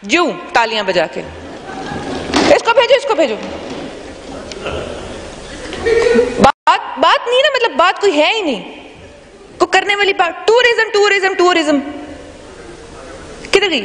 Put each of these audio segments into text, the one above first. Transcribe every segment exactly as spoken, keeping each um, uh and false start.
जू तालियां बजा के, इसको भेजो इसको भेजो। बात बात नहीं ना, मतलब बात कोई है ही नहीं, को करने वाली बात। टूरिज्म टूरिज्म टूरिज्म किधर गई?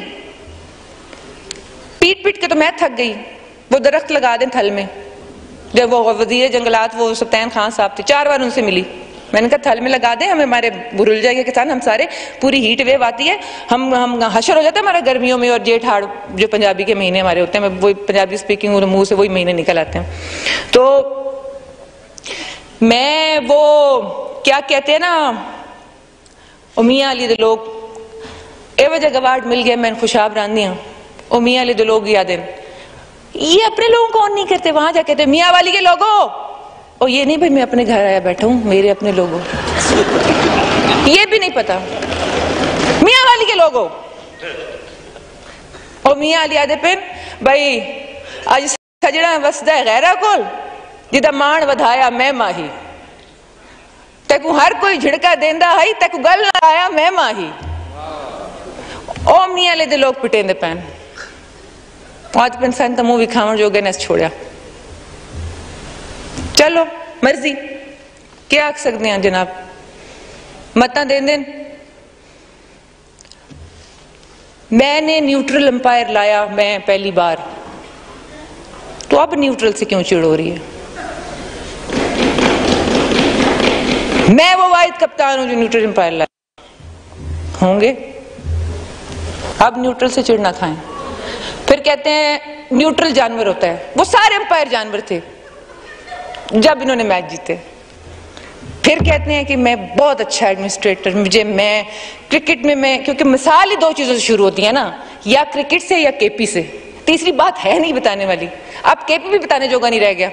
पीट पीट के तो मैं थक गई। वो दरख्त लगा दें थल में, जब वो वजीर जंगलात वो सप्तान खान साहब थे, चार बार उनसे मिली, मैंने कहा थल में लगा दें, हमें हमारे बुरुल जाएगा किसान, हम सारे पूरी हीट वेव आती है, हम हम हशर हो जाता है हमारा गर्मियों में, और जेठ हाड़ जो पंजाबी के महीने हमारे होते हैं, मैं वही पंजाबी स्पीकिंग हूँ तो मुंह से वही महीने निकल आते हैं। तो मैं वो क्या कहते हैं ना, मियाँ अली दे लोग ए वजह गवार्ड मिल गया, मैंने खुशाब रांधी हूँ, ओ मियाँ अली दे लोग याद है, ये अपने लोगों को ऑन नहीं करते, वहां जा कहते मियाँ वाली के लोगों, और ये नहीं भाई मैं अपने घर आया बैठा हूं, मेरे अपने लोगों, ये भी नहीं पता मियाँ वाली के लोगों। और मियाँ अली आदे पे भाई अज सजड़ा वसदा है गैरा कोल, जिदा मान वधाया मैं माही, तेकू हर कोई झिड़का देंदा है, तेकू गल ना आया मैं माही। ओ मियाँ अली दे लोग पिटेंदे पैन, आज इंसान तो मुंह विखावन जोगे ने छोड़ा। चलो मर्जी, क्या आख सकते हैं जनाब, मत दे दें। मैंने न्यूट्रल अंपायर लाया मैं पहली बार, तो अब न्यूट्रल से क्यों चिड़ हो रही है? मैं वो वाहिद कप्तान हूं जो न्यूट्रल अंपायर लाया होंगे, अब न्यूट्रल से चिड़ ना खाएं। फिर कहते हैं न्यूट्रल जानवर होता है, वो सारे अंपायर जानवर थे जब इन्होंने मैच जीते। फिर कहते हैं कि मैं बहुत अच्छा एडमिनिस्ट्रेटर, मुझे मैं क्रिकेट में मैं, क्योंकि मिसाल ही दो चीजों से शुरू होती है ना, या क्रिकेट से या केपी से, तीसरी बात है नहीं बताने वाली, अब केपी भी बताने जोगा नहीं रह गया।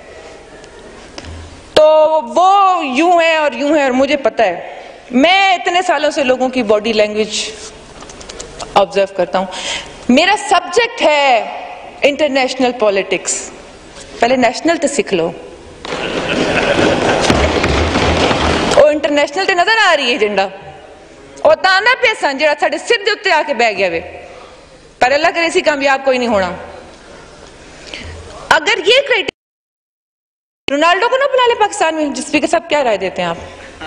तो वो यूं है और यूं है, और मुझे पता है, मैं इतने सालों से लोगों की बॉडी लैंग्वेज ऑब्जर्व करता हूं। मेरा सब्जेक्ट है इंटरनेशनल पॉलिटिक्स, पहले नेशनल तो सीख लो। और इंटरनेशनल तो नजर आ रही है एजेंडा, और ताना पैसा जो साडे सिर दे उत्ते आके बह गया वे, पर अल्लाह करे सी कामयाब कोई नहीं होना। अगर ये क्राइटेरिया, रोनाल्डो को ना बुला ले पाकिस्तान में। स्पीकर साहब क्या राय देते हैं आप?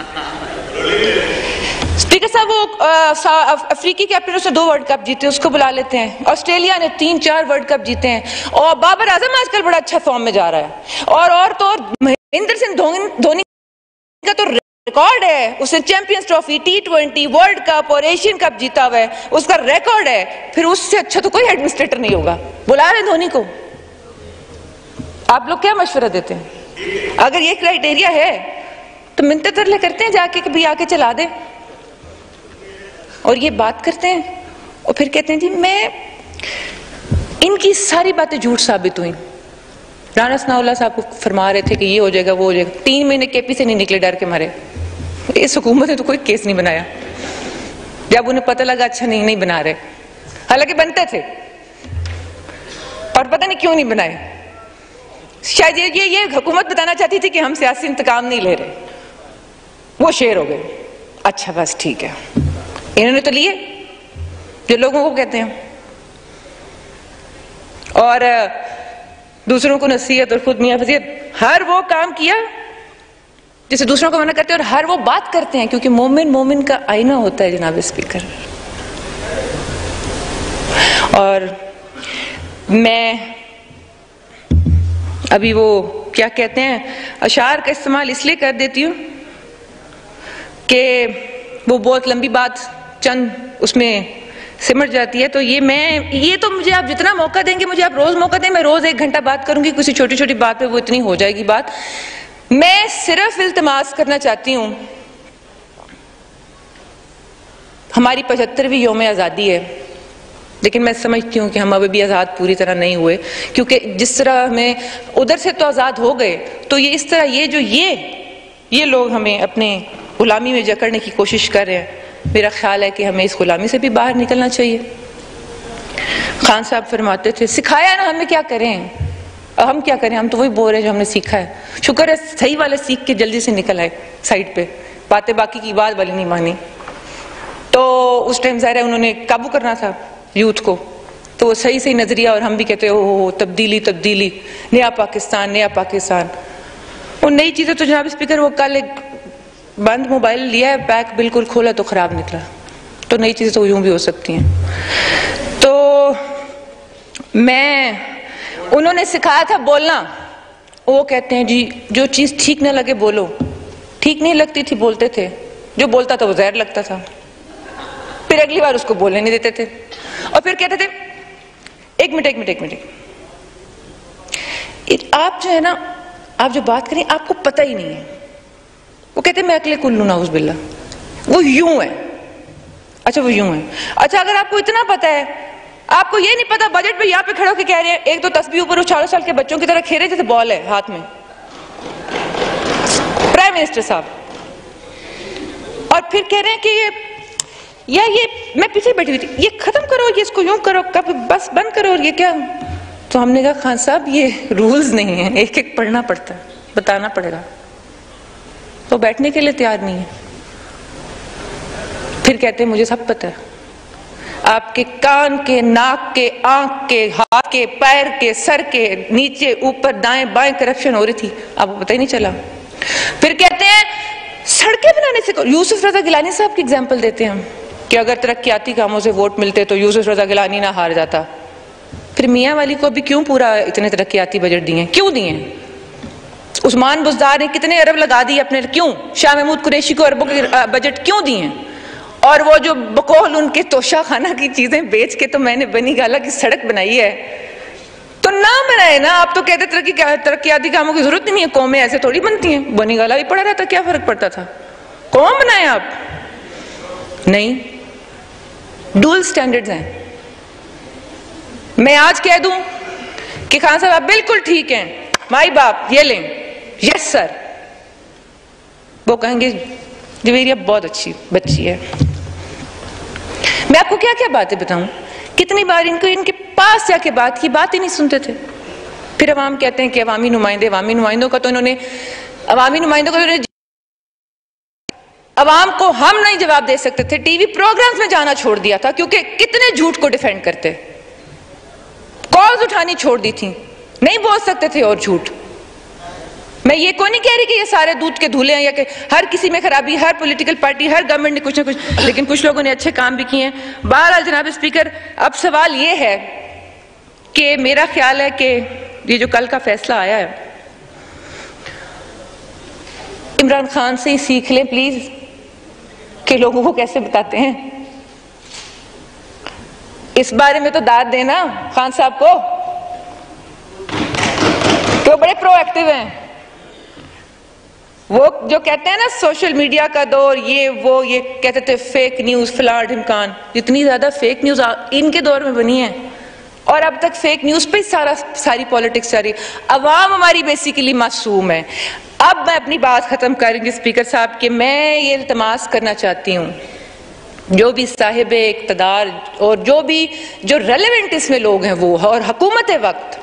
स्पीकर साहब वो अफ्रीकी कैप्टन से दो वर्ल्ड कप जीते, उसको बुला लेते हैं। ऑस्ट्रेलिया ने तीन चार वर्ल्ड कप जीते हैं, और बाबर आजम आजकल बड़ा अच्छा फॉर्म में जा रहा है। और और तो महेंद्र सिंह धोनी का तो रिकॉर्ड है, उसने champions trophy, T twenty, world cup और एशियन कप जीता हुआ है, उसका रिकॉर्ड है। फिर उससे अच्छा तो कोई एडमिनिस्ट्रेटर नहीं होगा। बुला रहे धोनी को। आप लोग क्या मशवरा देते हैं? अगर ये क्राइटेरिया है तो मिन्नतें तरले करते हैं जाके कि भाई आके चला दे, और ये बात करते हैं और फिर कहते हैं जी मैं, इनकी सारी बातें झूठ साबित हुई। राना सनाउल्लाह साहब को फरमा रहे थे कि ये हो जाएगा वो हो जाएगा, तीन महीने केपी से नहीं निकले डर के मारे। इस हुकूमत ने तो कोई केस नहीं बनाया, जब उन्हें पता लगा अच्छा नहीं नहीं बना रहे, हालांकि बनते थे और पता नहीं क्यों नहीं बनाए। शायद ये ये, ये हुकूमत बताना चाहती थी कि हम सियासी इंतकाम नहीं ले रहे, वो शेर हो गए। अच्छा बस ठीक है, इन्होंने तो लिए जो लोगों को कहते हैं, और दूसरों को नसीहत और खुद मियां फजीहत, हर वो काम किया जिसे दूसरों को मना करते हैं, और हर वो बात करते हैं, क्योंकि मोमिन मोमिन का आईना होता है जनाब स्पीकर। और मैं अभी वो क्या कहते हैं अशार का इस्तेमाल इसलिए कर देती हूँ कि वो बहुत लंबी बात चंद उसमें सिमट जाती है। तो ये मैं ये तो मुझे आप जितना मौका देंगे, मुझे आप रोज मौका दें, मैं रोज एक घंटा बात करूंगी, किसी छोटी छोटी बात पे वो इतनी हो जाएगी बात। मैं सिर्फ इल्तमास करना चाहती हूं, हमारी पचहत्तरवीं यौम आज़ादी है, लेकिन मैं समझती हूँ कि हम अभी भी आज़ाद पूरी तरह नहीं हुए, क्योंकि जिस तरह हमें उधर से तो आज़ाद हो गए, तो ये इस तरह ये जो ये ये लोग हमें अपने गुलामी में जकड़ने की कोशिश कर रहे हैं, मेरा ख्याल है कि हमें इस गुलामी से भी बाहर निकलना चाहिए। खान साहब फरमाते थे सिखाया ना हमें क्या करें, अब हम क्या करें, हम तो वही बोल रहे हैं जो हमने सीखा है। शुक्र है सही वाले सीख के जल्दी से निकल आए साइड पे, बातें बाकी की बात वाली नहीं मानी। तो उस टाइम ज़ाहिर है उन्होंने काबू करना था यूथ को, तो वो सही सही नजरिया, और हम भी कहते हो हो तब्दीली तब्दीली, नया पाकिस्तान नया पाकिस्तान। वो नई चीजें तो जनाब स्पीकर वो कल एक बंद मोबाइल लिया है, पैक बिल्कुल खोला तो खराब निकला, तो नई चीजें तो यूं भी हो सकती हैं। तो मैं उन्होंने सिखाया था बोलना, वो कहते हैं जी जो चीज ठीक ना लगे बोलो, ठीक नहीं लगती थी बोलते थे, जो बोलता था वो जहर लगता था, फिर अगली बार उसको बोलने नहीं देते थे, और फिर कहते थे एक मिनट एक मिनट एक मिनट आप जो है ना, आप जो बात करें आपको पता ही नहीं है। वो कहते हैं मैं अकले कुल्लू नाउज़ बिल्ला, वो यूं है। अच्छा वो यूं है, अच्छा अगर आपको इतना पता है, आपको ये नहीं पता बजट में यहाँ पे खड़े होकर कह रहे हैं एक तो तस्बीह ऊपर उछालो साल के बच्चों की तरह खेले जैसे बॉल है हाथ में, प्राइम मिनिस्टर साहब, और फिर कह रहे हैं कि ये या ये मैं पीछे बैठी हुई थी, ये खत्म करो, ये इसको यूं करो, कब बस बंद करो, और ये क्या। तो हमने कहा खान साहब ये रूल्स नहीं है, एक एक पढ़ना पड़ता है, बताना पड़ेगा। तो बैठने के लिए तैयार नहीं है। फिर कहते हैं मुझे सब पता है, आपके कान के, नाक के, आंख के, हाथ के, पैर के, सर के, नीचे ऊपर दाएं बाएं करप्शन हो रही थी, आपको पता ही नहीं चला। फिर कहते हैं सड़कें बनाने से, यूसुफ रजा गिलानी साहब की एग्जाम्पल देते हैं हम कि अगर तरक्याती कामों से वोट मिलते तो यूसुफ रजा गिलानी ना हार जाता। फिर मियाँ वाली को भी क्यों पूरा इतने तरक्याती बजट दिए, क्यों दिए? उस्मान बुज़दार ने कितने अरब लगा दिए अपने, क्यों? शाह महमूद कुरैशी को अरबों के बजट क्यों दिए? और वो जो बकौल उनके तोशा खाना की चीजें बेच के तो मैंने बनी गाला की सड़क बनाई है, तो ना बनाए ना। आप तो कहते तरक्की तरक्याती कामों की जरूरत नहीं है, कौमें ऐसे थोड़ी बनती हैं, बनी गाला भी पड़ा रहता, क्या फर्क पड़ता था? कौम बनाए आप? नहीं, डुअल स्टैंडर्ड्स हैं। मैं आज कह दूं कि खान साहब आप बिल्कुल ठीक हैं, माई बाप ये लें, यस सर, वो कहेंगे जवेरिया बहुत अच्छी बच्ची है। मैं आपको क्या क्या बातें बताऊं, कितनी बार इनको इनके पास जाके बात की, बात ही नहीं सुनते थे। फिर अवाम कहते हैं कि अवामी नुमाइंदे, अवामी नुमाइंदों का तो इन्होंने अवामी नुमाइंदों का तो इन्होंने अवाम को हम नहीं जवाब दे सकते थे, टीवी प्रोग्राम्स में जाना छोड़ दिया था, क्योंकि कितने झूठ को डिफेंड करते, कॉल्स उठानी छोड़ दी थी, नहीं बोल सकते थे और झूठ। मैं ये कोई नहीं कह रही कि ये सारे दूध के धूले हैं या कि हर किसी में खराबी, हर पॉलिटिकल पार्टी, हर गवर्नमेंट ने कुछ ना कुछ, लेकिन कुछ लोगों ने अच्छे काम भी किए हैं। बहरहाल जनाब स्पीकर, अब सवाल ये है कि मेरा ख्याल है कि ये जो कल का फैसला आया है, इमरान खान से ही सीख लें प्लीज कि लोगों को कैसे बताते हैं। इस बारे में तो दाद देना खान साहब को, तो बड़े प्रोएक्टिव हैं। वो जो कहते हैं ना सोशल मीडिया का दौर, ये वो ये कहते थे फेक न्यूज फलां ढिमकान, जितनी ज्यादा फेक न्यूज इनके दौर में बनी है, और अब तक फेक न्यूज पे सारा सारी पॉलिटिक्स सारी, अवाम हमारी बेसिकली मासूम है। अब मैं अपनी बात खत्म करूंगी स्पीकर साहब कि मैं ये इल्तमास करना चाहती हूँ, जो भी साहिब इक़्तिदार और जो भी जो रेलेवेंट इसमें लोग हैं वो, और हुकूमत वक्त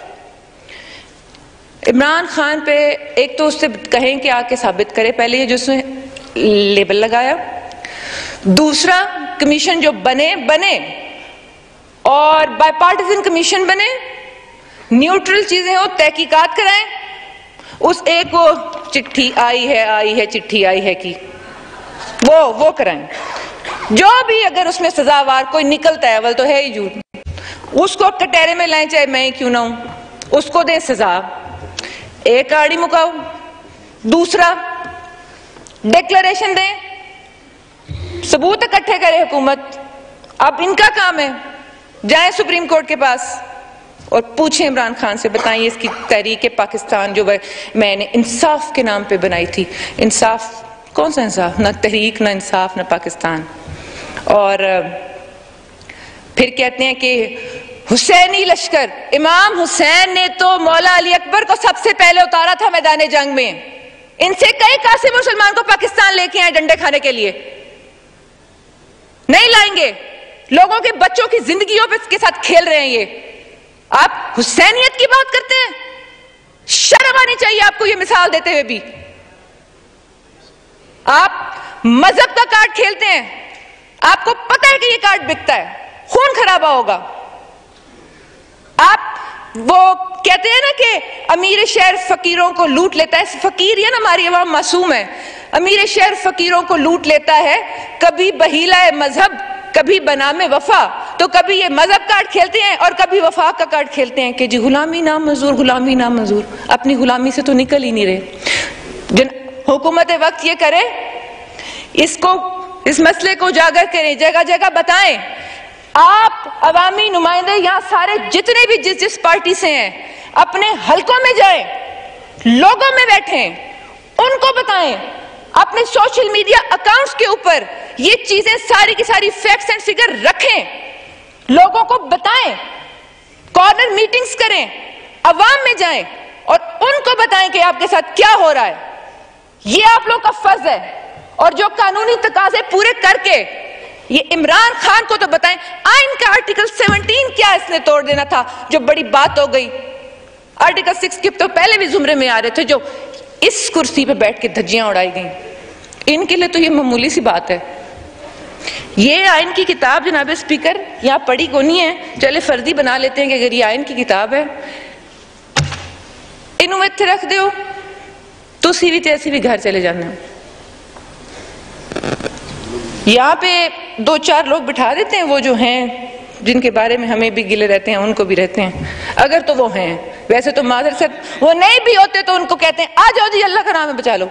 इमरान खान पे एक तो उससे कहें कि आके साबित करे पहले ये जो उसने लेबल लगाया, दूसरा कमीशन जो बने बने और बायपार्टिजन कमीशन बने, न्यूट्रल चीजें हो, तहकीकात कराएं। उस एक वो चिट्ठी आई है आई है चिट्ठी आई है की वो वो कराएं, जो भी अगर उसमें सजावार कोई निकलता है, अवल तो है ही झूठ, उसको कटहरे में लाएं, चाहे मैं क्यों ना हूं, उसको दें सजा, एक आड़ी मुकाओ। दूसरा डिक्लेरेशन दें, सबूत इकट्ठे करे हुकूमत। अब इनका काम है, जाएं सुप्रीम कोर्ट के पास और पूछें इमरान खान से, बताइए इसकी तहरीक पाकिस्तान जो मैंने इंसाफ के नाम पे बनाई थी, इंसाफ कौन सा इंसाफ, ना तहरीक ना इंसाफ ना पाकिस्तान। और फिर कहते हैं कि हुसैनी लश्कर, इमाम हुसैन ने तो मौला अली अकबर को सबसे पहले उतारा था मैदान जंग में, इनसे कई कासिम मुसलमान को पाकिस्तान लेके आए डंडे खाने के लिए, नहीं लाएंगे। लोगों के बच्चों की जिंदगियों पे के साथ खेल रहे हैं ये, आप हुसैनियत की बात करते हैं, शर्म आनी चाहिए आपको ये मिसाल देते हुए भी। आप मजहब का कार्ड खेलते हैं, आपको पता है कि ये कार्ड बिकता है, खून खराबा होगा। वो कहते हैं ना कि अमीर शहर फकीरों को लूट लेता है। फकीर या ना हमारी अवाम मासूम है। अमीर शहर फकीरों को लूट लेता है, कभी बहीला मजहब कभी बनामे वफा। तो कभी ये मजहब कार्ड खेलते हैं और कभी वफा का कार्ड खेलते हैं कि जी गुलामी ना मंजूर, गुलामी ना मंजूर। अपनी गुलामी से तो निकल ही नहीं रहे। जिन हुकूमत वक्त ये करे, इसको इस मसले को उजागर करें, जगह जगह बताएं। आप अवामी नुमाइंदे यहाँ सारे जितने भी जिस जिस पार्टी से हैं, अपने हलकों में जाएं, लोगों में बैठें, उनको बताएं, अपने सोशल मीडिया अकाउंट्स के ऊपर ये चीजें सारी की सारी फैक्ट्स एंड फिगर रखें, लोगों को बताएं, कॉर्नर मीटिंग्स करें, अवाम में जाएं और उनको बताएं कि आपके साथ क्या हो रहा है। ये आप लोग का फर्ज है। और जो कानूनी तकाजे पूरे करके ये इमरान खान को तो बताएं, आइन का आर्टिकल सत्रह क्या इसने तोड़ देना था, जो बड़ी बात हो गई। आर्टिकल सिक्स के तो पहले भी जुमरे में आ रहे थे, जो इस कुर्सी पे बैठ के धज्जियां उड़ाई गई। इनके लिए तो ये मामूली सी बात है। ये आइन की किताब जनाब स्पीकर यहाँ पढ़ी को नहीं है, चले फर्जी बना लेते हैं कि अगर ये आइन की किताब है, इन्हों इत्थे रख दो तो सी भी तैसी भी घर चले जाना। यहाँ पे दो चार लोग बिठा देते हैं, वो जो हैं जिनके बारे में हमें भी गिले रहते हैं, उनको भी रहते हैं, अगर तो वो हैं। वैसे तो मादर से वो नहीं भी होते तो उनको कहते हैं आ जाओ जी, अल्लाह का नाम है, बचा लो।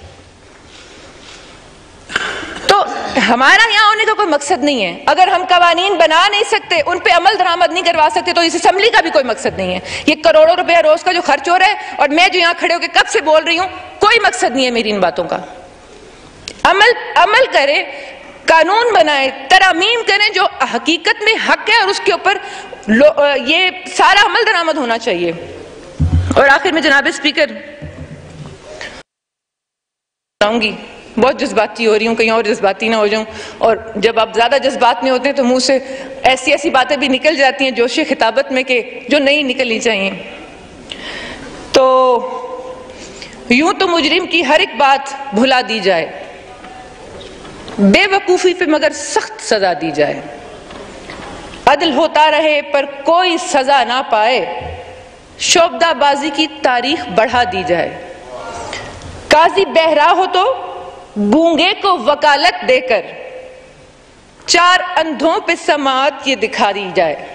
तो हमारा यहाँ होने का कोई मकसद नहीं है। अगर हम कवानीन बना नहीं सकते, उन पे अमल दरामद नहीं करवा सकते, तो इस असेंबली का भी कोई मकसद नहीं है। ये करोड़ों रुपया रोज का जो खर्च हो रहा है, और मैं जो यहाँ खड़े होकर कब से बोल रही हूँ, कोई मकसद नहीं है मेरी इन बातों का। अमल अमल करे, कानून बनाए, तरामीम करें जो हकीकत में हक है, और उसके ऊपर ये सारा अमल दरामद होना चाहिए। और आखिर में जनाब स्पीकर बताऊंगी, बहुत जज्बाती हो रही हूँ, कहीं और जज्बाती ना हो जाऊं। और जब आप ज्यादा जज्बात में होते हैं तो मुंह से ऐसी ऐसी बातें भी निकल जाती हैं जोश खिताबत में, कि जो नहीं निकलनी चाहिए। तो यूं तो मुजरिम की हर एक बात भुला दी जाए, बेवकूफी पे मगर सख्त सजा दी जाए, अदल होता रहे पर कोई सजा ना पाए, शोबदाबाजी की तारीख बढ़ा दी जाए, काजी बहरा हो तो गूंगे को वकालत देकर चार अंधों पे समाअत ये दिखा दी जाए,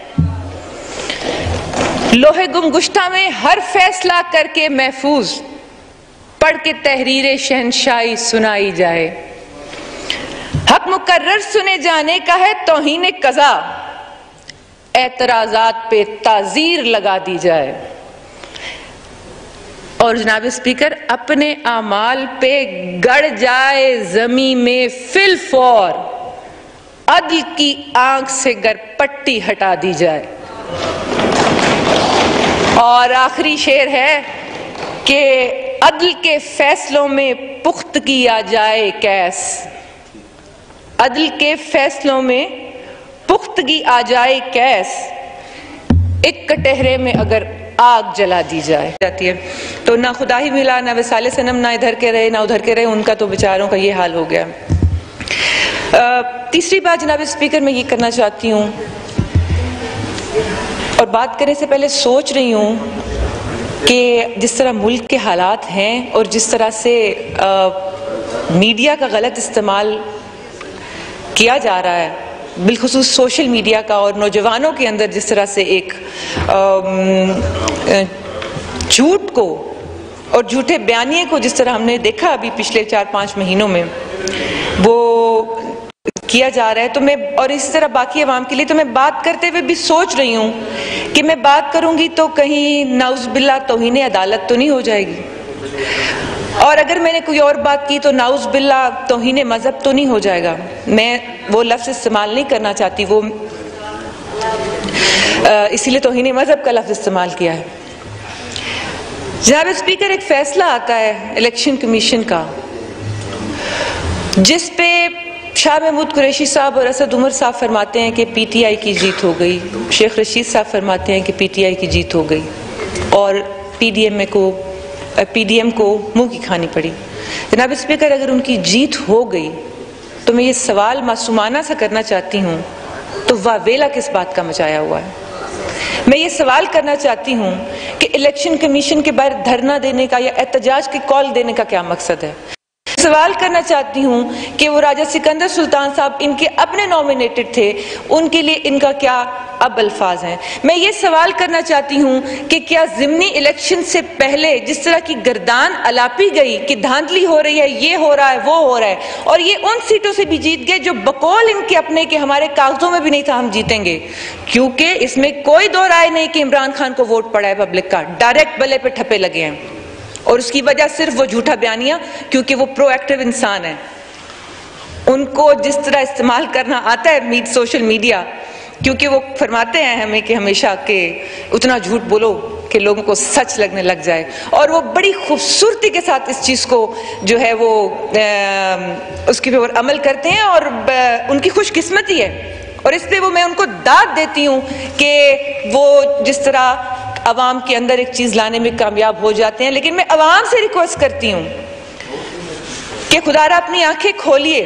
लोहे गुमगुश्ता में हर फैसला करके महफूज पढ़ के तहरीर शहनशाही सुनाई जाए, हक मुकर्रर सुने जाने का है तौहीन कज़ा, एतराजात पे ताजीर लगा दी जाए। और जनाब स्पीकर, अपने आमाल पे गड़ जाए जमी में फिल फौर, अदल की आंख से गरपट्टी हटा दी जाए। और आखिरी शेर है कि अदल के फैसलों में पुख्तगी आ जाए कैस, अदल के फैसलों में पुख्तगी आ जाए कैस, एक कटहरे में अगर आग जला दी जाए जाती है। तो ना खुदा ही मिला, ना विसाले सनम, ना इधर के रहे ना उधर के रहे, उनका तो बेचारों का ये हाल हो गया। आ, तीसरी बात जनाब स्पीकर मैं ये करना चाहती हूँ, और बात करने से पहले सोच रही हूँ कि जिस तरह मुल्क के हालात हैं और जिस तरह से आ, मीडिया का गलत इस्तेमाल किया जा रहा है, बिलखुसूस सोशल मीडिया का, और नौजवानों के अंदर जिस तरह से एक झूठ को और झूठे बयानिए को जिस तरह हमने देखा अभी पिछले चार पाँच महीनों में वो किया जा रहा है, तो मैं और इस तरह बाकी अवाम के लिए, तो मैं बात करते हुए भी सोच रही हूँ कि मैं बात करूँगी तो कहीं नाउज़ुबिल्लाह तौहीन अदालत तो नहीं हो जाएगी, और अगर मैंने कोई और बात की तो नाउज़ुबिल्लाह तौहीन मजहब तो नहीं हो जाएगा। मैं वो लफ्ज़ इस्तेमाल नहीं करना चाहती, वो इसीलिए तौहीन मजहब का लफ्ज़ इस्तेमाल किया है। जनाब स्पीकर, एक फैसला आता है इलेक्शन कमीशन का, जिस पे शाह महमूद कुरैशी साहब और असद उमर साहब फरमाते हैं कि पीटीआई की जीत हो गई, शेख रशीद साहब फरमाते हैं कि पीटीआई की जीत हो गई, और पीडीएम को पीडीएम को मुंह की खानी पड़ी। जनाब स्पीकर, अगर उनकी जीत हो गई तो मैं ये सवाल मासूमाना सा करना चाहती हूँ, तो वावेला किस बात का मचाया हुआ है? मैं ये सवाल करना चाहती हूँ कि इलेक्शन कमीशन के बाहर धरना देने का या एहतजाज की कॉल देने का क्या मकसद है। सवाल करना चाहती हूँ कि वो राजा सिकंदर सुल्तान साहब इनके अपने नॉमिनेटेड थे, उनके लिए इनका क्या अब अल्फाज हैं। मैं ये सवाल करना चाहती हूँ कि क्या ज़िमनी इलेक्शन से पहले जिस तरह की गर्दान अलापी गई कि धांधली हो रही है, ये हो रहा है, वो हो रहा है, और ये उन सीटों से भी जीत गए जो बकौल इनके अपने के हमारे कागजों में भी नहीं था हम जीतेंगे, क्योंकि इसमें कोई दो राय नहीं कि इमरान खान को वोट पड़ा है पब्लिक का, डायरेक्ट बल्ले पे ठप्पे लगे हैं। और उसकी वजह सिर्फ वो झूठा बयानिया, क्योंकि वो प्रोएक्टिव इंसान है, उनको जिस तरह इस्तेमाल करना आता है मीड सोशल मीडिया, क्योंकि वो फरमाते हैं हमें कि हमेशा के उतना झूठ बोलो कि लोगों को सच लगने लग जाए, और वो बड़ी खूबसूरती के साथ इस चीज़ को जो है वो आ, उसके ऊपर अमल करते हैं, और आ, उनकी खुशकिस्मती है। और इसलिए वो मैं उनको दाद देती हूँ कि वो जिस तरह अवाम के अंदर एक चीज लाने में कामयाब हो जाते हैं। लेकिन मैं अवाम से रिक्वेस्ट करती हूं कि खुदारा अपनी आंखें खोलिए।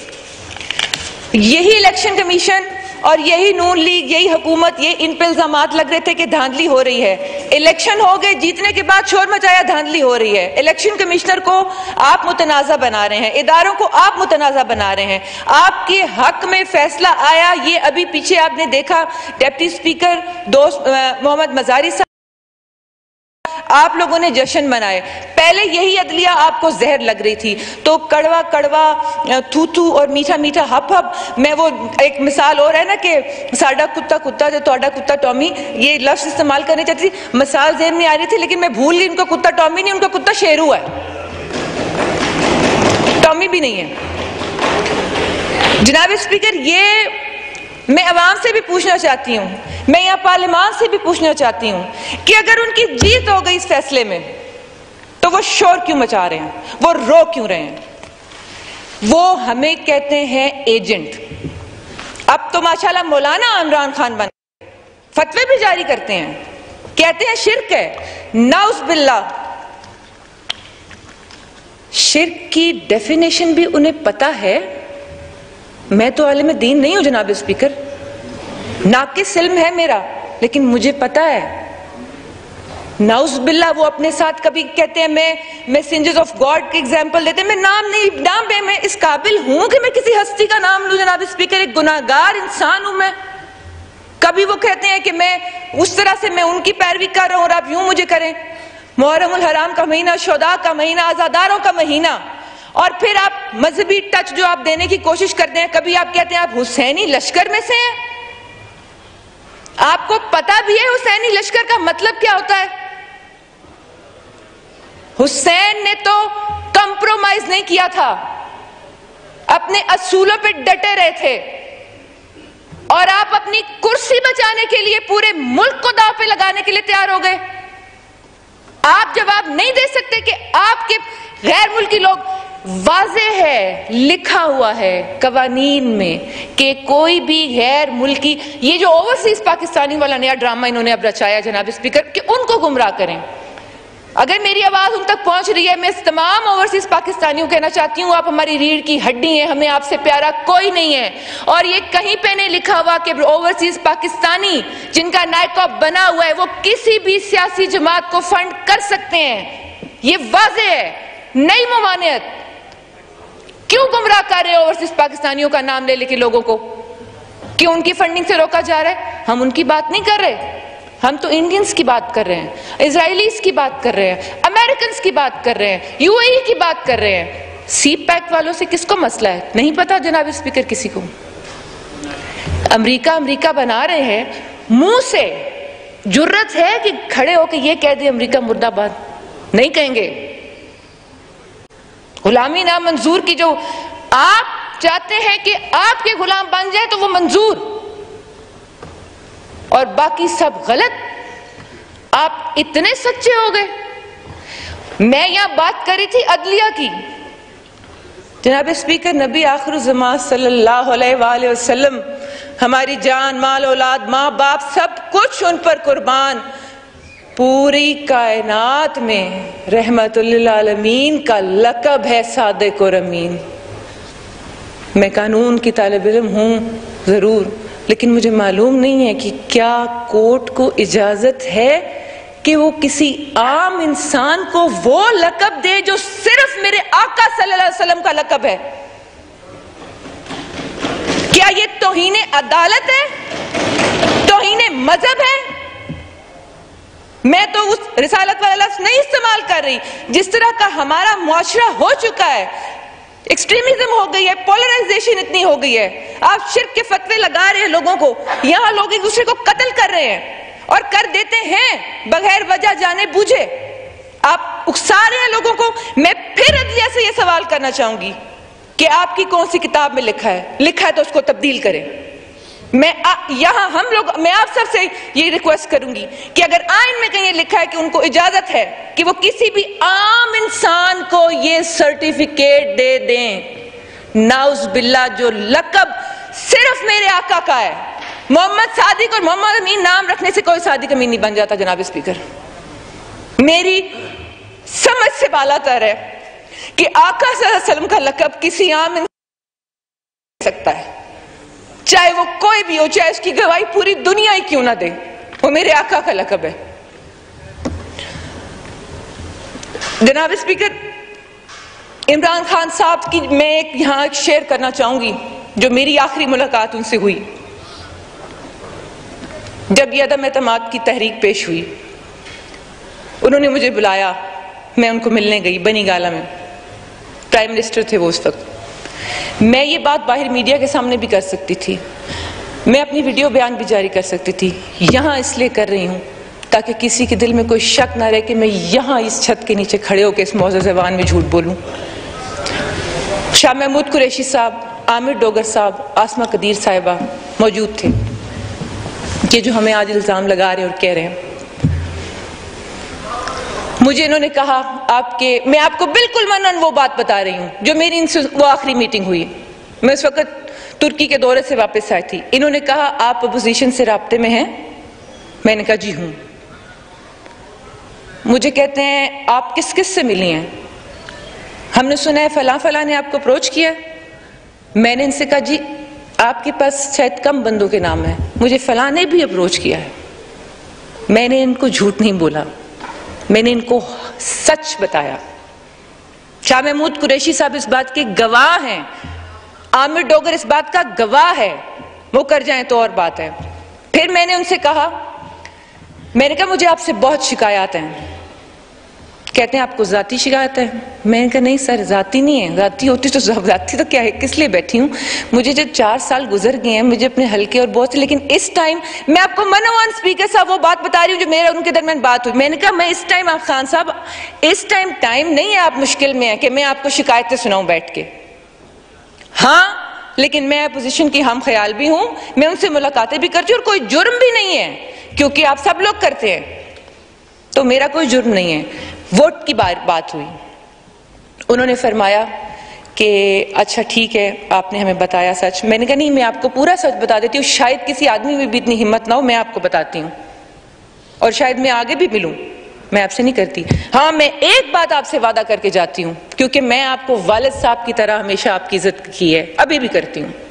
यही इलेक्शन कमीशन और यही नून लीग, यही हुकूमत, ये इन पे इल्जामात लग रहे थे कि धांधली हो रही है। इलेक्शन हो गए, जीतने के बाद शोर मचाया धांधली हो रही है। इलेक्शन कमिश्नर को आप मुतनाज़ा बना रहे हैं, इदारों को आप मुतनाज़ा बना रहे हैं। आपके हक में फैसला आया, ये अभी पीछे आपने देखा डिप्टी स्पीकर दोस्त मोहम्मद मजारी साहब, आप लोगों ने जश्न मनाए। पहले यही अदलिया आपको जहर लग रही थी, तो कड़वा कड़वा थू थू और मीठा मीठा हप हप। मैं वो एक मिसाल और है ना कि साडा कुत्ता कुत्ता जो तोड़ा कुत्ता टॉमी, ये लफ्ज इस्तेमाल करनी चाहती थी, मिसाल जेहन में आ रही थी, लेकिन मैं भूल गई। उनका कुत्ता टॉमी नहीं, उनका कुत्ता शेरू है, टॉमी भी नहीं है। जनाब स्पीकर, ये मैं अवाम से भी पूछना चाहती हूँ, मैं यहाँ पार्लियामान से भी पूछना चाहती हूँ कि अगर उनकी जीत हो गई इस फैसले में, तो वो शोर क्यों मचा रहे हैं, वो रो क्यों रहे हैं? वो हमें कहते हैं एजेंट। अब तो माशाल्लाह मौलाना इमरान खान बन फतवे भी जारी करते हैं, कहते हैं शिर्क है। नाउज़ बिल्लाह, शिर्क की डेफिनेशन भी उन्हें पता है। मैं तो आलिम दीन नहीं हूं जनाब स्पीकर, नाकिस इल्म है मेरा, लेकिन मुझे पता है। नाउज़ बिल्लाह, वो अपने साथ कभी कहते हैं मैं मैसेंजर्स ऑफ गॉड के एग्जाम्पल देते हैं। मैं नाम नहीं, नाम में मैं इस काबिल हूं कि मैं किसी हस्ती का नाम लूं जनाब स्पीकर? एक गुनाहगार इंसान हूं मैं। कभी वो कहते हैं कि मैं उस तरह से मैं उनकी पैरवी कर रहा हूं और आप यूं मुझे करें। मुहर्रमुल हराम का महीना, शोदा का महीना, आजादारों का महीना, और फिर आप मजहबी टच जो आप देने की कोशिश करते हैं। कभी आप कहते हैं आप हुसैनी लश्कर में से हैं। आपको पता भी है हुसैनी लश्कर का मतलब क्या होता है? हुसैन ने तो कंप्रोमाइज नहीं किया था, अपने असूलों पे डटे रहे थे, और आप अपनी कुर्सी बचाने के लिए पूरे मुल्क को दांव पे लगाने के लिए तैयार हो गए। आप जवाब नहीं दे सकते कि आपके गैर मुल्की लोग, वाज़े है, लिखा हुआ है कवानीन में कि कोई भी गैर मुल्की, ये जो ओवरसीज पाकिस्तानी वाला नया ड्रामा इन्होंने अब रचाया जनाब स्पीकर, कि उनको गुमराह करें। अगर मेरी आवाज उन तक पहुंच रही है, मैं इस तमाम ओवरसीज पाकिस्तानियों को कहना चाहती हूँ, आप हमारी रीढ़ की हड्डी हैं, हमें आपसे प्यारा कोई नहीं है। और ये कहीं पे नहीं लिखा हुआ कि ओवरसीज पाकिस्तानी जिनका नायकॉब बना हुआ है वो किसी भी सियासी जमात को फंड कर सकते हैं। ये वाज़े है, नई ममानियत। क्यों गुमराह कर रहे हो ओवरसीज पाकिस्तानियों का नाम ले लेके लोगों को? क्यों उनकी फंडिंग से रोका जा रहा है? हम उनकी बात नहीं कर रहे, हम तो इंडियंस की बात कर रहे हैं, इजरायलीज की बात कर रहे हैं, अमेरिकन की बात कर रहे हैं, यूएई की बात कर रहे हैं। सी पैक वालों से किसको मसला है? नहीं पता जनाब स्पीकर किसी को। अमेरिका अमेरिका बना रहे हैं, मुंह से जुर्रत है कि खड़े होकर ये कह दे अमेरिका मुर्दाबाद? नहीं कहेंगे। गुलामी ना मंजूर की, जो आप चाहते हैं कि आपके गुलाम बन जाए तो वो मंजूर, और बाकी सब गलत। आप इतने सच्चे हो गए। मैं यहां बात कर रही थी अदलिया की। जनाब स्पीकर, नबी आखिर ज़मान सल्लल्लाहु अलैहि वसल्लम, हमारी जान, माल, औलाद, माँ बाप, सब कुछ उन पर कुर्बान, पूरी कायनात में रहमतुल लिल आलमीन का लक़ब है सादिक़ और अमीन। मैं कानून की तालिब इल्म हूँ जरूर, लेकिन मुझे मालूम नहीं है कि क्या कोर्ट को इजाजत है कि वो किसी आम इंसान को वो लक़ब दे जो सिर्फ मेरे आका सल्लल्लाहु अलैहि वसल्लम का लक़ब है। क्या ये तौहीन अदालत है, तौहीन मजहब है? मैं तो उस रिसालत वाला लफ्ज़ नहीं इस्तेमाल कर रही। जिस तरह का हमारा मुआशरा हो चुका है, एक्सट्रीमिज्म हो गई है, पोलराइजेशन इतनी हो गई है, आप शिर्क के फतवे लगा रहे हैं लोगों को, यहां लोग एक दूसरे को कत्ल कर रहे हैं और कर देते हैं बगैर वजह जाने बूझे। आप उकसा रहे हैं लोगों को। मैं फिर अदलिया से यह सवाल करना चाहूंगी कि आपकी कौन सी किताब में लिखा है, लिखा है तो उसको तब्दील करें। मैं यहां हम लोग मैं आप सबसे ये रिक्वेस्ट करूंगी कि अगर आइन में कहीं लिखा है कि उनको इजाजत है कि वो किसी भी आम इंसान को ये सर्टिफिकेट दे दें, नाउज बिल्ला जो लक़ब सिर्फ मेरे आका का है। मोहम्मद सादिक और मोहम्मद अमीन नाम रखने से कोई सादिक अमीन नहीं बन जाता। जनाब स्पीकर, मेरी समझ से बालातर है कि आका सल्लल्लाहु अलैहि वसल्लम का लक़ब किसी आम इंसान सकता है, चाहे वो कोई भी हो, चाहे उसकी गवाही पूरी दुनिया ही क्यों ना दे, वो मेरे आका का लक़ब है। जनाब स्पीकर, इमरान खान साहब की मैं एक यहां एक शेयर करना चाहूंगी जो मेरी आखिरी मुलाकात उनसे हुई जब ये अदम एतमाद की तहरीक पेश हुई। उन्होंने मुझे बुलाया, मैं उनको मिलने गई बनी गाला में। प्राइम मिनिस्टर थे वो उस वक्त। मैं ये बात बाहर मीडिया के सामने भी कर सकती थी, मैं अपनी वीडियो बयान भी जारी कर सकती थी। यहां इसलिए कर रही हूं ताकि किसी के दिल में कोई शक ना रहे कि मैं यहां इस छत के नीचे खड़े होकर इस मौजूद ज़बान में झूठ बोलूं। शाह महमूद कुरैशी साहब, आमिर डोगर साहब, आसमा कदीर साहिबा मौजूद थे कि जो हमें आज इल्जाम लगा रहे और कह रहे हैं। मुझे इन्होंने कहा आपके, मैं आपको बिल्कुल मनन वो बात बता रही हूं जो मेरी इनसे वो आखिरी मीटिंग हुई। मैं उस वक्त तुर्की के दौरे से वापस आई थी। इन्होंने कहा आप अपोजिशन से राब्ते में हैं? मैंने कहा जी हूं। मुझे कहते हैं आप किस किस से मिली हैं? हमने सुना है फला फला ने आपको अप्रोच किया। मैंने इनसे कहा जी आपके पास शायद कम बंदों के नाम है, मुझे फला ने भी अप्रोच किया है। मैंने इनको झूठ नहीं बोला, मैंने इनको सच बताया। शाह महमूद कुरैशी साहब इस बात के गवाह हैं, आमिर डोगर इस बात का गवाह है, वो कर जाएं तो और बात है। फिर मैंने उनसे कहा, मैंने कहा मुझे आपसे बहुत शिकायत हैं। कहते हैं आपको जाती शिकायत है? मैंने कहा नहीं सर, जाती नहीं है, जाती होती तो जाती तो क्या है, किस लिए बैठी हूँ। मुझे जब चार साल गुजर गए हैं, मुझे अपने हल्के और बहुत से, लेकिन इस टाइम मैं आपको मनोवान स्पीकर साहब वो बात बता रही हूँ जो मेरा उनके दरमियान बात हुई। मैंने कहा मैं इस टाइम, आप खान साहब इस टाइम टाइम नहीं है, आप मुश्किल में है कि मैं आपको शिकायतें सुनाऊं बैठ के। हाँ, लेकिन मैं अपोजिशन की हम ख्याल भी हूं, मैं उनसे मुलाकातें भी करती हूँ और कोई जुर्म भी नहीं है क्योंकि आप सब लोग करते हैं, तो मेरा कोई जुर्म नहीं है। वोट की बात बात हुई, उन्होंने फरमाया कि अच्छा ठीक है आपने हमें बताया सच। मैंने कहा नहीं, मैं आपको पूरा सच बता देती हूँ, शायद किसी आदमी में भी इतनी हिम्मत ना हो, मैं आपको बताती हूँ और शायद मैं आगे भी मिलूं, मैं आपसे नहीं करती। हाँ, मैं एक बात आपसे वादा करके जाती हूँ क्योंकि मैं आपको वालिद साहब की तरह हमेशा आपकी इज्जत की है, अभी भी करती हूँ,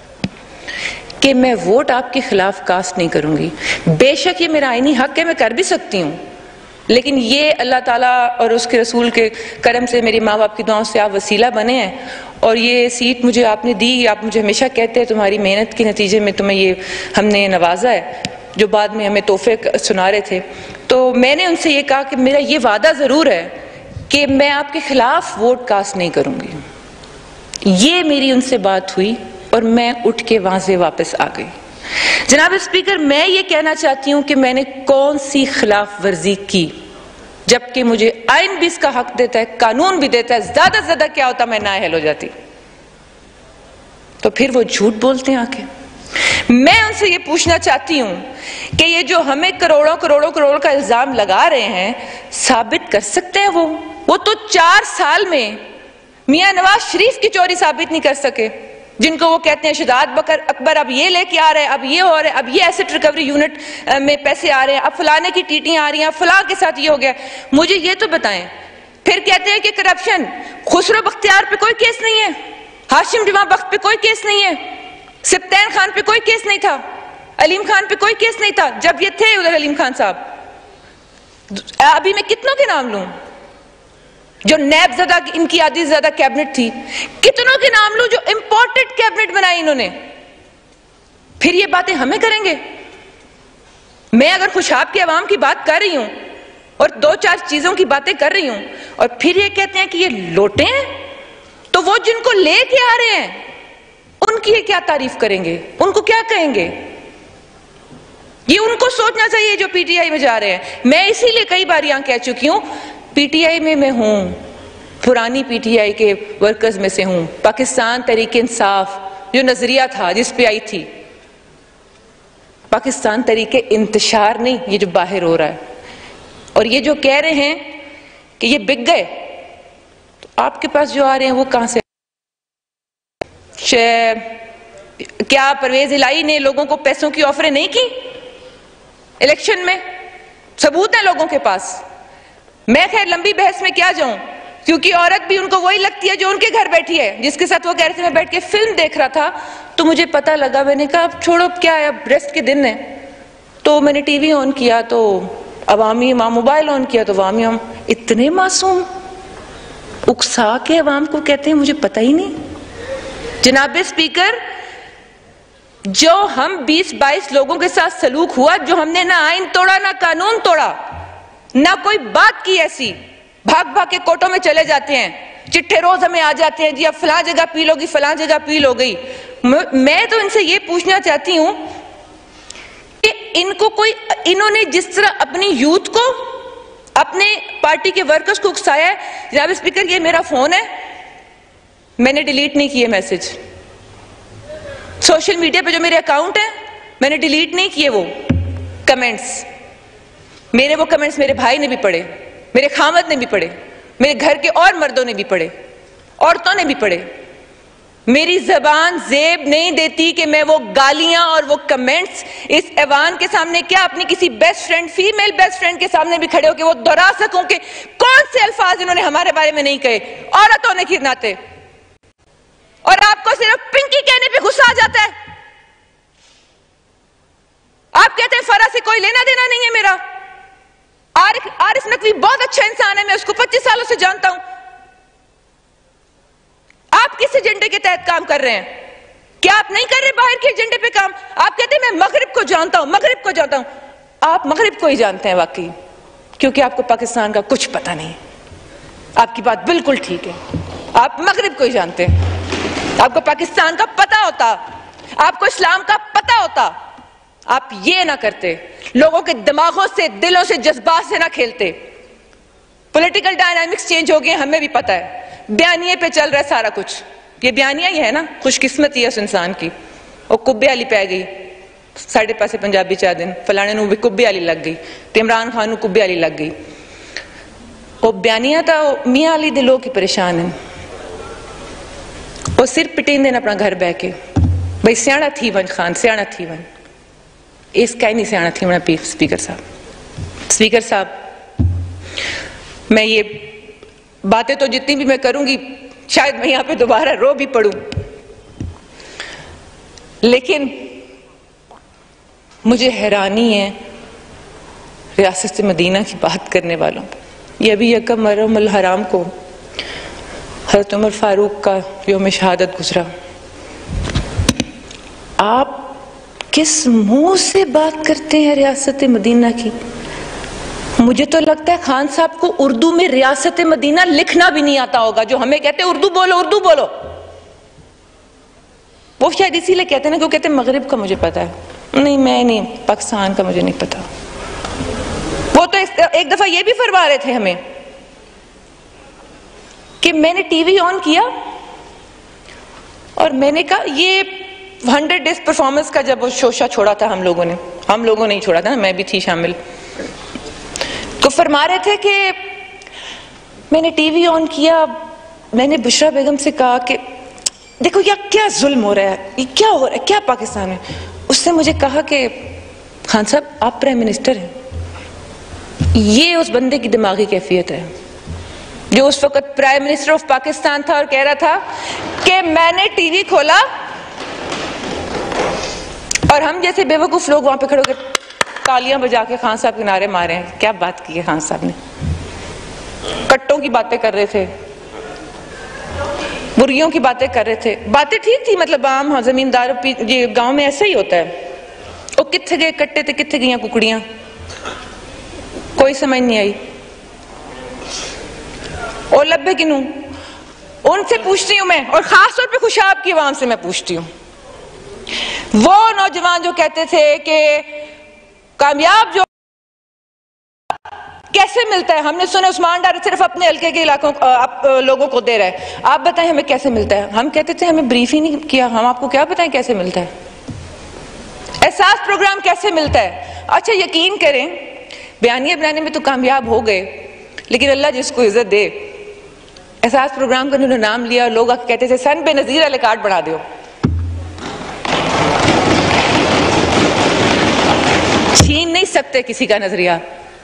कि मैं वोट आपके खिलाफ कास्ट नहीं करूंगी। बेशक ये मेरा आईनी हक है, मैं कर भी सकती हूँ, लेकिन ये अल्लाह ताला और उसके रसूल के करम से, मेरे माँ बाप की दुआओं से आप वसीला बने हैं और ये सीट मुझे आपने दी। आप मुझे हमेशा कहते हैं तुम्हारी मेहनत के नतीजे में तुम्हें ये हमने नवाजा है, जो बाद में हमें तोहफे सुना रहे थे। तो मैंने उनसे ये कहा कि मेरा ये वादा ज़रूर है कि मैं आपके खिलाफ वोट कास्ट नहीं करूँगी। ये मेरी उनसे बात हुई और मैं उठ के वहाँ से वापस आ गई। जनाब स्पीकर, मैं ये कहना चाहती हूँ कि मैंने कौन सी खिलाफ वर्जी की, जबकि मुझे आइन भी इसका हक देता है, कानून भी देता है। ज्यादा से ज्यादा क्या होता मैं नाअहल हो जाती, तो फिर वो झूठ बोलते हैं आके। मैं उनसे ये पूछना चाहती हूँ कि ये जो हमें करोड़ों करोड़ों करोड़ का इल्जाम लगा रहे हैं, साबित कर सकते हैं वो वो तो चार साल में मियां नवाज शरीफ की चोरी साबित नहीं कर सके, जिनको वो कहते हैं शहजाद बकर अकबर अब ये लेके आ रहे हैं, अब ये हो रहा है, अब ये एसेट रिकवरी यूनिट में पैसे आ रहे हैं, अब फलाने की टीटियां आ रही हैं, फलां के साथ ये हो गया। मुझे ये तो बताएं। फिर कहते हैं कि करप्शन, खुसरो बख्तियार पे कोई केस नहीं है, हाशिम जमा बख्त पे कोई केस नहीं है, सिप्तैन खान पे कोई केस नहीं था, अलीम खान पे कोई केस नहीं था जब ये थे उधर अलीम खान साहब। अभी मैं कितनों के नाम लूं जो नैब ज़दा, इनकी आधी ज्यादा कैबिनेट थी, कितनों के नाम लूं जो इंपॉर्टेंट कैबिनेट बनाई इन्होंने। फिर ये बातें हमें करेंगे। मैं अगर खुशाब की आवाम की बात कर रही हूं और दो चार चीजों की बातें कर रही हूं और फिर ये कहते हैं कि ये लोटे हैं, तो वो जिनको लेके आ रहे हैं उनकी ये क्या तारीफ करेंगे, उनको क्या कहेंगे? ये उनको सोचना चाहिए जो पीटीआई में जा रहे हैं। मैं इसीलिए कई बार यहां कह चुकी हूं, पीटीआई में मैं हूं, पुरानी पीटीआई के वर्कर्स में से हूं। पाकिस्तान तहरीक इंसाफ जो नजरिया था जिस पे आई थी, पाकिस्तान तरीके इंतशार नहीं, ये जो बाहर हो रहा है। और ये जो कह रहे हैं कि ये बिक गए, तो आपके पास जो आ रहे हैं वो कहां से? क्या परवेज इलाही ने लोगों को पैसों की ऑफरें नहीं की इलेक्शन में? सबूत है लोगों के पास। मैं खैर लंबी बहस में क्या जाऊं, क्योंकि औरत भी उनको वही लगती है जो उनके घर बैठी है, जिसके साथ वो कह रहे थे मैं बैठ के फिल्म देख रहा था तो मुझे पता लगा। मैंने कहा अब छोड़ो, क्या है, अब रेस्ट के दिन है। तो मैंने टीवी ऑन किया तो अवामी इमाम, मोबाइल ऑन किया तो अवामी हम, इतने मासूम उकसा के अवाम को कहते हैं मुझे पता ही नहीं। जनाब स्पीकर, जो हम बीस बाईस लोगों के साथ सलूक हुआ, जो हमने ना आइन तोड़ा ना कानून तोड़ा, ना कोई बात की ऐसी, भाग भाग के कोर्टों में चले जाते हैं, चिट्ठे रोज हमें आ जाते हैं जी अब फलां जगह अपील होगी, फलां जगह अपील हो गई। मैं तो इनसे ये पूछना चाहती हूं कि इनको कोई, इन्होंने जिस तरह अपनी यूथ को, अपने पार्टी के वर्कर्स को उकसाया है। जनाब स्पीकर, ये मेरा फोन है, मैंने डिलीट नहीं किए मैसेज। सोशल मीडिया पे जो मेरे अकाउंट है मैंने डिलीट नहीं किए वो कमेंट्स। मेरे वो कमेंट्स मेरे भाई ने भी पढ़े, मेरे खामद ने भी पढ़े, मेरे घर के और मर्दों ने भी पढ़े, औरतों ने भी पढ़े। मेरी जबान जेब नहीं देती कि मैं वो गालियां और वो कमेंट्स इस ऐवान के सामने, क्या अपनी किसी best friend, female best friend के सामने भी खड़े होकर वो दोहरा सकूं कि कौन से अल्फाज इन्होंने हमारे बारे में नहीं कहे औरतों ने खिरनाते। और आपको सिर्फ पिंकी कहने पे गुस्सा आ जाता है। आप कहते हैं फरा से कोई लेना देना नहीं है मेरा। आरिफ आरिफ नकवी बहुत अच्छा इंसान है, मैं उसको पच्चीस सालों से जानता हूं। आप किस एजेंडे के तहत काम कर रहे हैं? क्या आप नहीं कर रहे बाहर के एजेंडे पे काम? आप कहते हैं मैं मगरिब को जानता हूं, मगरिब को जानता हूं। आप मगरिब को ही जानते हैं वाकई, क्योंकि आपको पाकिस्तान का कुछ पता नहीं। आपकी बात बिल्कुल ठीक है, आप मगरिब को ही जानते हैं। आपको पाकिस्तान का पता होता, आपको इस्लाम का पता होता, आप ये ना करते, लोगों के दिमागों से, दिलों से, जज्बात से ना खेलते। पॉलिटिकल डायनामिक्स चेंज हो गए, हमें भी पता है। बयानिए पे चल रहा है सारा कुछ। ये बयानिया ही है ना, खुशकिस्मती है उस इंसान की। और कुब्बे वाली पै गई साढ़े पासे पंजाबी चार दिन, फलाने नूं भी कुब्बे वाली लग गई, ते इमरान खान नूं कुब्बे वाली लग गई। और बयानिया तो मियाँ अली दे लोग ही परेशान हैं। और सिर पिटेंदे ने अपना घर बह के, भाई सियाणा थी वन खान, सियाणा थी वन। इसका ही नहीं सियाणा थी वना पी स्पीकर साहब। स्पीकर साहब, मैं ये बातें तो जितनी भी मैं करूंगी शायद मैं यहां पे दोबारा रो भी पड़ूं, लेकिन मुझे हैरानी है रियासत मदीना की बात करने वालों पर। ये अभी यकम मुहर्रम हराम को हज़रत उमर फारूक का यौम शहादत गुजरा। आप किस मुंह से बात करते हैं रियासत मदीना की? मुझे तो लगता है खान साहब को उर्दू में रियासत मदीना लिखना भी नहीं आता होगा, जो हमें कहते हैं उर्दू बोलो, उर्दू बोलो। वो शायद इसीलिए कहते हैं ना, क्यों कहते हैं मगरिब का मुझे पता है। नहीं, मैं नहीं, पाकिस्तान का मुझे नहीं पता। वो तो एक दफा ये भी फरमा रहे थे हमें कि मैंने टीवी ऑन किया और मैंने कहा ये हंड्रेड डेज परफॉर्मेंस का जब वो शोशा छोड़ा था हम लोगों ने, हम लोगों ने ही छोड़ा था ना, मैं भी थी शामिल। तो फरमा रहे थे कि मैंने टीवी ऑन किया, मैंने बुशरा बेगम से कहा कि देखो यार क्या जुल्म हो रहा है, ये क्या हो रहा है, क्या पाकिस्तान है। उसने मुझे कहा कि खान साहब आप प्राइम मिनिस्टर हैं। ये उस बंदे की दिमागी कैफियत है जो उस वक्त प्राइम मिनिस्टर ऑफ पाकिस्तान था और कह रहा था कि मैंने टीवी खोला और हम जैसे बेवकूफ लोग वहां पे खड़े होकर तालियां बजा के खान साहब के नारे मारे हैं। क्या बात की है खान साहब ने, कट्टों की बातें कर रहे थे, मुर्गियों की बातें कर रहे थे। बातें ठीक थी, मतलब आम जमींदार ये गांव में ऐसा ही होता है। वो कित्थे गए कट्टे थे, कित्थे गई कुकड़ियां, कोई समझ नहीं आई। और लब्बे किनू उनसे पूछती हूं मैं, और खास तौर पे खुशाब की आवाम से मैं पूछती हूं, वो नौजवान जो कहते थे कि कामयाब जो कैसे मिलता है, हमने सुना उस्मान डार सिर्फ अपने हल्के के इलाकों आप लोगों को दे रहा है, आप बताएं हमें कैसे मिलता है। हम कहते थे हमें ब्रीफ ही नहीं किया, हम आपको क्या बताएं कैसे मिलता है, एहसास प्रोग्राम कैसे मिलता है। अच्छा यकीन करें बयानिया बनाने में तो कामयाब हो गए, लेकिन अल्लाह जिसको इज्जत दे, एहसास प्रोग्राम का उन्होंने नाम लिया और लोग आके कहते थे सन बेनजीर वाले कार्ड बना दो। छीन नहीं सकते किसी का नजरिया,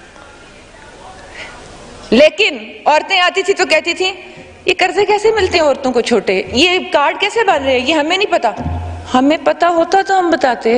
लेकिन औरतें आती थी तो कहती थी ये कर्जे कैसे मिलते हैं औरतों को छोटे, ये कार्ड कैसे बन रहे हैं, ये हमें नहीं पता। हमें पता होता तो हम बताते,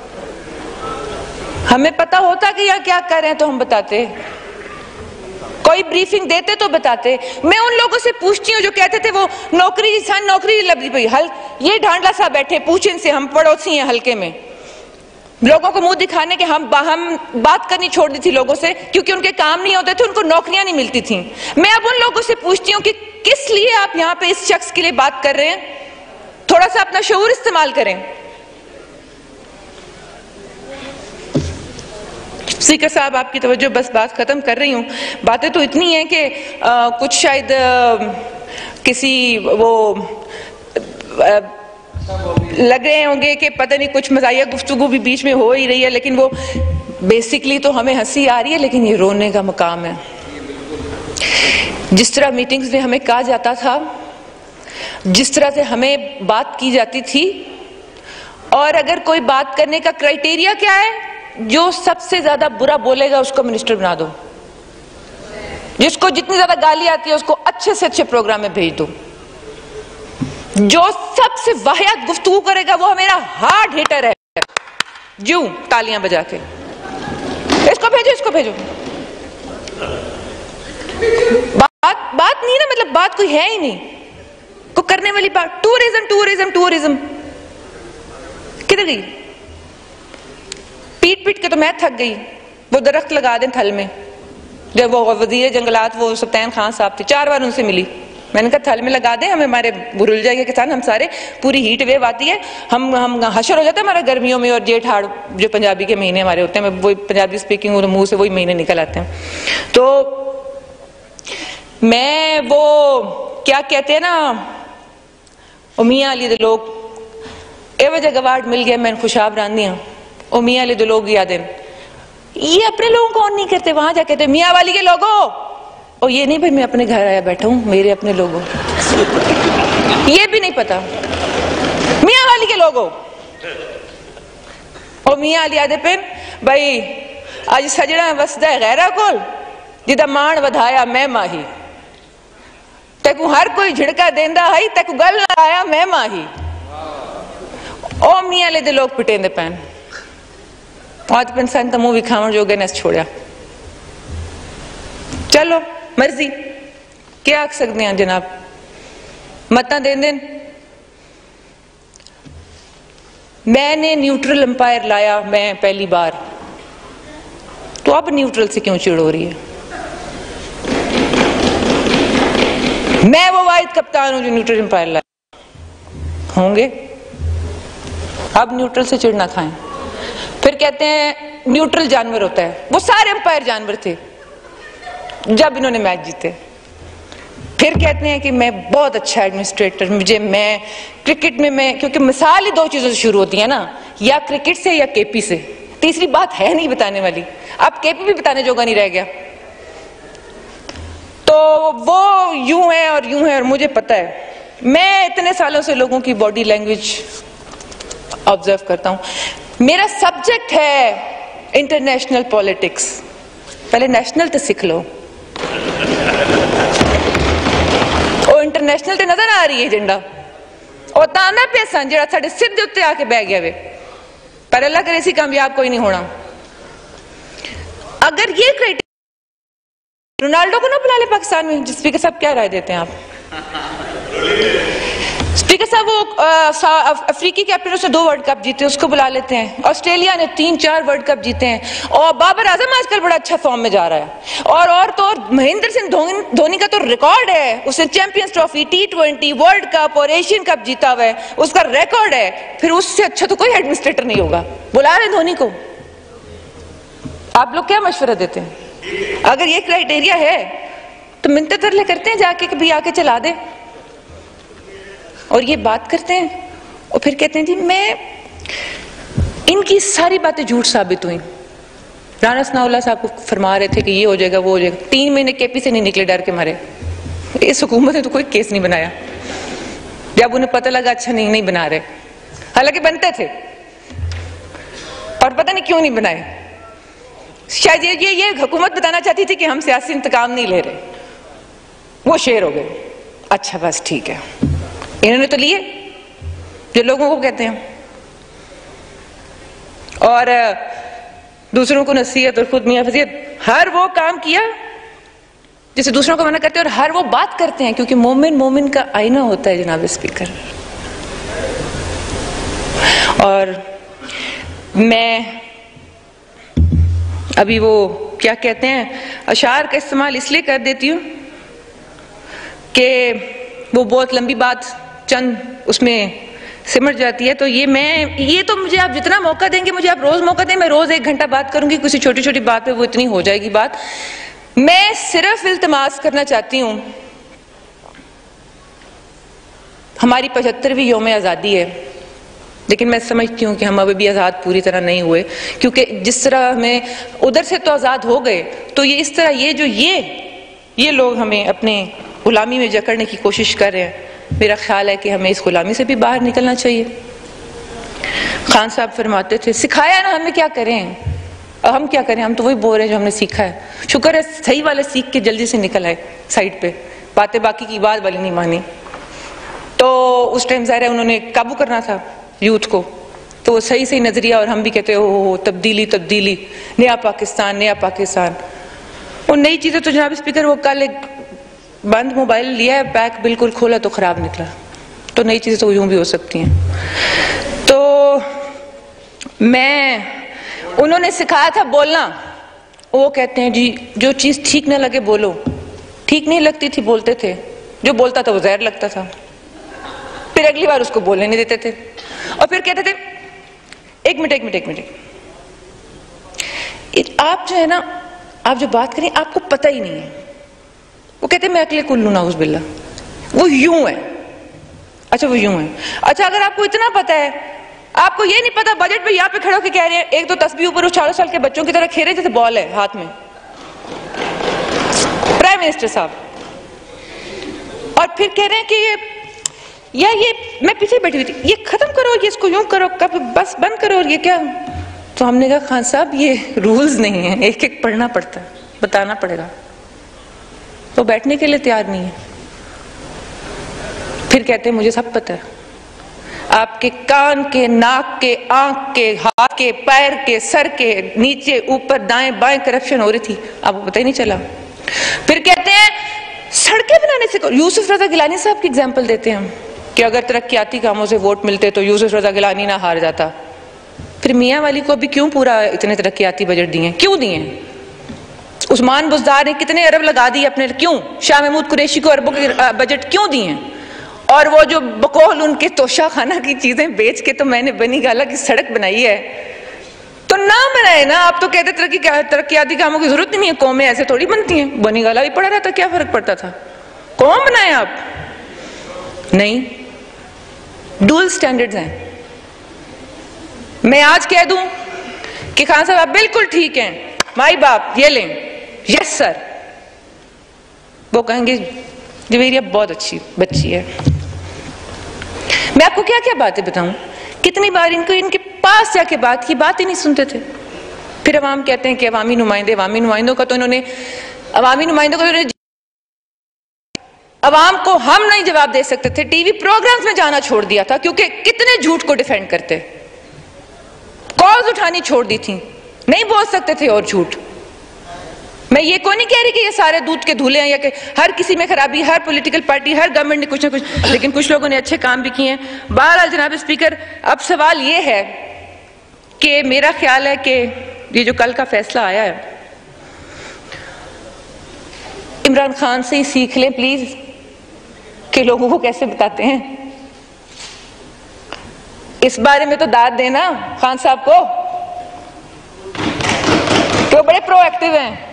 हमें पता होता कि यह क्या कर रहे हैं तो हम बताते, कोई ब्रीफिंग देते तो बताते। मैं उन लोगों से पूछती हूँ जो कहते थे वो नौकरी सन नौकरी लगी पई हल, ये ढांडला सा बैठे पूछ इनसे, हम पड़ोसी हैं हल्के में, लोगों को मुंह दिखाने के हम हम बात करनी छोड़ दी थी लोगों से, क्योंकि उनके काम नहीं होते थे, उनको नौकरियां नहीं मिलती थी। मैं अब उन लोगों से पूछती हूँ कि किस लिए आप यहाँ पे इस शख्स के लिए बात कर रहे हैं, थोड़ा सा अपना शऊर इस्तेमाल करें। स्पीकर साहब आपकी तवज्जो, बस बात खत्म कर रही हूं। बातें तो इतनी हैं कि आ, कुछ शायद आ, किसी वो आ, लग रहे होंगे कि पता नहीं कुछ मज़ाहिया गुफ्तगू भी बीच में हो ही रही है, लेकिन वो बेसिकली तो हमें हंसी आ रही है, लेकिन ये रोने का मकाम है। जिस तरह मीटिंग्स में हमें कहा जाता था, जिस तरह से हमें बात की जाती थी, और अगर कोई बात करने का क्राइटेरिया क्या है, जो सबसे ज्यादा बुरा बोलेगा उसको मिनिस्टर बना दो, जिसको जितनी ज्यादा गाली आती है उसको अच्छे से अच्छे प्रोग्राम में भेज दो, जो सबसे वाहियात गुफ्तगू करेगा वो मेरा हार्ड हिटर है, जू तालियां बजा के इसको भेजो इसको भेजो। बात बात नहीं ना, मतलब बात कोई है ही नहीं, को करने वाली बात। टूरिज्म टूरिज्म टूरिज्म किधर गई? पीट पीट के तो मैं थक गई। वो दरख्त लगा दें थल में, जब वो वजीर जंगलात वो सप्तान खान साहब थे, चार बार उनसे मिली, मैंने कहा थल में लगा दें, हमें हमारे भुल जाएगा किसान, हम सारे पूरी हीट वेव आती है, हम हम हशर हो जाता है हमारा गर्मियों में, और जेठ हाड़ जो पंजाबी के महीने हमारे होते हैं, वही पंजाबी स्पीकिंग तो मुंह से वही महीने निकल आते हैं। तो मैं वो क्या कहते हैं ना, मियाँ अली दे लोग ए वजह अवार्ड मिल गया, मैंने खुशाब रांधी हाँ, ओ मियाँ अली दे लोग याद है, ये अपने लोगों को ऑन नहीं करते, वहां जा कहते मियाँ वाली के लोगों, और ये नहीं भाई मैं अपने घर आया बैठा हूं, मेरे अपने लोगों, ये भी नहीं पता मियाँ वाली के लोगों। और मियाँ अली आदे पे भाई अज सजना वसदा है गैरा कोल, जिदा मान वधाया मैं माही, तेकू हर कोई झिड़का देंदा है, तेकू गल ना आया मैं माही। ओ मियाँ अली दे लोग पिटेंदे पैन, आज पेंसन तो मुंह विखावन जोगे ने छोड़िया, चलो मर्जी क्या आख सकते हैं जनाब, मता दे देन। मैंने न्यूट्रल अंपायर लाया मैं पहली बार, तो अब न्यूट्रल से क्यों चिड़ हो रही है? मैं वो वाहिद कप्तान हूं जो न्यूट्रल अंपायर लाया, होंगे अब न्यूट्रल से चिड़ ना खाएं। फिर कहते हैं न्यूट्रल जानवर होता है, वो सारे अंपायर जानवर थे जब इन्होंने मैच जीते। फिर कहते हैं कि मैं बहुत अच्छा एडमिनिस्ट्रेटर, मुझे मैं क्रिकेट में मैं, क्योंकि मिसाल ही दो चीजों से शुरू होती है ना, या क्रिकेट से या केपी से, तीसरी बात है नहीं बताने वाली, अब केपी भी बताने जोगा नहीं रह गया। तो वो यूं है और यूं है, और मुझे पता है, मैं इतने सालों से लोगों की बॉडी लैंग्वेज ऑब्जर्व करता हूं। मेरा सब्जेक्ट है इंटरनेशनल पॉलिटिक्स, पहले नेशनल तो सीख लो, और इंटरनेशनल तो नजर आ रही है झंडा, और ताना पे सन जेड़ा साडे सिर दे उत्ते आके बह गया वे, पर अल्लाह करे ऐसी कामयाब कोई नहीं होना। अगर ये क्राइटेरिया, रोनाल्डो को ना बुला ले पाकिस्तान में। स्पीकर साहब क्या राय देते हैं आप? स्पीकर साहब वो अफ्रीकी कैप्टन उसने दो वर्ल्ड कप जीते, उसको बुला लेते हैं। ऑस्ट्रेलिया ने तीन चार वर्ल्ड कप जीते हैं और बाबर आजम आजकल बड़ा अच्छा फॉर्म में जा रहा है। और और तो और महेंद्र सिंह धोनी का तो रिकॉर्ड है, उसने champions trophy, T twenty, world cup और एशियन कप जीता हुआ है, उसका रिकॉर्ड है। फिर उससे अच्छा तो कोई एडमिनिस्ट्रेटर नहीं होगा। बुला रहे धोनी को। आप लोग क्या मशवरा देते हैं? अगर ये क्राइटेरिया है तो मिन्नतें तरले करते हैं जाके कि भाई आके चला दे, और ये बात करते हैं और फिर कहते हैं जी मैं, इनकी सारी बातें झूठ साबित हुई। राना सनाउल्लाह साहब को फरमा रहे थे कि ये हो जाएगा वो हो जाएगा, तीन महीने केपी से नहीं निकले डर के मारे। इस हुकूमत ने तो कोई केस नहीं बनाया। जब उन्हें पता लगा अच्छा नहीं नहीं बना रहे, हालांकि बनते थे और पता नहीं क्यों नहीं बनाए। शायद ये ये ये हुकूमत बताना चाहती थी कि हम सियासी इंतकाम नहीं ले रहे, वो शेर हो गए। अच्छा बस ठीक है, इन्होंने तो लिए जो लोगों को कहते हैं, और दूसरों को नसीहत और खुद मियां फजीहत, हर वो काम किया जिसे दूसरों को मना करते हैं, और हर वो बात करते हैं क्योंकि मोमिन मोमिन का आईना होता है जनाब स्पीकर। और मैं अभी वो क्या कहते हैं अशार का इस्तेमाल इसलिए कर देती हूं कि वो बहुत लंबी बात चंद उसमें सिमट जाती है। तो ये मैं ये तो मुझे आप जितना मौका देंगे, मुझे आप रोज मौका दें, मैं रोज एक घंटा बात करूंगी, किसी छोटी छोटी बात पे वो इतनी हो जाएगी बात। मैं सिर्फ इल्तमास करना चाहती हूं, हमारी पचहत्तरवीं यौम आज़ादी है, लेकिन मैं समझती हूँ कि हम अभी भी आज़ाद पूरी तरह नहीं हुए, क्योंकि जिस तरह हमें उधर से तो आज़ाद हो गए, तो ये इस तरह ये जो ये ये लोग हमें अपने गुलामी में जकड़ने की कोशिश कर रहे हैं। मेरा ख्याल है कि हमें इस गुलामी से भी बाहर निकलना चाहिए। खान साहब फरमाते थे सिखाया ना हमें क्या करें, अब हम क्या करें, हम तो वही बोल रहे हैं जो हमने सीखा है। शुक्र है सही वाले सीख के जल्दी से निकल आए साइड पे, बातें बाकी की बात वाली नहीं मानी। तो उस टाइम ज़ाहिर है उन्होंने काबू करना था यूथ को, तो वो सही सही नजरिया, और हम भी कहते हो, हो तब्दीली तब्दीली, नया पाकिस्तान नया पाकिस्तान। वो नई चीजें तो जनाब स्पीकर वो कल एक बंद मोबाइल लिया है, पैक बिल्कुल खोला तो खराब निकला, तो नई चीजें तो यूं भी हो सकती हैं। तो मैं उन्होंने सिखाया था बोलना, वो कहते हैं जी जो चीज ठीक ना लगे बोलो, ठीक नहीं लगती थी बोलते थे, जो बोलता था वो जहर लगता था, फिर अगली बार उसको बोलने नहीं देते थे, और फिर कहते थे एक मिनट एक मिनट एक मिनट आप जो है ना, आप जो बात करें आपको पता ही नहीं है। वो कहते मैं अकले कुल्लू नाउज़ बिल्ला, वो यूं है। अच्छा वो यूं है, अच्छा अगर आपको इतना पता है, आपको ये नहीं पता बजट पे यहाँ पे खड़े होकर कह रहे हैं एक तो तस्बीह ऊपर अठारह साल के बच्चों की तरह खेल रहे जैसे बॉल है हाथ में, प्राइम मिनिस्टर साहब, और फिर कह रहे हैं कि ये या ये मैं पीछे बैठी हुई थी, ये खत्म करो, ये इसको यूं करो, कब बस बंद करो, और ये क्या। तो हमने कहा खान साहब ये रूल्स नहीं है, एक एक पढ़ना पड़ता है, बताना पड़ेगा। तो बैठने के लिए तैयार नहीं है। फिर कहते हैं मुझे सब पता है, आपके कान के, नाक के, आंख के, हाथ के, पैर के, सर के नीचे ऊपर दाएं बाएं करप्शन हो रही थी, आपको पता ही नहीं चला। फिर कहते हैं सड़कें बनाने से, यूसुफ रजा गिलानी साहब की एग्जाम्पल देते हैं हम कि अगर तरक्याती कामों से वोट मिलते तो यूसुफ रजा गिलानी ना हार जाता। फिर मियाँ वाली को अभी क्यों पूरा इतने तरक्याती बजट दिए, क्यों दिए? उस्मान बुज़दार ने कितने अरब लगा दिए अपने, क्यों? शाह महमूद कुरैशी को अरबों के बजट क्यों दिए? और वो जो बकौल उनके तोशा खाना की चीजें बेच के तो मैंने बनी गाला की सड़क बनाई है, तो ना बनाए ना। आप तो कहते तरक्की तरक्याती कामों की जरूरत नहीं है, कौमें ऐसे थोड़ी बनती हैं, बनी गाला भी पड़ा रहता, क्या फर्क पड़ता था? कौन बनाए आप? नहीं, डुअल स्टैंडर्ड्स हैं। मैं आज कह दूं कि खान साहब आप बिल्कुल ठीक हैं, माई बाप ये लें, यस सर, वो कहेंगे जवेरिया बहुत अच्छी बच्ची है। मैं आपको क्या क्या बातें बताऊं, कितनी बार इनको इनके पास जाके बात की, बात ही नहीं सुनते थे। फिर अवाम कहते हैं कि अवामी नुमाइंदे, अवामी नुमाइंदों का तो इन्होंने अवामी नुमाइंदों का तो अवाम को हम नहीं जवाब दे सकते थे, टीवी प्रोग्राम्स में जाना छोड़ दिया था, क्योंकि कितने झूठ को डिफेंड करते, कॉल्स उठानी छोड़ दी थी, नहीं बोल सकते थे और झूठ। मैं ये कोई नहीं कह रही कि ये सारे दूध के धुले हैं या कि हर किसी में खराबी, हर पॉलिटिकल पार्टी, हर गवर्नमेंट ने कुछ ना कुछ, लेकिन कुछ लोगों ने अच्छे काम भी किए हैं। बहरहाल जनाब स्पीकर, अब सवाल ये है कि मेरा ख्याल है कि ये जो कल का फैसला आया है, इमरान खान से ही सीख लें प्लीज कि लोगों को कैसे बताते हैं। इस बारे में तो दाद देना खान साहब को, तो बड़े प्रोएक्टिव हैं।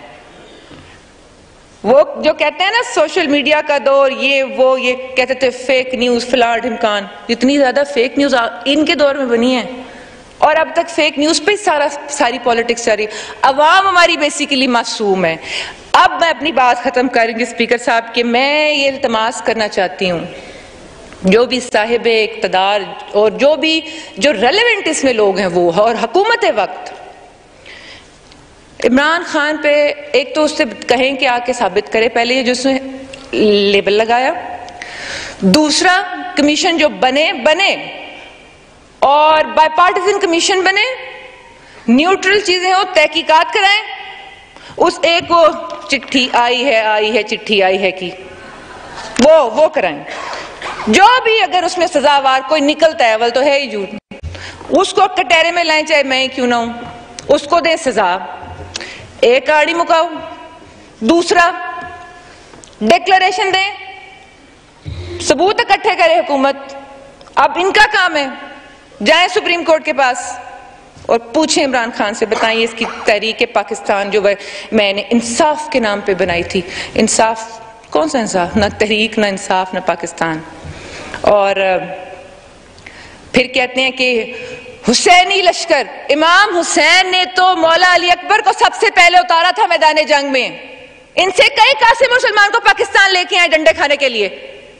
वो जो कहते हैं ना सोशल मीडिया का दौर, ये वो ये कहते थे फेक न्यूज फलां ढिमकान, इतनी ज्यादा फेक न्यूज इनके दौर में बनी है और अब तक फेक न्यूज पे सारा सारी पॉलिटिक्स चल रही है। अवाम हमारी बेसिकली मासूम है। अब मैं अपनी बात खत्म करेंगे स्पीकर साहब कि मैं ये इल्तमास करना चाहती हूँ, जो भी साहिब इक़्तिदार और जो भी जो रेलेवेंट इसमें लोग हैं वो और हुकूमत वक्त, इमरान खान पे एक तो उससे कहें कि आके साबित करे पहले ये जो उसने लेबल लगाया, दूसरा कमीशन जो बने बने और बायपार्टिजन कमीशन बने, न्यूट्रल चीजें हो, तहकीकात कराएं। उस एक वो चिट्ठी आई है आई है चिट्ठी आई है की वो वो कराएं। जो भी अगर उसमें सजावार कोई निकलता है, अवल तो है ही झूठ, उसको कटहरे में लाएं, चाहे मैं ही क्यों ना हूं, उसको दें सजा। एक आड़ी मुकाओ, दूसरा डिक्लेरेशन दें, सबूत इकट्ठे करे हुकूमत। अब इनका काम है, जाएं सुप्रीम कोर्ट के पास और पूछें इमरान खान से, बताइए इसकी तहरीक पाकिस्तान जो मैंने इंसाफ के नाम पे बनाई थी, इंसाफ कौन सा इंसाफ, ना तहरीक ना इंसाफ ना पाकिस्तान। और फिर कहते हैं कि हुसैनी लश्कर, इमाम हुसैन ने तो मौला अली अकबर को सबसे पहले उतारा था मैदान जंग में। इनसे कई कासिम मुसलमान को पाकिस्तान लेके आए डंडे खाने के लिए,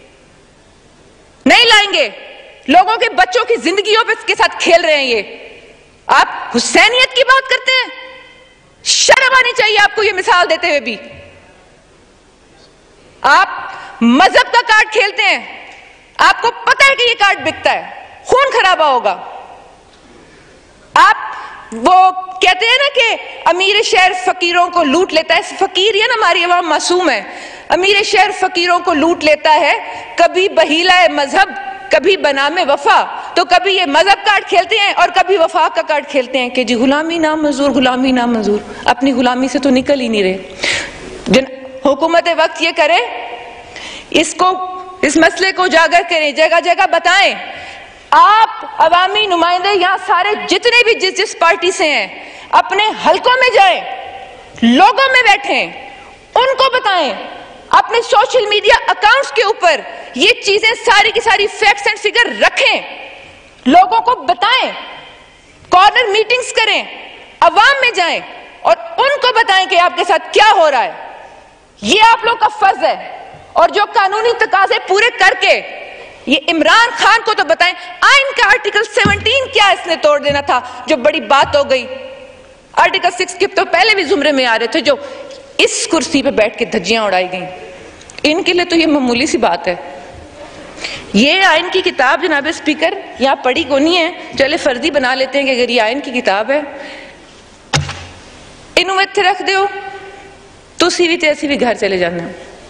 नहीं लाएंगे। लोगों के बच्चों की जिंदगियों पे के साथ खेल रहे हैं ये। आप हुसैनियत की बात करते हैं, शर्म आनी चाहिए आपको ये मिसाल देते हुए भी। आप मजहब का कार्ड खेलते हैं, आपको पता है कि ये कार्ड बिकता है, खून खराबा होगा। आप वो कहते हैं ना कि अमीर शहर फकीरों को लूट लेता है, फकीर या ना हमारी अवाम मासूम है। अमीर शहर फकीरों को लूट लेता है, कभी बहीला मजहब, कभी बनामे वफा, तो कभी ये मजहब कार्ड खेलते हैं और कभी वफा का कार्ड खेलते हैं कि जी गुलामी ना मंजूर, गुलामी ना मंजूर। अपनी गुलामी से तो निकल ही नहीं रहे। जिन हुकूमत वक्त ये करे, इसको इस मसले को उजागर करें, जगह जगह बताएं। आप अवामी नुमाइंदे यहां सारे जितने भी जिस जिस पार्टी से हैं, अपने हलकों में जाएं, लोगों में बैठें, उनको बताएं, अपने सोशल मीडिया अकाउंट्स के ऊपर ये चीजें सारी की सारी फैक्ट्स एंड फिगर रखें, लोगों को बताएं, कॉर्नर मीटिंग्स करें, अवाम में जाएं और उनको बताएं कि आपके साथ क्या हो रहा है। ये आप लोग का फर्ज है। और जो कानूनी तकाजे पूरे करके ये इमरान खान को तो बताएं, आइन का आर्टिकल सत्रह क्या इसने तोड़ देना था, जो बड़ी बात हो गई। आर्टिकल सिक्स के तो पहले भी जुमरे में आ रहे थे, जो इस कुर्सी पे बैठ के धज्जियां उड़ाई गई। इनके लिए तो ये मामूली सी बात है। ये आइन की किताब जनाब स्पीकर यहां पढ़ी को नहीं है, चले फर्जी बना लेते हैं कि अगर ये आइन की किताब है, इनू इत्थे रख दो, तुसी भी तैसी भी घर चले जाना।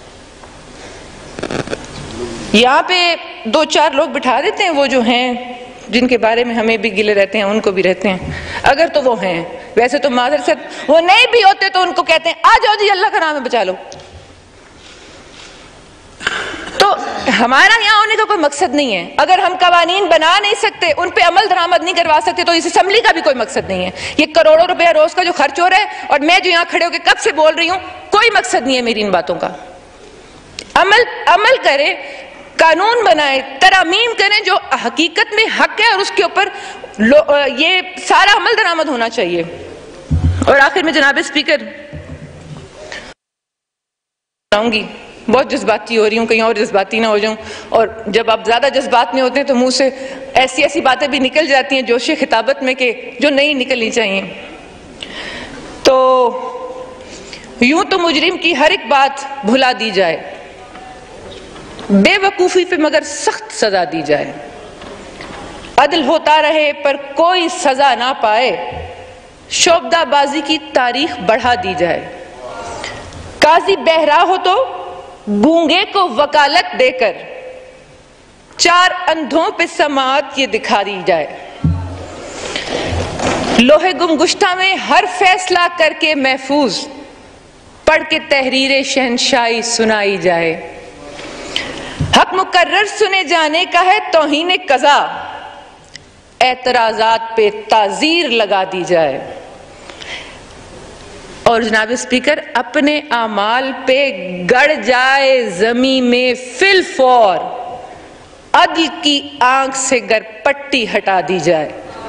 यहाँ पे दो चार लोग बिठा देते हैं, वो जो हैं जिनके बारे में हमें भी गिले रहते हैं, उनको भी रहते हैं, अगर तो वो हैं। वैसे तो मादर से वो नहीं भी होते तो उनको कहते हैं आ जाओ जी, अल्लाह का नाम है बचा लो। तो हमारा यहाँ होने का कोई मकसद नहीं है। अगर हम कवानीन बना नहीं सकते, उन पे अमल दरामद नहीं करवा सकते, तो इस असेंबली का भी कोई मकसद नहीं है। ये करोड़ों रुपया रोज का जो खर्च हो रहा है, और मैं जो यहाँ खड़े होकर कब से बोल रही हूँ, कोई मकसद नहीं है मेरी इन बातों का। अमल अमल करे, कानून बनाए, तरामीम करें जो हकीकत में हक है, और उसके ऊपर ये सारा अमल दरामद होना चाहिए। और आखिर में जनाब स्पीकर आऊंगी, बहुत जज्बाती हो रही हूँ, कहीं और जज्बाती ना हो जाऊं। और जब आप ज्यादा जज्बात में होते हैं तो मुंह से ऐसी ऐसी बातें भी निकल जाती हैं जोश खिताबत में के जो नहीं निकलनी चाहिए। तो यूं तो मुजरिम की हर एक बात भुला दी जाए, बेवकूफी पे मगर सख्त सजा दी जाए। अदल होता रहे पर कोई सजा ना पाए, शोबदाबाजी की तारीख बढ़ा दी जाए। काजी बहरा हो तो गूंगे को वकालत देकर, चार अंधों पे समाअत ये दिखा दी जाए। लोहे गुमगुश्ता में हर फैसला करके महफूज, पढ़ के तहरीर शहनशाही सुनाई जाए। हक मुकर्रर सुने जाने का है तौहीन कज़ा, एतराजात पे ताजीर लगा दी जाए। और जनाब स्पीकर, अपने आमाल पे गड़ जाए जमी में फिल फौर, अदल की आंख से गरपट्टी हटा दी जाए।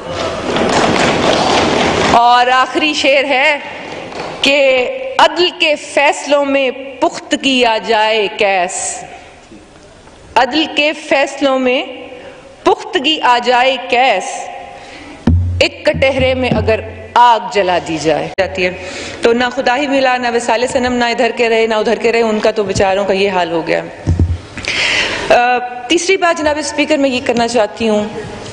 और आखिरी शेर है कि अदल के फैसलों में पुख्तगी आ जाए कैस, अदल के फैसलों में पुख्तगी आ जाए कैस, एक कटहरे में अगर आग जला दी जाए जाती है। तो ना खुदा ही मिला, ना विसाले सनम, ना इधर के रहे ना उधर के रहे, उनका तो बेचारों का ये हाल हो गया। आ, तीसरी बात जनाब स्पीकर मैं ये करना चाहती हूँ,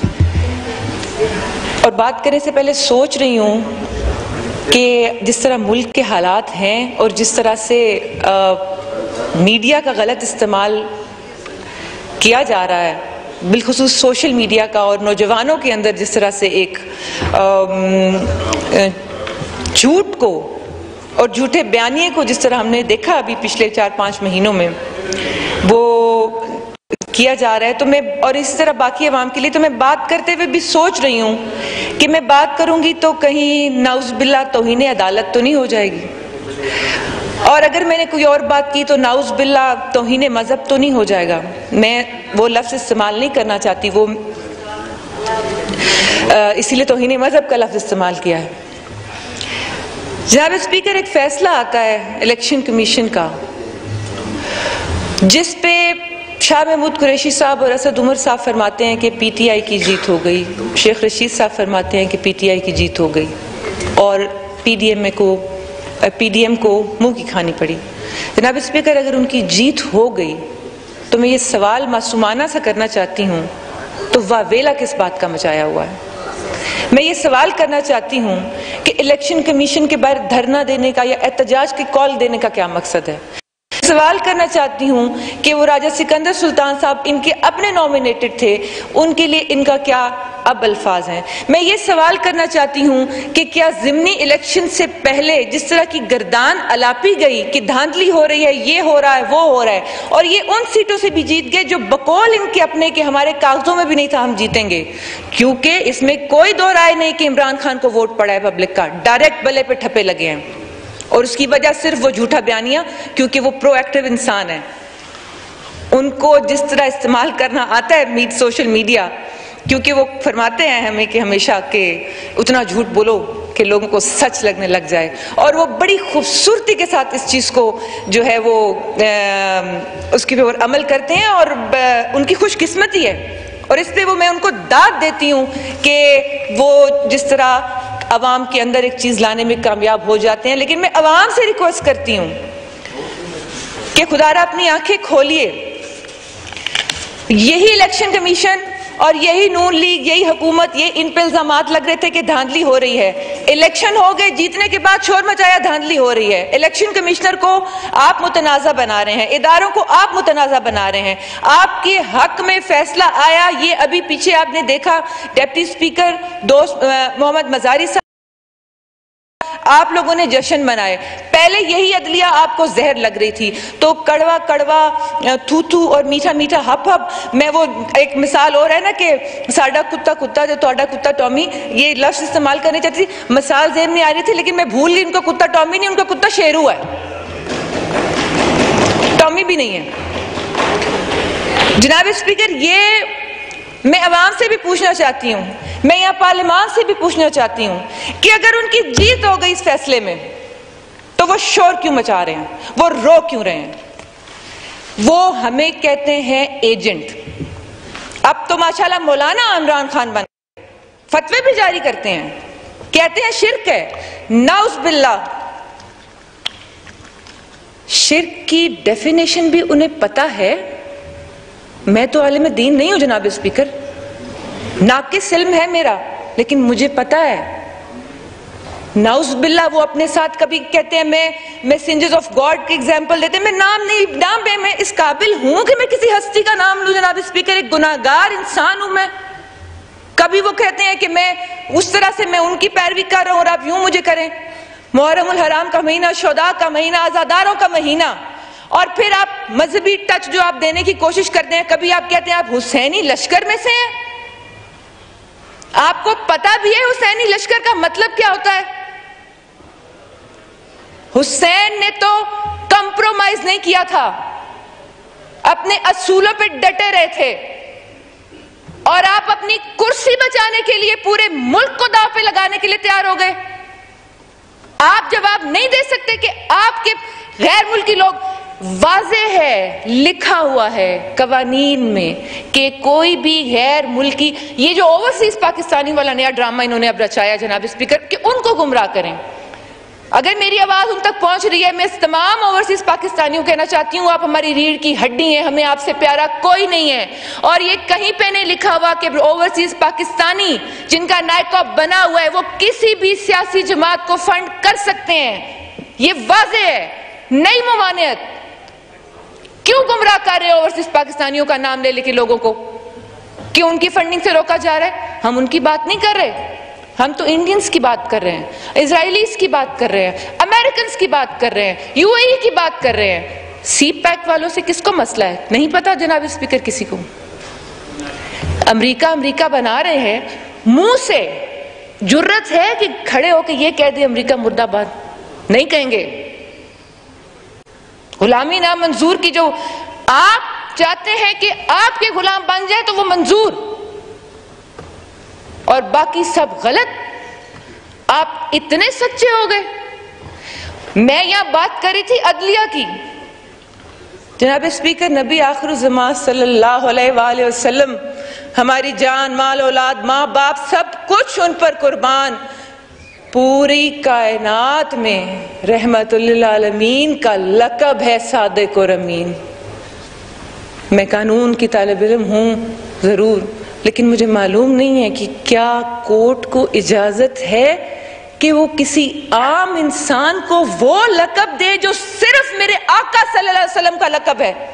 और बात करने से पहले सोच रही हूँ कि जिस तरह मुल्क के हालात हैं और जिस तरह से आ, मीडिया का गलत इस्तेमाल किया जा रहा है, बिलखुसूस सोशल मीडिया का, और नौजवानों के अंदर जिस तरह से एक झूठ को और झूठे बयानिए को जिस तरह हमने देखा अभी पिछले चार पाँच महीनों में वो किया जा रहा है, तो मैं, और इसी तरह बाकी अवाम के लिए, तो मैं बात करते हुए भी सोच रही हूँ कि मैं बात करूँगी तो कहीं नाउज़बिल्ला तौहीन अदालत तो नहीं हो जाएगी, और अगर मैंने कोई और बात की तो नाउज़बिल्ला तौहीन मज़हब तो नहीं हो जाएगा। मैं वो लफ्ज़ इस्तेमाल नहीं करना चाहती, वो इसीलिए तौहीन मज़हब का लफ्ज़ इस्तेमाल किया है। जनाब स्पीकर, एक फैसला आता है इलेक्शन कमीशन का जिस पे शाह महमूद कुरैशी साहब और असद उमर साहब फरमाते हैं कि पीटीआई की जीत हो गई, शेख रशीद साहब फरमाते हैं कि पीटीआई की जीत हो गई, और पीडीएम को पीडीएम को मुंह की खानी पड़ी। जनाब स्पीकर, अगर उनकी जीत हो गई तो मैं ये सवाल मासूमाना सा करना चाहती हूँ, तो वावेला किस बात का मचाया हुआ है? मैं ये सवाल करना चाहती हूँ कि इलेक्शन कमीशन के बाहर धरना देने का या एहतजाज की कॉल देने का क्या मकसद है? सवाल करना चाहती हूँ कि वो राजा सिकंदर सुल्तान साहब इनके अपने नॉमिनेटेड थे, उनके लिए इनका क्या अब अल्फाज हैं? मैं ये सवाल करना चाहती हूँ कि क्या ज़िमनी इलेक्शन से पहले जिस तरह की गर्दान अलापी गई कि धांधली हो रही है, ये हो रहा है, वो हो रहा है, और ये उन सीटों से भी जीत गए जो बकौल इनके अपने के हमारे कागजों में भी नहीं था हम जीतेंगे, क्योंकि इसमें कोई दो राय नहीं कि इमरान खान को वोट पड़ा है पब्लिक का, डायरेक्ट बल्ले पे ठप्पे लगे हैं, और उसकी वजह सिर्फ वो झूठा बयानिया, क्योंकि वो प्रोएक्टिव इंसान है, उनको जिस तरह इस्तेमाल करना आता है मीड सोशल मीडिया, क्योंकि वो फरमाते हैं हमें कि हमेशा के उतना झूठ बोलो कि लोगों को सच लगने लग जाए, और वो बड़ी खूबसूरती के साथ इस चीज़ को जो है वो आ, उसके ऊपर अमल करते हैं, और आ, उनकी खुशकिस्मती है, और इस पर वो मैं उनको दाद देती हूँ कि वो जिस तरह अवाम के अंदर एक चीज़ लाने में कामयाब हो जाते हैं। लेकिन मैं अवाम से रिक्वेस्ट करती हूँ कि खुदारा अपनी आंखें खोलिए, यही इलेक्शन कमीशन और यही नून लीग, यही हुकूमत, ये इन पे इल्जामात लग रहे थे कि धांधली हो रही है, इलेक्शन हो गए, जीतने के बाद शोर मचाया धांधली हो रही है। इलेक्शन कमिश्नर को आप मुतनाज़ा बना रहे हैं, इदारों को आप मुतनाज़ा बना रहे हैं, आपके हक में फैसला आया, ये अभी पीछे आपने देखा डिप्टी स्पीकर दोस्त मोहम्मद मजारी साहब, आप लोगों ने जश्न मनाए, पहले यही अदलिया आपको जहर लग रही थी, तो कड़वा कड़वा थू थू और मीठा मीठा हप हप, मैं वो एक मिसाल और है ना कि साडा कुत्ता कुत्ता जो तोड़ा कुत्ता टॉमी, ये लफ्ज इस्तेमाल करने चाहती थी, मिसाल जेहन में आ रही थी, लेकिन मैं भूल गई, उनका कुत्ता टॉमी नहीं, उनका कुत्ता शेरू है, टॉमी भी नहीं है। जनाब स्पीकर, ये मैं अवाम से भी पूछना चाहती हूँ, मैं यहाँ पार्लियामान से भी पूछना चाहती हूँ कि अगर उनकी जीत हो गई इस फैसले में, तो वो शोर क्यों मचा रहे हैं, वो रो क्यों रहे हैं? वो हमें कहते हैं एजेंट, अब तो माशाल्लाह मौलाना इमरान खान बन फतवे भी जारी करते हैं, कहते हैं शिर्क है, नाउज़ बिल्लाह। शिर्क की डेफिनेशन भी उन्हें पता है। मैं तो आलिम दीन नहीं हूं जनाब स्पीकर, नाकिस इल्म है मेरा, लेकिन मुझे पता है नाउज़ बिल्ला वो अपने साथ कभी कहते हैं मैं मैसेंजर्स ऑफ गॉड की एग्जांपल देते हैं, मैं नाम नहीं नाम पे मैं इस काबिल हूं कि मैं किसी हस्ती का नाम लूं। जनाब स्पीकर, एक गुनाहगार इंसान हूं मैं। कभी वो कहते हैं कि मैं उस तरह से मैं उनकी पैरवी कर रहा हूं और आप यूं मुझे करें। मुहर्रमुल हराम का महीना, शोदा का महीना, आजादारों का महीना, और फिर आप मजहबी टच जो आप देने की कोशिश करते हैं। कभी आप कहते हैं आप हुसैनी लश्कर में से हैं। आपको पता भी है हुसैनी लश्कर का मतलब क्या होता है? हुसैन ने तो कंप्रोमाइज नहीं किया था, अपने असूलों पे डटे रहे थे, और आप अपनी कुर्सी बचाने के लिए पूरे मुल्क को दांव पे लगाने के लिए तैयार हो गए। आप जवाब नहीं दे सकते कि आपके गैर मुल्की लोग, वाज़े है, लिखा हुआ है कवानीन में कि कोई भी गैर मुल्की, ये जो ओवरसीज पाकिस्तानी वाला नया ड्रामा इन्होंने अब रचाया जनाब स्पीकर, कि उनको गुमराह करें। अगर मेरी आवाज उन तक पहुंच रही है, मैं इस तमाम ओवरसीज पाकिस्तानियों को कहना चाहती हूँ, आप हमारी रीढ़ की हड्डी हैं, हमें आपसे प्यारा कोई नहीं है। और ये कहीं पे नहीं लिखा हुआ कि ओवरसीज पाकिस्तानी जिनका नायकॉब बना हुआ है वो किसी भी सियासी जमात को फंड कर सकते हैं। ये वाज़े है, नई मुमानियत। क्यों गुमराह कर रहे हो ओवरसीज पाकिस्तानियों का नाम ले लेके लोगों को? क्यों उनकी फंडिंग से रोका जा रहा है? हम उनकी बात नहीं कर रहे, हम तो इंडियंस की बात कर रहे हैं, इजरायलीज की बात कर रहे हैं, अमेरिकन की बात कर रहे हैं, यूएई की बात कर रहे हैं। सी पैक वालों से किसको मसला है? नहीं पता जनाब स्पीकर किसी को। अमेरिका अमेरिका बना रहे हैं, मुंह से जुर्रत है कि खड़े होकर ये कह दे अमेरिका मुर्दाबाद? नहीं कहेंगे। गुलामी ना मंजूर की, जो आप चाहते हैं कि आपके गुलाम बन जाए तो वो मंजूर, और बाकी सब गलत। आप इतने सच्चे हो गए। मैं यहां बात कर रही थी अदलिया की। जनाब स्पीकर, नबी आखिर ज़मान सल्लल्लाहु अलैहि वसल्लम, हमारी जान, माल, औलाद, माँ बाप, सब कुछ उन पर कुर्बान, पूरी कायनात में रहमतुल लिल आलमीन का लक़ब है सादिक़ और अमीन। मैं कानून की तालिब इल्म हूँ जरूर, लेकिन मुझे मालूम नहीं है कि क्या कोर्ट को इजाजत है कि वो किसी आम इंसान को वो लक़ब दे जो सिर्फ मेरे आका सल्लल्लाहु अलैहि वसल्लम का लक़ब है।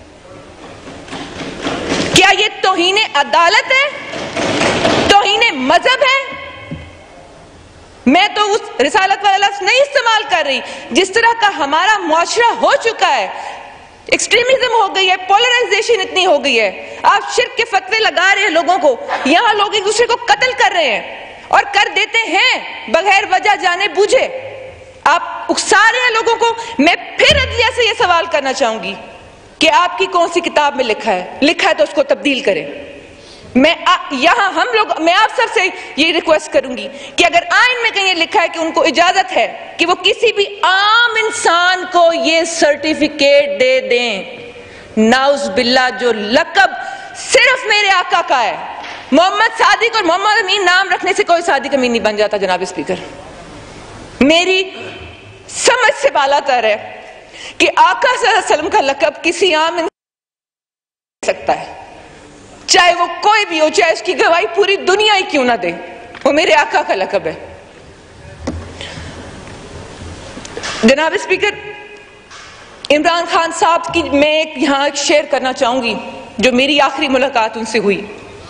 क्या ये तौहीन अदालत है? तौहीन मजहब है? मैं तो उस रिसालत वाला लफ्ज़ नहीं इस्तेमाल कर रही। जिस तरह का हमारा मुआशरा हो चुका है, एक्सट्रीमिज्म हो गई है, पोलराइजेशन इतनी हो गई है, आप शिर्क के फतवे लगा रहे हैं लोगों को, यहां लोग एक दूसरे को कत्ल कर रहे हैं और कर देते हैं बगैर वजह जाने बूझे। आप उकसा रहे हैं लोगों को। मैं फिर अदलिया से यह सवाल करना चाहूंगी कि आपकी कौन सी किताब में लिखा है? लिखा है तो उसको तब्दील करें। मैं यहां हम लोग मैं आप सबसे ये रिक्वेस्ट करूंगी कि अगर आइन में कहीं लिखा है कि उनको इजाजत है कि वो किसी भी आम इंसान को ये सर्टिफिकेट दे दें, नाउज़ बिल्ला, जो लक़ब सिर्फ मेरे आका का है। मोहम्मद सादिक और मोहम्मद अमीन नाम रखने से कोई सादिक अमीन नहीं बन जाता जनाब स्पीकर। मेरी समझ से बालातर है कि आका सल्लल्लाहु अलैहि वसल्लम का लक़ब किसी आम इंसान सकता है, चाहे वो कोई भी हो, चाहे उसकी गवाही पूरी दुनिया ही क्यों ना दे, वो मेरे आका का लक़ब है। जनाब स्पीकर, इमरान खान साहब की मैं एक यहां एक शेयर करना चाहूंगी जो मेरी आखिरी मुलाकात उनसे हुई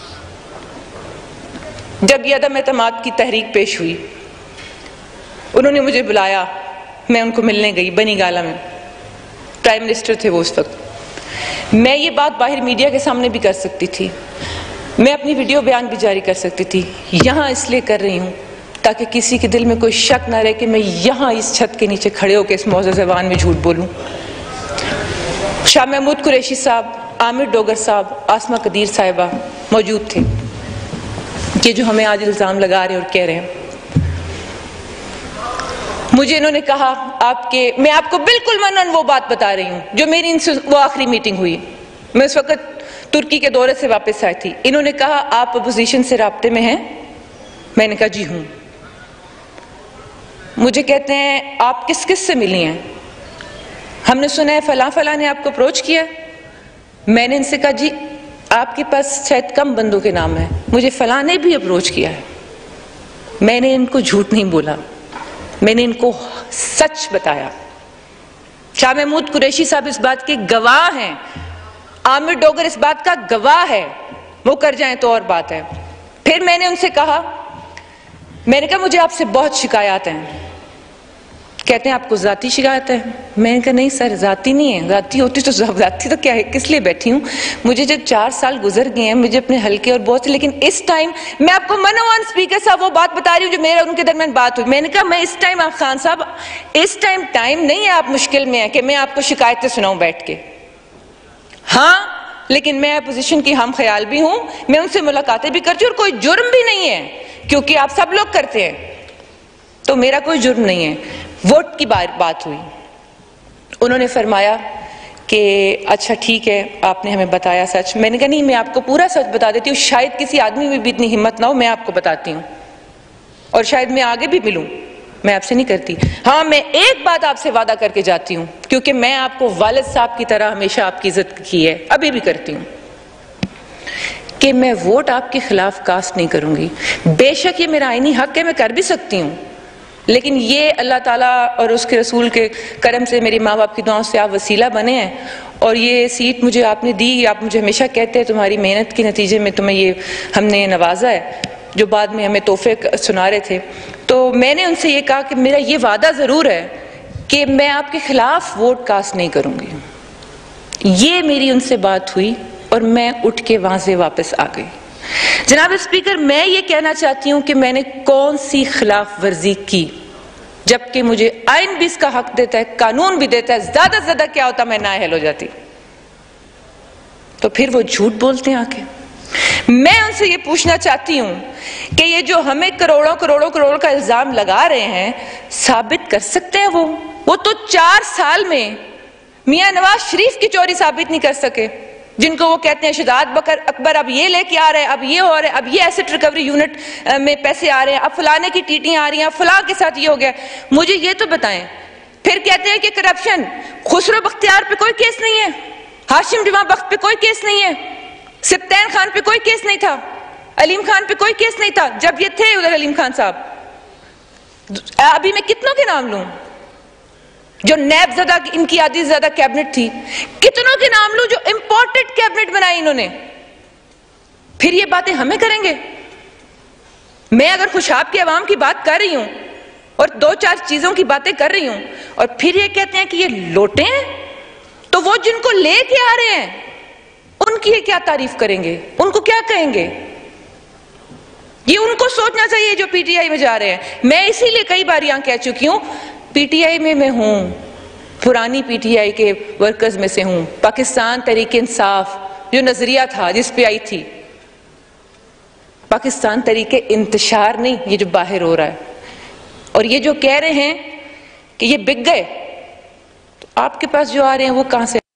जब ये अदम एतमाद की तहरीक पेश हुई। उन्होंने मुझे बुलाया, मैं उनको मिलने गई बनी गाला में। प्राइम मिनिस्टर थे वो उस वक्त। मैं ये बात बाहर मीडिया के सामने भी कर सकती थी, मैं अपनी वीडियो बयान भी जारी कर सकती थी। यहां इसलिए कर रही हूं ताकि किसी के दिल में कोई शक ना रहे कि मैं यहां इस छत के नीचे खड़े होकर इस मौजूद ज़बान में झूठ बोलूं। शाह महमूद कुरैशी साहब, आमिर डोगर साहब, आसमा कदीर साहिबा मौजूद थे, ये जो हमें आज इल्ज़ाम लगा रहे और कह रहे हैं। मुझे इन्होंने कहा आपके, मैं आपको बिल्कुल मनन वो बात बता रही हूं जो मेरी इनसे वो आखिरी मीटिंग हुई। मैं उस वक्त तुर्की के दौरे से वापस आई थी। इन्होंने कहा आप अपोजिशन से राब्ते में हैं? मैंने कहा जी हूं। मुझे कहते हैं आप किस किस से मिली हैं? हमने सुना है फला फला ने आपको अप्रोच किया। मैंने इनसे कहा जी आपके पास शायद कम बंदों के नाम है, मुझे फलां ने भी अप्रोच किया है, मैंने इनको झूठ नहीं बोला, मैंने इनको सच बताया। शाह महमूद कुरैशी साहब इस बात के गवाह हैं, आमिर डोगर इस बात का गवाह है, वो कर जाएं तो और बात है। फिर मैंने उनसे कहा, मैंने कहा मुझे आपसे बहुत शिकायत हैं। कहते हैं आपको जाती शिकायत है? मैंने कहा नहीं सर, जाती नहीं है, जाती होती तो जाती तो क्या है, किस लिए बैठी हूँ, मुझे जब चार साल गुजर गए हैं, मुझे अपने हल्के और बहुत से, लेकिन इस टाइम मैं आपको मनोवन स्पीकर साहब वो बात बता रही हूँ जो मेरे उनके दरमियान बात हुई। मैंने कहा मैं इस टाइम, आप खान साहब इस टाइम टाइम नहीं है, आप मुश्किल में है कि मैं आपको शिकायतें सुनाऊं बैठ के। हाँ, लेकिन मैं अपोजिशन की हम ख्याल भी हूं, मैं उनसे मुलाकातें भी करती हूँ और कोई जुर्म भी नहीं है, क्योंकि आप सब लोग करते हैं, तो मेरा कोई जुर्म नहीं है। वोट की बात हुई, उन्होंने फरमाया कि अच्छा ठीक है, आपने हमें बताया सच। मैंने कहा नहीं, मैं आपको पूरा सच बता देती हूँ, शायद किसी आदमी में भी इतनी हिम्मत ना हो, मैं आपको बताती हूँ और शायद मैं आगे भी मिलूं, मैं आपसे नहीं करती। हाँ, मैं एक बात आपसे वादा करके जाती हूँ, क्योंकि मैं आपको वालिद साहब की तरह हमेशा आपकी इज्जत की है, अभी भी करती हूँ, कि मैं वोट आपके खिलाफ कास्ट नहीं करूंगी। बेशक ये मेरा आईनी हक है, मैं कर भी सकती हूँ, लेकिन ये अल्लाह ताला और उसके रसूल के करम से, मेरे माँ बाप की दुआओं से आप वसीला बने हैं और ये सीट मुझे आपने दी। आप मुझे हमेशा कहते हैं तुम्हारी मेहनत के नतीजे में तुम्हें ये हमने नवाजा है, जो बाद में हमें तोहफे सुना रहे थे। तो मैंने उनसे ये कहा कि मेरा ये वादा ज़रूर है कि मैं आपके खिलाफ वोट कास्ट नहीं करूँगी। ये मेरी उनसे बात हुई और मैं उठ के वहाँ से वापस आ गई। जनाब स्पीकर, मैं ये कहना चाहती हूँ कि मैंने कौन सी खिलाफ वर्जी की, जबकि मुझे आइन भी इसका हक देता है, कानून भी देता है, ज्यादा से ज्यादा क्या होता मैं नाअहल हो जाती, तो फिर वो झूठ बोलते हैं आके। मैं उनसे ये पूछना चाहती हूँ कि ये जो हमें करोड़ों करोड़ों करोड़ का इल्जाम लगा रहे हैं, साबित कर सकते हैं वो वो तो चार साल में मियां नवाज शरीफ की चोरी साबित नहीं कर सके, जिनको वो कहते हैं शहजाद बकर अकबर अब ये लेके आ रहे हैं, अब ये हो रहा है, अब ये एसेट रिकवरी यूनिट में पैसे आ रहे हैं, अब फलाने की टीटियां आ रही हैं, फलां के साथ ये हो गया। मुझे ये तो बताएं। फिर कहते हैं कि करप्शन, खुसरो बख्तियार पे कोई केस नहीं है, हाशिम जमा बख्त पे कोई केस नहीं है, सिप्तैन खान पे कोई केस नहीं था, अलीम खान पे कोई केस नहीं था जब ये थे उधर अलीम खान साहब। अभी मैं कितनों के नाम लूं जो नैब ज़दा, इनकी आधी ज़्यादा कैबिनेट थी, कितनों के नाम लूं जो इंपॉर्टेंट कैबिनेट बनाई इन्होंने। फिर ये बातें हमें करेंगे। मैं अगर खुशाब की आवाम की बात कर रही हूं और दो चार चीजों की बातें कर रही हूं और फिर ये कहते हैं कि ये लोटे हैं, तो वो जिनको लेके आ रहे हैं उनकी ये क्या तारीफ करेंगे, उनको क्या कहेंगे? ये उनको सोचना चाहिए जो पीटीआई में जा रहे हैं। मैं इसीलिए कई बार यहां कह चुकी हूं, पीटीआई में मैं हूं, पुरानी पीटीआई के वर्कर्स में से हूं। पाकिस्तान तहरीक इंसाफ जो नजरिया था, जिस पे आई थी, पाकिस्तान तहरीक इंतशार नहीं, ये जो बाहर हो रहा है। और ये जो कह रहे हैं कि ये बिक गए, तो आपके पास जो आ रहे हैं वो कहां से?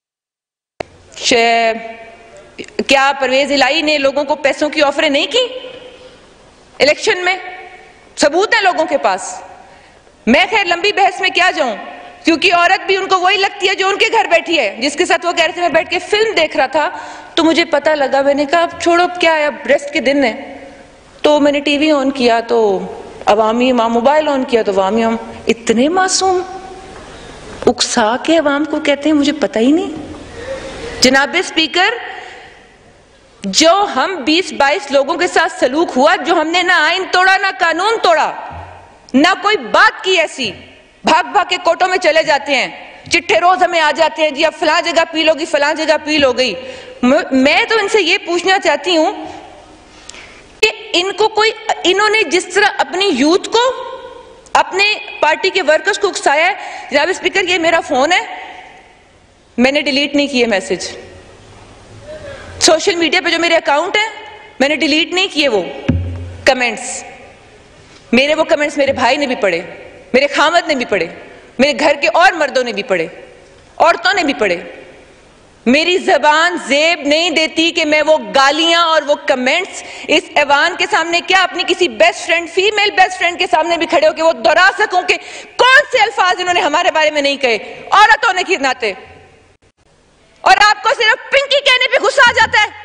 क्या परवेज इलाही ने लोगों को पैसों की ऑफरें नहीं की इलेक्शन में? सबूत है लोगों के पास। मैं खैर लंबी बहस में क्या जाऊं, क्योंकि औरत भी उनको वही लगती है जो उनके घर बैठी है, जिसके साथ वो कह रहे थे मैं बैठ के फिल्म देख रहा था तो मुझे पता लगा। मैंने कहा अब छोड़ो, क्या है, अब रेस्ट के दिन है। तो मैंने टीवी ऑन किया तो अवामी मां, मोबाइल ऑन किया तो अवामी हम इतने मासूम उकसा के अवाम को कहते हैं मुझे पता ही नहीं। जनाब स्पीकर, जो हम बीस बाईस लोगों के साथ सलूक हुआ, जो हमने ना आइन तोड़ा ना कानून तोड़ा, ना कोई बात की ऐसी, भाग भाग के कोर्टों में चले जाते हैं, चिट्ठे रोज हमें आ जाते हैं जी अब फलां जगह अपील होगी, फलां जगह अपील हो गई। मैं तो इनसे ये पूछना चाहती हूं कि इनको कोई, इन्होंने जिस तरह अपनी यूथ को, अपने पार्टी के वर्कर्स को उकसाया है। जनाब स्पीकर, ये मेरा फोन है, मैंने डिलीट नहीं किए मैसेज। सोशल मीडिया पे जो मेरे अकाउंट है मैंने डिलीट नहीं किए वो कमेंट्स। मेरे वो कमेंट्स मेरे भाई ने भी पढ़े, मेरे खामद ने भी पढ़े, मेरे घर के और मर्दों ने भी पढ़े, औरतों ने भी पढ़े। मेरी जबान जेब नहीं देती कि मैं वो गालियां और वो कमेंट्स इस ऐवान के सामने, क्या अपनी किसी best friend, female best friend के सामने भी खड़े होकर वो दोहरा सकूं कि कौन से अल्फाज इन्होंने हमारे बारे में नहीं कहे, औरत होने के नाते। और आपको सिर्फ पिंकी कहने पे गुस्सा आ जाता है।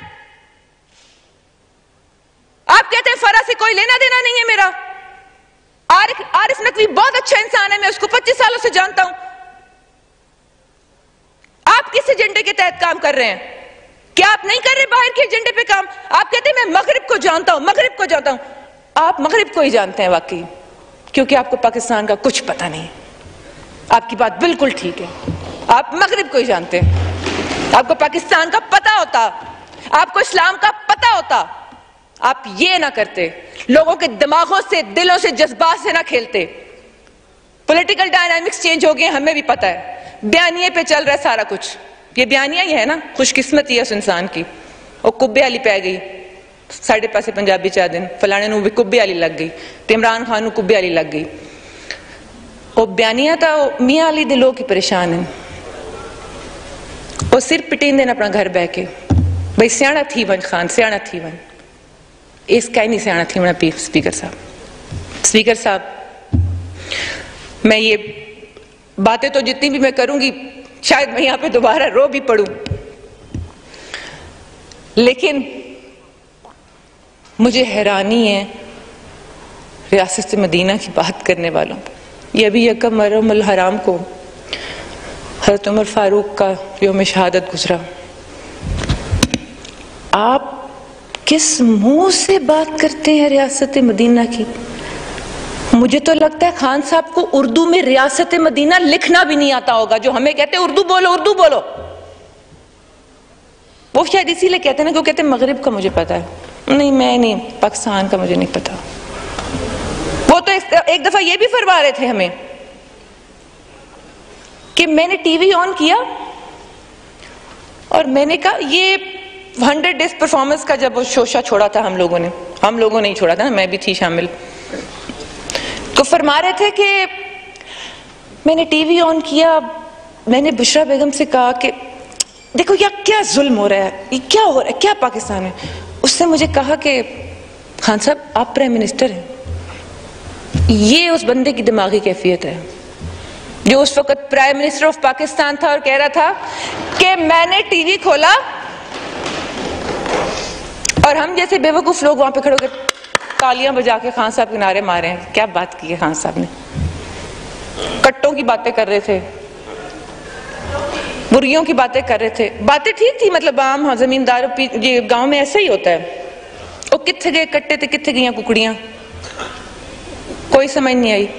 आप कहते हैं फरा से कोई लेना देना नहीं है मेरा। आरिफ आरिफ नकवी बहुत अच्छा इंसान है, मैं उसको पच्चीस सालों से जानता हूं। आप किस एजेंडे के तहत काम कर रहे हैं? क्या आप नहीं कर रहे बाहर के एजेंडे पे काम? आप कहते हैं मैं मगरिब को जानता हूं, मगरिब को जानता हूं। आप मगरिब को ही जानते हैं वाकई, क्योंकि आपको पाकिस्तान का कुछ पता नहीं। आपकी बात बिल्कुल ठीक है, आप मगरिब को ही जानते हैं। आपको पाकिस्तान का पता होता, आपको इस्लाम का पता होता, आप ये ना करते, लोगों के दिमागों से, दिलों से, जज्बात से ना खेलते। पॉलिटिकल डायनामिक्स चेंज हो गए, हमें भी पता है। बयानिए पे चल रहा है सारा कुछ। ये बयानिया ही है ना, खुशकिस्मती है उस इंसान की। वो कुब्बे वाली पै गई साढ़े पासे पंजाबी चार दिन, फलाने नूं भी कुब्बे वाली लग गई, ते इमरान खान नूं कुब्बे वाली लग गई। वो बयानिया तो मियाँ अली दे लोग ही परेशान हैं। वो सिर पिटीन देना अपना घर बह के, भाई सियाणा थी वन खान, सियाणा थी वन। इसका ही नहीं सियाणा थी वन। स्पीकर साहब स्पीकर साहब मैं ये बातें तो जितनी भी मैं करूंगी शायद मैं यहां पे दोबारा रो भी पड़ूं, लेकिन मुझे हैरानी है रियासत मदीना की बात करने वालों। ये अभी यकम मुहर्रम हराम को हज़रत उमर फारूक का यौम शहादत गुजरा। आप किस मुंह से बात करते हैं रियासत मदीना की? मुझे तो लगता है खान साहब को उर्दू में रियासत मदीना लिखना भी नहीं आता होगा, जो हमें कहते हैं उर्दू बोलो उर्दू बोलो। वो शायद इसीलिए कहते हैं ना, वो कहते हैं मगरिब का मुझे पता है। नहीं, मैं नहीं, पाकिस्तान का मुझे नहीं पता। वो तो एक, एक दफा ये भी फरमा रहे थे हमें कि मैंने टीवी ऑन किया और मैंने कहा ये हंड्रेड डेज परफॉर्मेंस का जब वो शोशा छोड़ा था हम लोगों ने, हम लोगों ने ही छोड़ा था ना, मैं भी थी शामिल। तो फरमा रहे थे कि मैंने टीवी ऑन किया, मैंने बुशरा बेगम से कहा कि देखो यार क्या जुल्म हो रहा है, ये क्या हो रहा है, क्या पाकिस्तान है। उससे मुझे कहा कि खान साहब आप प्राइम मिनिस्टर हैं। ये उस बंदे की दिमागी कैफियत है जो उस वक्त प्राइम मिनिस्टर ऑफ पाकिस्तान था और कह रहा था कि मैंने टीवी खोला और हम जैसे बेवकूफ लोग वहां पे खड़े होकर तालियां बजा के खान साहब के नारे मारे हैं। क्या बात की है खान साहब ने? कट्टों की बातें कर रहे थे, मुर्गियों की बातें कर रहे थे। बातें ठीक थी, मतलब आम जमींदार ये गांव में ऐसा ही होता है। वो कित्थे गए कट्टे थे, कित्थे गई कुकड़ियां, कोई समझ नहीं आई।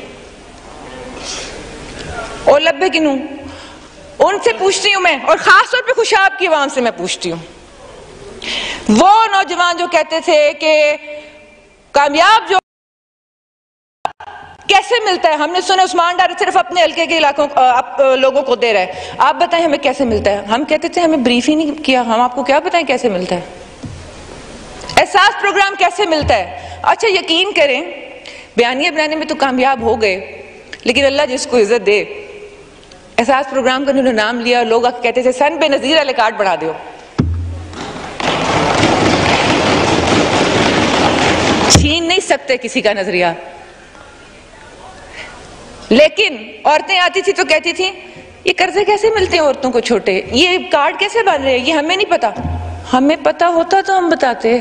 और लब्बे किनू उनसे पूछती हूं मैं, और खासतौर पे खुशाब की आवाम से मैं पूछती हूं। वो नौजवान जो कहते थे कि कामयाब जो कैसे मिलता है, हमने सुना उस्मान डार सिर्फ अपने हल्के के इलाकों आप लोगों को दे रहा है, आप बताएं हमें कैसे मिलता है? हम कहते थे हमें ब्रीफ ही नहीं किया, हम आपको क्या बताएं कैसे मिलता है? एहसास प्रोग्राम कैसे मिलता है? अच्छा यकीन करें बयानिया बनाने में तो कामयाब हो गए, लेकिन अल्लाह जिसको इज्जत दे, एहसास प्रोग्राम का उन्होंने नाम लिया, लोग आके कहते थे सन बेनजीर वाले कार्ड बना दो। छीन नहीं सकते किसी का नजरिया। लेकिन औरतें आती थी तो कहती थी ये कर्जे कैसे मिलते हैं औरतों को छोटे, ये कार्ड कैसे बन रहे हैं, ये हमें नहीं पता। हमें पता होता तो हम बताते,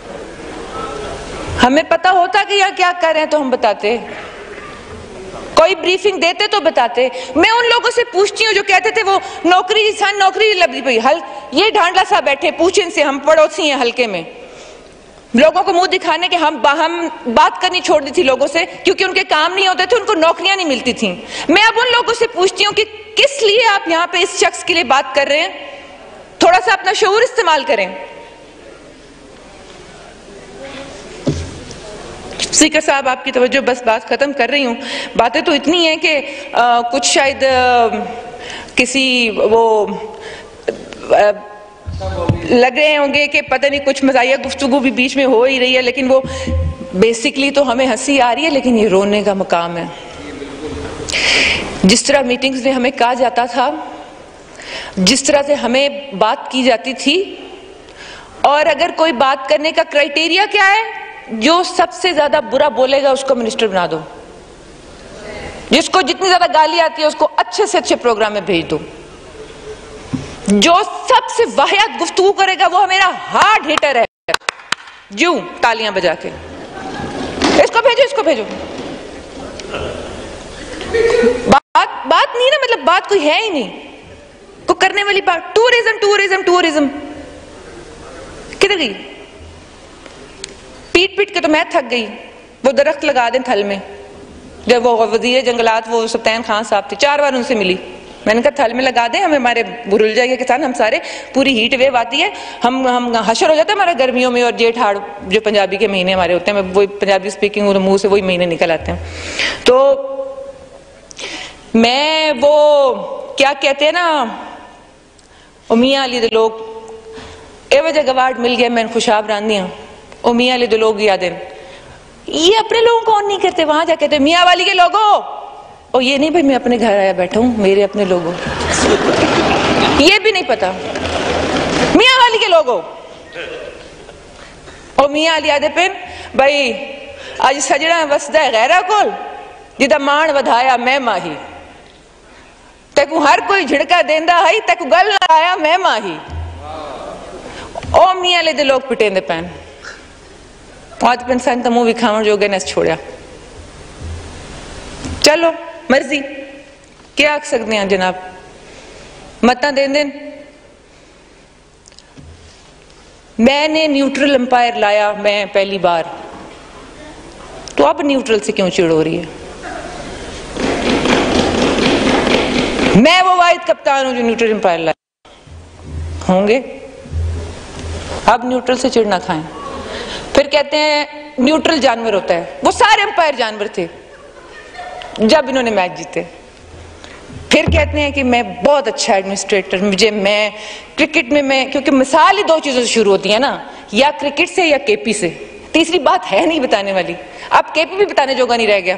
हमें पता होता कि यहाँ क्या कर रहे हैं तो हम बताते, कोई ब्रीफिंग देते तो बताते। मैं उन लोगों से पूछती हूँ जो कहते थे वो नौकरी सन नौकरी लगी पई हल, ये ढांडला सा बैठे, पूछें से, हम पड़ोसी हैं हल्के में, लोगों को मुंह दिखाने के हम हम बात करनी छोड़ दी थी लोगों से, क्योंकि उनके काम नहीं होते थे, उनको नौकरियां नहीं मिलती थी। मैं अब उन लोगों से पूछती हूँ कि किस लिए आप यहाँ पे इस शख्स के लिए बात कर रहे हैं? थोड़ा सा अपना शऊर इस्तेमाल करें। स्पीकर साहब आपकी तवज्जो, बस बात खत्म कर रही हूँ। बातें तो इतनी हैं कि आ, कुछ शायद आ, किसी वो आ, लग रहे होंगे कि पता नहीं कुछ मज़ाहिया गुफ्तगू भी बीच में हो ही रही है, लेकिन वो बेसिकली तो हमें हंसी आ रही है, लेकिन ये रोने का मकाम है। जिस तरह मीटिंग्स में हमें कहा जाता था, जिस तरह से हमें बात की जाती थी, और अगर कोई बात करने का क्राइटेरिया क्या है, जो सबसे ज्यादा बुरा बोलेगा उसको मिनिस्टर बना दो, जिसको जितनी ज्यादा गाली आती है उसको अच्छे से अच्छे प्रोग्राम में भेज दो। जो सबसे वाहियात गुफ्तगू करेगा वो मेरा हार्ड हिटर है। जूं तालियां बजा के इसको भेजो, इसको भेजो। बात बात नहीं ना, मतलब बात कोई है ही नहीं, को करने वाली बात। टूरिज्म टूरिज्म टूरिज्म किधर गई? पीट पीट के तो मैं थक गई। वो दरख्त लगा दें थल में। जब वो वजीर जंगलात वो सुल्तान खान साहब थे, चार बार उनसे मिली, मैंने कहा थल में लगा दें, हमें हमारे बुरुल जाएगा किसान, हम सारे पूरी हीट वेव आती है, हम हम हशर हो जाता है हमारा गर्मियों में। और जेठ हाड़ जो पंजाबी के महीने हमारे होते हैं, वही पंजाबी स्पीकिंग और मुंह से वही महीने निकल आते हैं। तो मैं वो क्या कहते हैं ना, मियाँ अली दे लोग ए वजह गवार्ड मिल गया, मैं खुशाब रांधी हूँ। ओ मियाँ अली दे लोग याद है, ये अपने लोगों को ऑन नहीं करते, वहां जाके कहते मियाँ वाली के लोगों। और ये नहीं भाई मैं अपने घर आया बैठा हूं, मेरे अपने लोगों, ये भी नहीं पता मियाँ वाली के लोगों। और मियाँ अली आदे पिन भाई अज सजना वसदा है गैरा कोल, जिदा मान वधाया मैं माही, तेकू हर कोई झिड़का देंदा है, तेकू गल ना आया मैं माही। ओ मियाँ अली दे लोग पिटेंदे पैन आज इंसान तो मुंह विखावण जोगे ने छोड़ा। चलो मर्जी क्या आख सकते हैं जनाब, मत दे दें। मैंने न्यूट्रल अंपायर लाया मैं पहली बार, तो अब न्यूट्रल से क्यों चिड़ हो रही है? मैं वो वाहिद कप्तान हूं जो न्यूट्रल अंपायर लाया होंगे, अब न्यूट्रल से चिड़ ना खाएं। फिर कहते हैं न्यूट्रल जानवर होता है, वो सारे अंपायर जानवर थे जब इन्होंने मैच जीते। फिर कहते हैं कि मैं बहुत अच्छा एडमिनिस्ट्रेटर, मुझे मैं क्रिकेट में मैं, क्योंकि मिसाल ही दो चीजों से शुरू होती है ना, या क्रिकेट से या केपी से, तीसरी बात है नहीं बताने वाली। अब केपी भी बताने जोगा नहीं रह गया,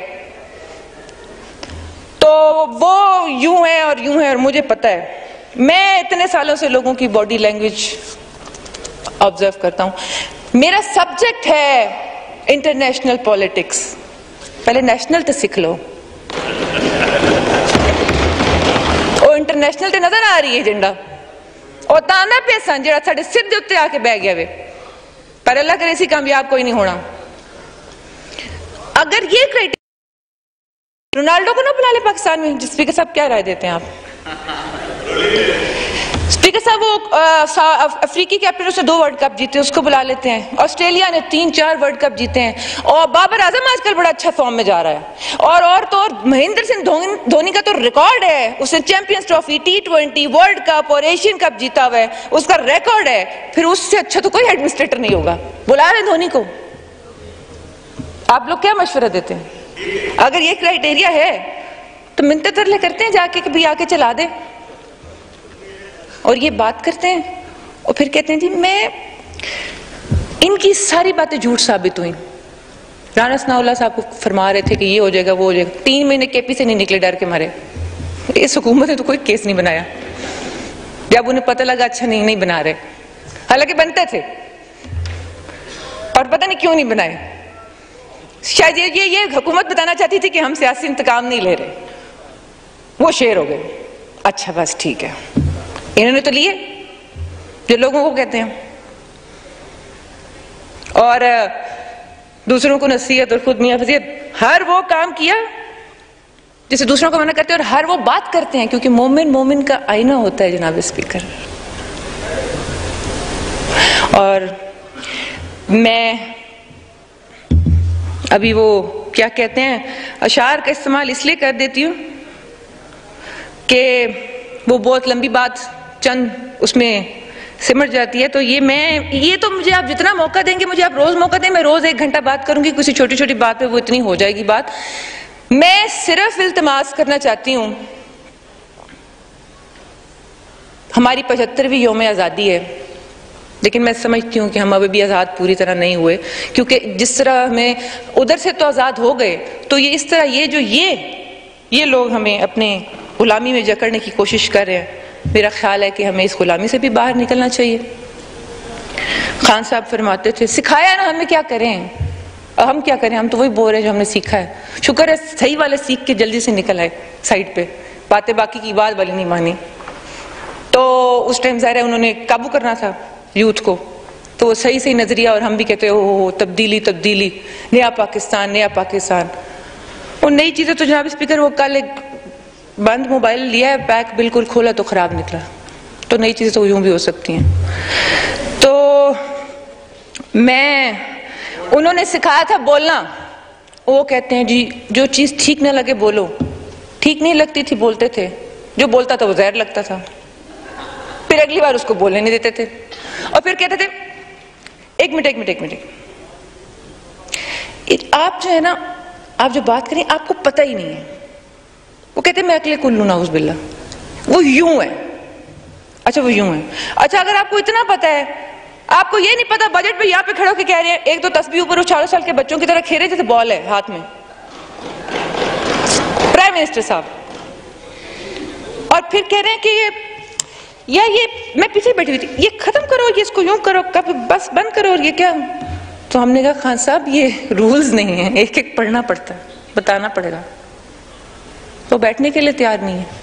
तो वो यूं है और यूं है। और मुझे पता है, मैं इतने सालों से लोगों की बॉडी लैंग्वेज ऑब्जर्व करता हूं। मेरा सब्जेक्ट है इंटरनेशनल पॉलिटिक्स, पहले नेशनल तो सीख लो। और इंटरनेशनल तो नजर आ रही है एजेंडा, और ताना पैसा जो साढ़े सिर के उत्ते आके बह गया वे, पर अल्लाह करे सी कामयाब कोई नहीं होना। अगर ये क्राइटेरिया, रोनाल्डो को ना बुला ले पाकिस्तान में। स्पीकर साहब क्या राय देते हैं आप? स्पीकर साहब वो अफ्रीकी कैप्टन उसने दो वर्ल्ड कप जीते, उसको बुला लेते हैं। ऑस्ट्रेलिया ने तीन चार वर्ल्ड कप जीते हैं, और बाबर आजम आजकल बड़ा अच्छा फॉर्म में जा रहा है। और और तो और महेंद्र सिंह धोनी का तो रिकॉर्ड है, उसने champions trophy, T twenty, world cup और एशियन कप जीता हुआ है, उसका रिकॉर्ड है। फिर उससे अच्छा तो कोई एडमिनिस्ट्रेटर नहीं होगा, बुला रहे धोनी को। आप लोग क्या मशवरा देते हैं? अगर ये क्राइटेरिया है तो मिन्नत तरले करते हैं जाके कि भाई आके चला दे, और ये बात करते हैं और फिर कहते हैं जी मैं, इनकी सारी बातें झूठ साबित हुई। राना सनाउल्लाह साहब को फरमा रहे थे कि ये हो जाएगा वो हो जाएगा, तीन महीने केपी से नहीं निकले डर के मारे। इस हुकूमत ने तो कोई केस नहीं बनाया, जब उन्हें पता लगा अच्छा नहीं नहीं बना रहे, हालांकि बनते थे और पता नहीं क्यों नहीं बनाए। शायद ये ये, ये हुकूमत बताना चाहती थी कि हम सियासी इंतकाम नहीं ले रहे, वो शेर हो गए। अच्छा बस ठीक है, इन्होंने तो लिए जो लोगों को कहते हैं, और दूसरों को नसीहत और खुद मियां फजीहत, हर वो काम किया जिसे दूसरों को मना करते हैं, और हर वो बात करते हैं, क्योंकि मोमिन मोमिन का आईना होता है जनाब स्पीकर। और मैं अभी वो क्या कहते हैं अशार का इस्तेमाल इसलिए कर देती हूँ कि वो बहुत लंबी बात चंद उसमें सिमट जाती है। तो ये मैं ये तो मुझे आप जितना मौका देंगे, मुझे आप रोज मौका दें, मैं रोज एक घंटा बात करूंगी, किसी छोटी छोटी बात पे वो इतनी हो जाएगी बात। मैं सिर्फ इल्तिमास करना चाहती हूं, हमारी पचहत्तरवीं यौम आज़ादी है, लेकिन मैं समझती हूँ कि हम अभी भी आज़ाद पूरी तरह नहीं हुए, क्योंकि जिस तरह हमें उधर से तो आज़ाद हो गए, तो ये इस तरह ये जो ये ये लोग हमें अपने गुलामी में जकड़ने की कोशिश कर रहे हैं, मेरा ख्याल है कि हमें इस गुलामी से भी बाहर निकलना चाहिए। खान साहब फरमाते थे सिखाया ना हमें क्या करें, और हम क्या करें, हम तो वही बोल रहे हैं जो हमने सीखा है। शुक्र है सही वाले सीख के जल्दी से निकल आए साइड पे, बातें बाकी की बात वाली नहीं मानी। तो उस टाइम ज़ाहिर है उन्होंने काबू करना था यूथ को, तो सही सही नजरिया, और हम भी कहते हो हो तब्दीली तब्दीली, नया पाकिस्तान नया पाकिस्तान। वो नई चीजें तो जनाब स्पीकर वो कल एक बंद मोबाइल लिया है, पैक बिल्कुल खोला तो खराब निकला, तो नई चीजें तो यूं भी हो सकती हैं। तो मैं उन्होंने सिखाया था बोलना, वो कहते हैं जी जो चीज ठीक न लगे बोलो, ठीक नहीं लगती थी बोलते थे, जो बोलता था वो जहर लगता था, फिर अगली बार उसको बोलने नहीं देते थे, और फिर कहते थे एक मिनट एक मिनट एक मिनट आप जो है ना, आप जो बात करें आपको पता ही नहीं है। वो कहते हैं मैं अकले कुल्लू नाउज़ बिल्ला, वो यूं है। अच्छा वो यूं है, अच्छा अगर आपको इतना पता है, आपको ये नहीं पता बजट पे यहाँ पे खड़े होकर कह रहे हैं एक तो तस्बीह ऊपर चार साल के बच्चों की तरह खेले जैसे बॉल है हाथ में, प्राइम मिनिस्टर साहब, और फिर कह रहे हैं कि ये या ये मैं पीछे बैठी हुई थी, ये खत्म करो, ये इसको यूं करो, कब बस बंद करो, और ये क्या। तो हमने कहा खान साहब ये रूल्स नहीं है, एक एक पढ़ना पड़ता है, बताना पड़ेगा। तो बैठने के लिए तैयार नहीं है।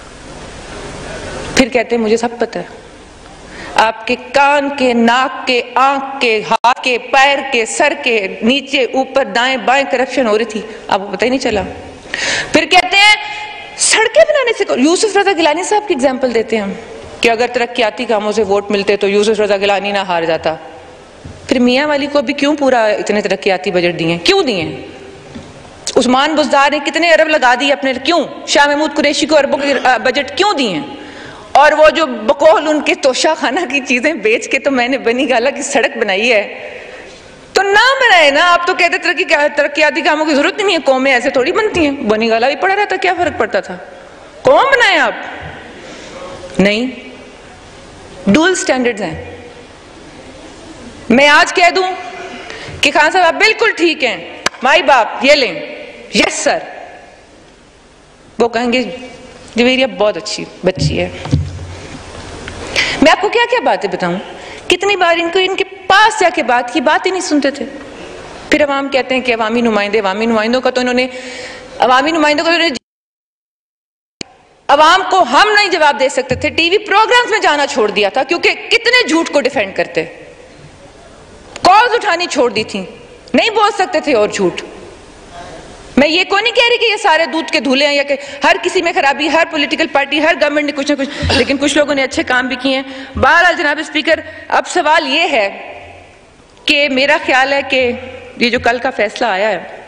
फिर कहते हैं मुझे सब पता है, आपके कान के, नाक के, आंख के, हाथ के, पैर के, सर के, नीचे ऊपर दाएं बाएं करप्शन हो रही थी, आपको पता ही नहीं चला। फिर कहते हैं सड़कें बनाने से, यूसुफ रजा गिलानी साहब की एग्जाम्पल देते हैं कि अगर तरक्याती कामों से वोट मिलते तो यूसुफ रजा गिलानी ना हार जाता। फिर मियाँ वाली को अभी क्यों पूरा इतने तरक्याती बजट दिए, क्यों दिए? उस्मान बुज़दार ने कितने अरब लगा दिए अपने, क्यों? शाह महमूद कुरैशी को अरबों के बजट क्यों दिए? और वो जो बकौल उनके तोशा खाना की चीजें बेच के तो मैंने बनी गाला की सड़क बनाई है, तो ना बनाए ना। आप तो कहते तरक्की तरक्याती कामों की जरूरत नहीं है, कौमें ऐसे थोड़ी बनती हैं, बनी गाला भी पड़ा रहता, क्या फर्क पड़ता था? कौम बनाए आप? नहीं, डुअल स्टैंडर्ड्स हैं। मैं आज कह दूं कि खान साहब आप बिल्कुल ठीक हैं, माई बाप ये लें, यस सर, वो कहेंगे जवेरिया बहुत अच्छी बच्ची है। मैं आपको क्या क्या बातें बताऊं, कितनी बार इनको इनके पास जाके बात की, बात ही नहीं सुनते थे। फिर अवाम कहते हैं कि अवामी नुमाइंदे, अवामी नुमाइंदों का तो इन्होंने अवामी नुमाइंदों का तो अवाम को हम नहीं जवाब दे सकते थे, टीवी प्रोग्राम्स में जाना छोड़ दिया था, क्योंकि कितने झूठ को डिफेंड करते, कॉल्स उठानी छोड़ दी थी, नहीं बोल सकते थे और झूठ। मैं ये कोई नहीं कह रही कि ये सारे दूध के धूले हैं या कि हर किसी में खराबी, हर पॉलिटिकल पार्टी, हर गवर्नमेंट ने कुछ ना कुछ, लेकिन कुछ लोगों ने अच्छे काम भी किए हैं। बहरहाल जनाब स्पीकर, अब सवाल ये है कि मेरा ख्याल है कि ये जो कल का फैसला आया है,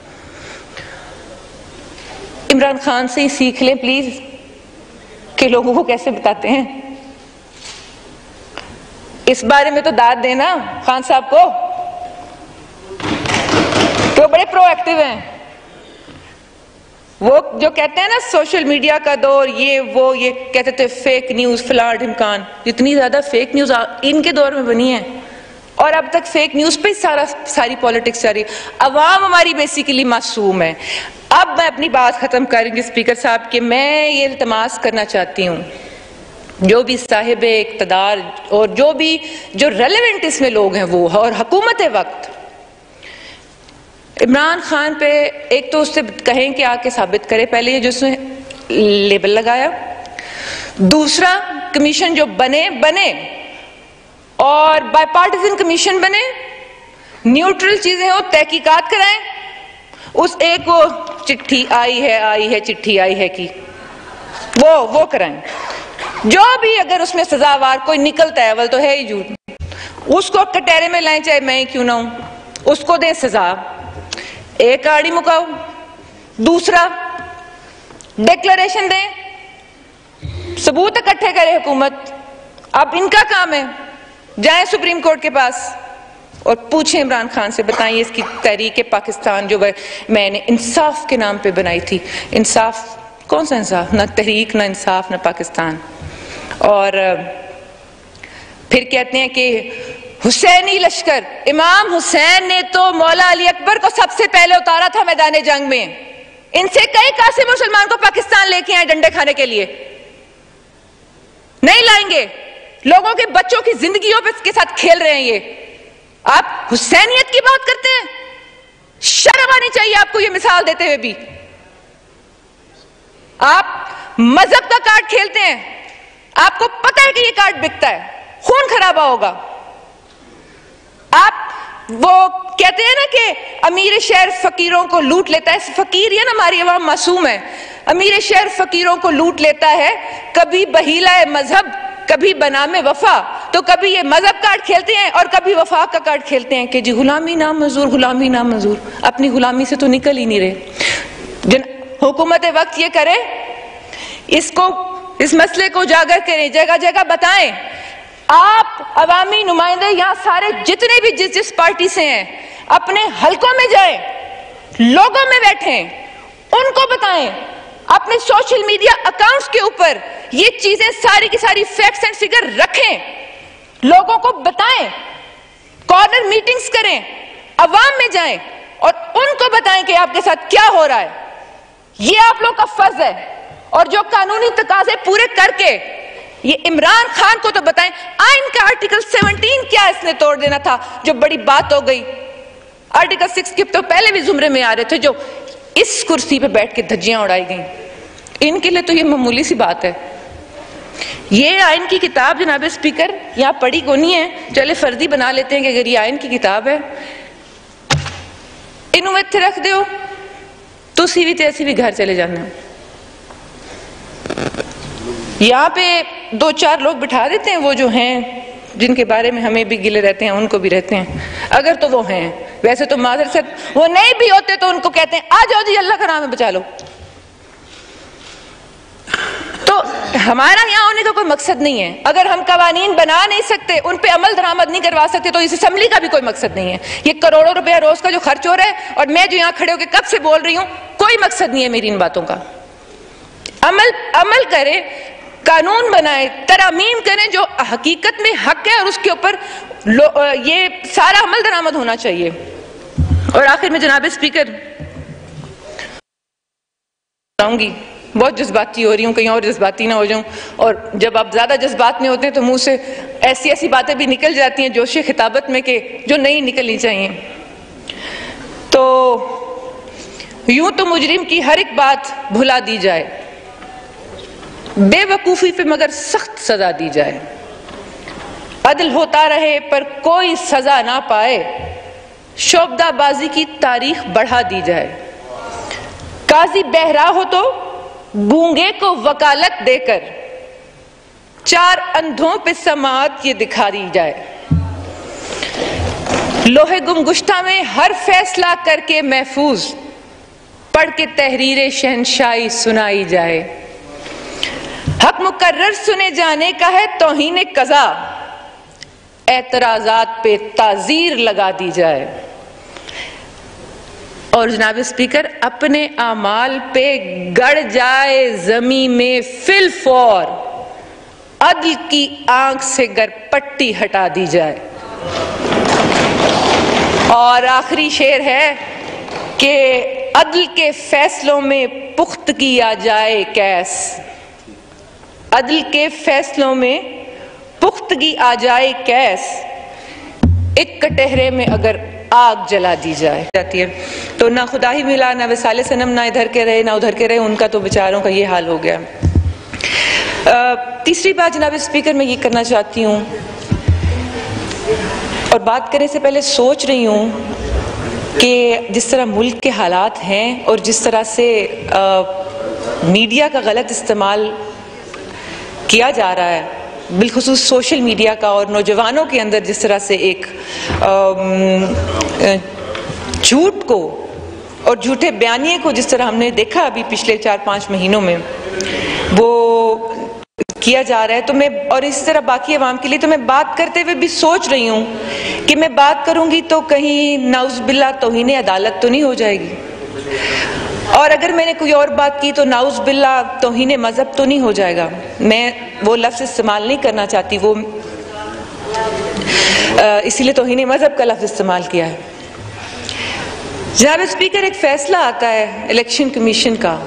इमरान खान से ही सीख लें प्लीज कि लोगों को कैसे बताते हैं। इस बारे में तो दाद देना खान साहब को, तो बड़े प्रोएक्टिव हैं। वो जो कहते हैं ना सोशल मीडिया का दौर, ये वो ये कहते थे फेक न्यूज फलाट इम्कान, इतनी ज्यादा फेक न्यूज इनके दौर में बनी है, और अब तक फेक न्यूज पे सारा सारी पॉलिटिक्स जा रही। अवाम हमारी बेसिकली मासूम है। अब मैं अपनी बात खत्म करूंगी स्पीकर साहब कि मैं ये इल्तमास करना चाहती हूँ, जो भी साहिब इक़्तिदार और जो भी जो रेलेवेंट इसमें लोग हैं वो, और हुकूमत वक्त, इमरान खान पे एक तो उससे कहें कि आके साबित करे पहले ये जो उसने लेबल लगाया, दूसरा कमीशन जो बने बने और बायपार्टिजन कमीशन बने, न्यूट्रल चीजें हो, तहकीकात कराएं। उस एक वो चिट्ठी आई है आई है चिट्ठी आई है कि वो वो कराएं, जो भी अगर उसमें सजावार कोई निकलता है, अवल तो है ही झूठ, उसको कटहरे में लाएं, चाहे मैं क्यों ना हूं, उसको दें सजा, एक आड़ी मुकाओ। दूसरा डिक्लेरेशन दें, सबूत इकट्ठे करे हुकूमत। अब इनका काम है, जाएं सुप्रीम कोर्ट के पास और पूछें इमरान खान से, बताइए इसकी तहरीक पाकिस्तान जो मैंने इंसाफ के नाम पे बनाई थी, इंसाफ कौन सा इंसाफ, ना तहरीक ना इंसाफ ना पाकिस्तान। और फिर कहते हैं कि हुसैनी लश्कर, इमाम हुसैन ने तो मौला अली अकबर को सबसे पहले उतारा था मैदान जंग में। इनसे कई कासिम मुसलमान को पाकिस्तान लेके आए डंडे खाने के लिए, नहीं लाएंगे। लोगों के बच्चों की जिंदगियों पे के साथ खेल रहे हैं ये। आप हुसैनियत की बात करते हैं, शर्म आनी चाहिए आपको ये मिसाल देते हुए भी। आप मजहब का कार्ड खेलते हैं, आपको पता है कि ये कार्ड बिकता है, खून खराबा होगा। आप वो कहते हैं ना कि अमीर शहर फकीरों को लूट लेता है, फकीर या ना हमारी अवाम मासूम है। अमीर शहर फकीरों को लूट लेता है, कभी बहीला मजहब कभी बनामे वफा, तो कभी ये मजहब कार्ड खेलते हैं और कभी वफा का कार्ड खेलते हैं कि जी गुलामी ना मंजूर, गुलामी ना मंजूर। अपनी गुलामी से तो निकल ही नहीं रहे। जिन हुकूमत वक्त ये करे, इसको इस मसले को उजागर करें, जगह जगह बताएं। आप अवामी नुमाइंदे यहाँ सारे जितने भी जिस जिस पार्टी से हैं, अपने हलकों में जाएं, लोगों में बैठें, उनको बताएं, अपने सोशल मीडिया अकाउंट्स के ऊपर ये चीजें सारी की सारी फैक्ट्स एंड फिगर रखें, लोगों को बताएं, कॉर्नर मीटिंग्स करें, अवाम में जाएं और उनको बताएं कि आपके साथ क्या हो रहा है। ये आप लोग का फर्ज है। और जो कानूनी तकाजे पूरे करके ये इमरान खान को तो बताएं, आइन का आर्टिकल सत्रह क्या इसने तोड़ देना था, जो बड़ी बात हो गई। आर्टिकल सिक्स के तो पहले भी जुमरे में आ रहे थे, जो इस कुर्सी पे बैठ के धज्जियां उड़ाई गई। इनके लिए तो ये मामूली सी बात है। ये आइन की किताब जनाब स्पीकर यहाँ पढ़ी को नहीं है, चले फर्जी बना लेते हैं कि अगर ये आइन की किताब है, इन्हों इत्थे रख दो, तुसी भी तैसी भी घर चले जाना। यहाँ पे दो चार लोग बिठा देते हैं, वो जो हैं जिनके बारे में हमें भी गिले रहते हैं, उनको भी रहते हैं, अगर तो वो हैं। वैसे तो माजर से वो नहीं भी होते तो उनको कहते हैं आ जाओ जी, अल्लाह का नाम है, बचा लो। तो हमारा यहाँ होने का कोई मकसद नहीं है। अगर हम कवानीन बना नहीं सकते, उन पे अमल दरामद नहीं करवा सकते, तो इस असेंबली का भी कोई मकसद नहीं है। ये करोड़ों रुपया रोज का जो खर्च हो रहा है, और मैं जो यहाँ खड़े होकर कब से बोल रही हूँ, कोई मकसद नहीं है मेरी इन बातों का। अमल अमल करे, कानून बनाए, तरामीम करें जो हकीकत में हक है, और उसके ऊपर ये सारा अमल दरामद होना चाहिए। और आखिर में जनाब स्पीकर आऊंगी, बहुत जज्बाती हो रही हूँ, कहीं और जज्बाती ना हो जाऊं। और जब आप ज्यादा जज्बात में होते हैं तो मुंह से ऐसी ऐसी बातें भी निकल जाती हैं जोश खिताबत में, कि जो नहीं निकलनी चाहिए। तो यूं तो मुजरिम की हर एक बात भुला दी जाए, बेवकूफी पे मगर सख्त सजा दी जाए, अदल होता रहे पर कोई सजा ना पाए, शोबदाबाजी की तारीख बढ़ा दी जाए, काजी बहरा हो तो गूंगे को वकालत देकर चार अंधों पे समाअत ये दिखा दी जाए, लोहे गुमगुश्ता में हर फैसला करके महफूज पढ़ के तहरीर शहनशाही सुनाई जाए, हक मुकर्रर सुने जाने का है तौहीन कज़ा, एतराजात पे ताजीर लगा दी जाए। और जनाब स्पीकर अपने आमाल पे गड़ जाए जमी में फिल फौर, अदल की आंख से गर पट्टी हटा दी जाए। और आखिरी शेर है कि अदल के फैसलों में पुख्तगी आ जाए कैस, अदल के फैसलों में पुख्तगी आ जाए कैस, एक कटहरे में अगर आग जला दी जाए जाती है। तो ना खुदा ही मिला, ना वसाले सनम, ना इधर के रहे ना उधर के रहे, उनका तो बेचारों का ये हाल हो गया। आ, तीसरी बात जनाब स्पीकर मैं ये करना चाहती हूँ, और बात करने से पहले सोच रही हूँ कि जिस तरह मुल्क के हालात हैं और जिस तरह से आ, मीडिया का गलत इस्तेमाल किया जा रहा है, बिलखुसूस सोशल मीडिया का, और नौजवानों के अंदर जिस तरह से एक झूठ को और झूठे बयानिए को जिस तरह हमने देखा अभी पिछले चार पाँच महीनों में वो किया जा रहा है, तो मैं और इस तरह बाकी अवाम के लिए, तो मैं बात करते हुए भी सोच रही हूँ कि मैं बात करूँगी तो कहीं नाउज़बिल्लाह तौहीन अदालत तो नहीं हो जाएगी, और अगर मैंने कोई और बात की तो नाउज़बिल्लाह तौहीन मजहब तो नहीं हो जाएगा। मैं वो लफ्ज़ इस्तेमाल नहीं करना चाहती, वो इसीलिए तौहीन मजहब का लफ्ज़ इस्तेमाल किया है। जनाब स्पीकर, एक फैसला आता है इलेक्शन कमीशन का,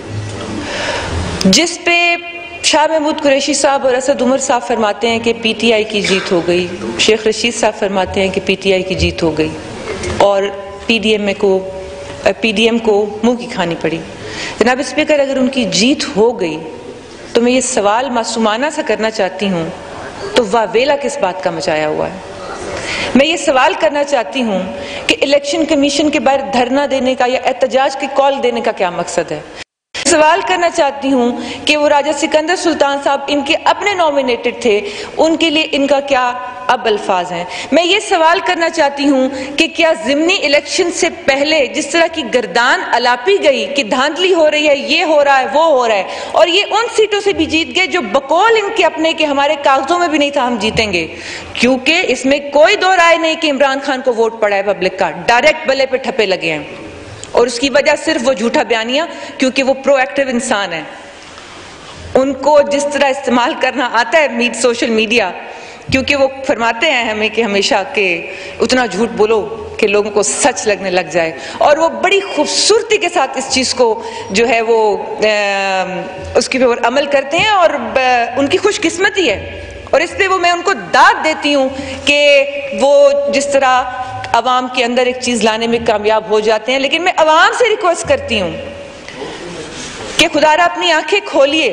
जिस पे शाह महमूद कुरैशी साहब और असद उमर साहब फरमाते हैं कि पीटीआई की जीत हो गई, शेख रशीद साहब फरमाते हैं कि पीटीआई की जीत हो गई, और पीडीएम को पीडीएम को मुंह की खानी पड़ी। जनाब स्पीकर, अगर उनकी जीत हो गई तो मैं ये सवाल मासूमाना सा करना चाहती हूँ, तो वावेला किस बात का मचाया हुआ है? मैं ये सवाल करना चाहती हूँ कि इलेक्शन कमीशन के बाहर धरना देने का या एहतजाज की कॉल देने का क्या मकसद है? सवाल करना चाहती हूँ कि वो राजा सिकंदर सुल्तान साहब इनके अपने नॉमिनेटेड थे, उनके लिए इनका क्या अब अल्फाज हैं? मैं ये सवाल करना चाहती हूँ कि क्या ज़िमनी इलेक्शन से पहले जिस तरह की गर्दान अलापी गई कि धांधली हो रही है, ये हो रहा है, वो हो रहा है, और ये उन सीटों से भी जीत गए जो बकौल इनके अपने के हमारे कागजों में भी नहीं था हम जीतेंगे, क्योंकि इसमें कोई दो राय नहीं कि इमरान खान को वोट पड़ा है पब्लिक का, डायरेक्ट बल्ले पे ठप्पे लगे हैं। और उसकी वजह सिर्फ वो झूठा बयानिया, क्योंकि वो प्रोएक्टिव इंसान है, उनको जिस तरह इस्तेमाल करना आता है मीड सोशल मीडिया, क्योंकि वो फरमाते हैं हमें कि हमेशा के उतना झूठ बोलो कि लोगों को सच लगने लग जाए, और वो बड़ी खूबसूरती के साथ इस चीज़ को जो है वो आ, उसके ऊपर अमल करते हैं, और आ, उनकी खुशकिस्मती है। और इसलिए वो मैं उनको दाद देती हूँ कि वो जिस तरह अवाम के अंदर एक चीज़ लाने में कामयाब हो जाते हैं। लेकिन मैं अवाम से रिक्वेस्ट करती हूँ कि खुदारा अपनी आंखें खोलिए।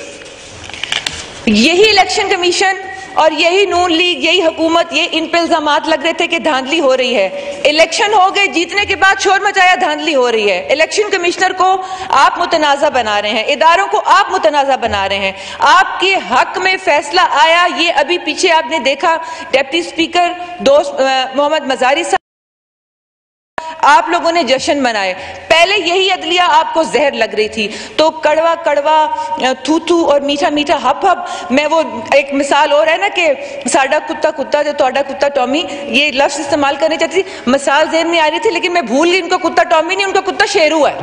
यही इलेक्शन कमीशन और यही नून लीग, यही हुकूमत, ये इन पे इल्जामात लग रहे थे कि धांधली हो रही है। इलेक्शन हो गए, जीतने के बाद शोर मचाया धांधली हो रही है। इलेक्शन कमिश्नर को आप मुतनाज़ा बना रहे हैं, इदारों को आप मुतनाज़ा बना रहे हैं। आपके हक में फैसला आया, ये अभी पीछे आपने देखा डिप्टी स्पीकर दोस्त मोहम्मद मजारी साहब, आप लोगों ने जश्न मनाए। पहले यही अदलिया आपको जहर लग रही थी, तो कड़वा कड़वा थू थू और मीठा मीठा हप हप। मैं वो एक मिसाल और है ना कि साडा कुत्ता कुत्ता जो तोड़ा कुत्ता टॉमी, ये लफ्ज इस्तेमाल करनी चाहती थी, मिसाल ज़हन में आ रही थी, लेकिन मैं भूल गई। उनका कुत्ता टॉमी नहीं, उनका कुत्ता शेरू है,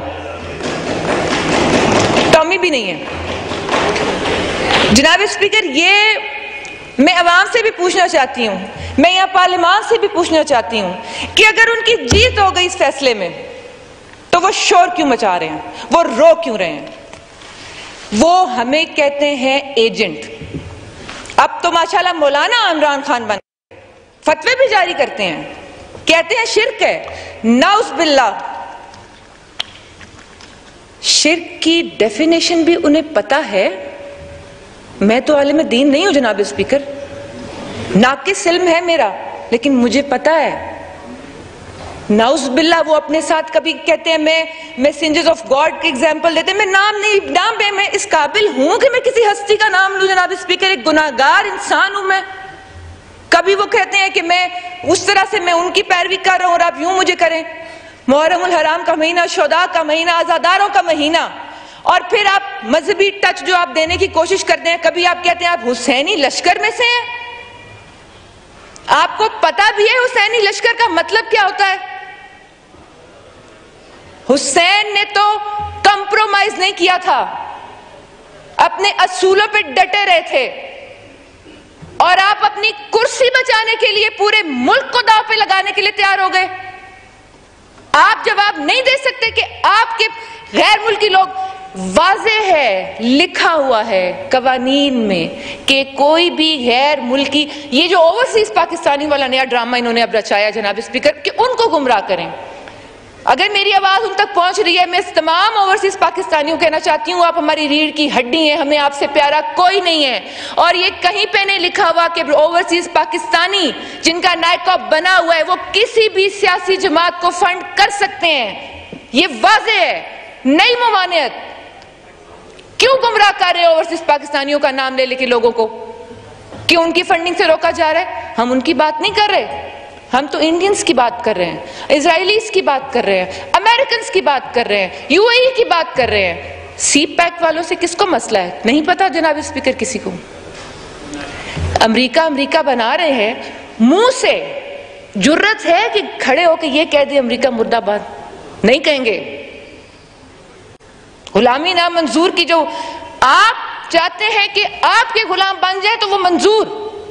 टॉमी भी नहीं है। जनाब स्पीकर, ये मैं अवाम से भी पूछना चाहती हूँ, मैं यहाँ पार्लियामान से भी पूछना चाहती हूँ कि अगर उनकी जीत हो गई इस फैसले में, तो वो शोर क्यों मचा रहे हैं, वो रो क्यों रहे हैं? वो हमें कहते हैं एजेंट। अब तो माशाल्लाह मौलाना इमरान खान बन गए, फतवे भी जारी करते हैं, कहते हैं शिर्क है। नाउज़ बिल्लाह, शिर्क की डेफिनेशन भी उन्हें पता है। मैं तो आलिम दीन नहीं हूं जनाब स्पीकर, नाकिस इल्म है मेरा, लेकिन मुझे पता है। नाउज़ बिल्लाह, वो अपने साथ कभी कहते हैं मैं मैसेंजर्स ऑफ गॉड की एग्जांपल देते हैं। मैं नाम नहीं, नाम पे मैं इस काबिल हूं कि मैं किसी हस्ती का नाम लूं जनाब स्पीकर? एक गुनाहगार इंसान हूं मैं। कभी वो कहते हैं कि मैं उस तरह से मैं उनकी पैरवी कर रहा हूं और आप यूं मुझे करें। मुहर्रमुल हराम का महीना, शुहदा का महीना, आजादारों का महीना, और फिर आप मजहबी टच जो आप देने की कोशिश करते हैं। कभी आप कहते हैं आप हुसैनी लश्कर में से हैं, आपको पता भी है हुसैनी लश्कर का मतलब क्या होता है। हुसैन ने तो कंप्रोमाइज नहीं किया था, अपने असूलों पे डटे रहे थे, और आप अपनी कुर्सी बचाने के लिए पूरे मुल्क को दांव पे लगाने के लिए तैयार हो गए। आप जवाब नहीं दे सकते कि आपके गैर मुल्की लोग, वाज़े है, लिखा हुआ है कवानीन में कि कोई भी गैर मुल्की, ये जो ओवरसीज पाकिस्तानी वाला नया ड्रामा इन्होंने अब रचाया जनाब स्पीकर, कि उनको गुमराह करें। अगर मेरी आवाज उन तक पहुंच रही है, मैं इस तमाम ओवरसीज पाकिस्तानियों को कहना चाहती हूँ, आप हमारी रीढ़ की हड्डी हैं, हमें आपसे प्यारा कोई नहीं है। और ये कहीं पे नहीं लिखा हुआ कि ओवरसीज पाकिस्तानी जिनका नायकॉब बना हुआ है वो किसी भी सियासी जमात को फंड कर सकते हैं। ये वाज़े है, नई ममानियत। क्यों गुमराह कर रहे हो ओवरसीज पाकिस्तानियों का नाम ले लेके लोगों को? क्यों उनकी फंडिंग से रोका जा रहा है? हम उनकी बात नहीं कर रहे, हम तो इंडियंस की बात कर रहे हैं, इजरायलीज की बात कर रहे हैं, अमेरिकन की बात कर रहे हैं, यूएई की बात कर रहे हैं। सी पैक वालों से किसको मसला है? नहीं पता जनाब स्पीकर किसी को। अमेरिका अमेरिका बना रहे हैं, मुंह से जुर्रत है कि खड़े होकर ये कह दे अमेरिका मुर्दाबाद? नहीं कहेंगे। गुलामी ना मंजूर की, जो आप चाहते हैं कि आपके गुलाम बन जाए तो वो मंजूर,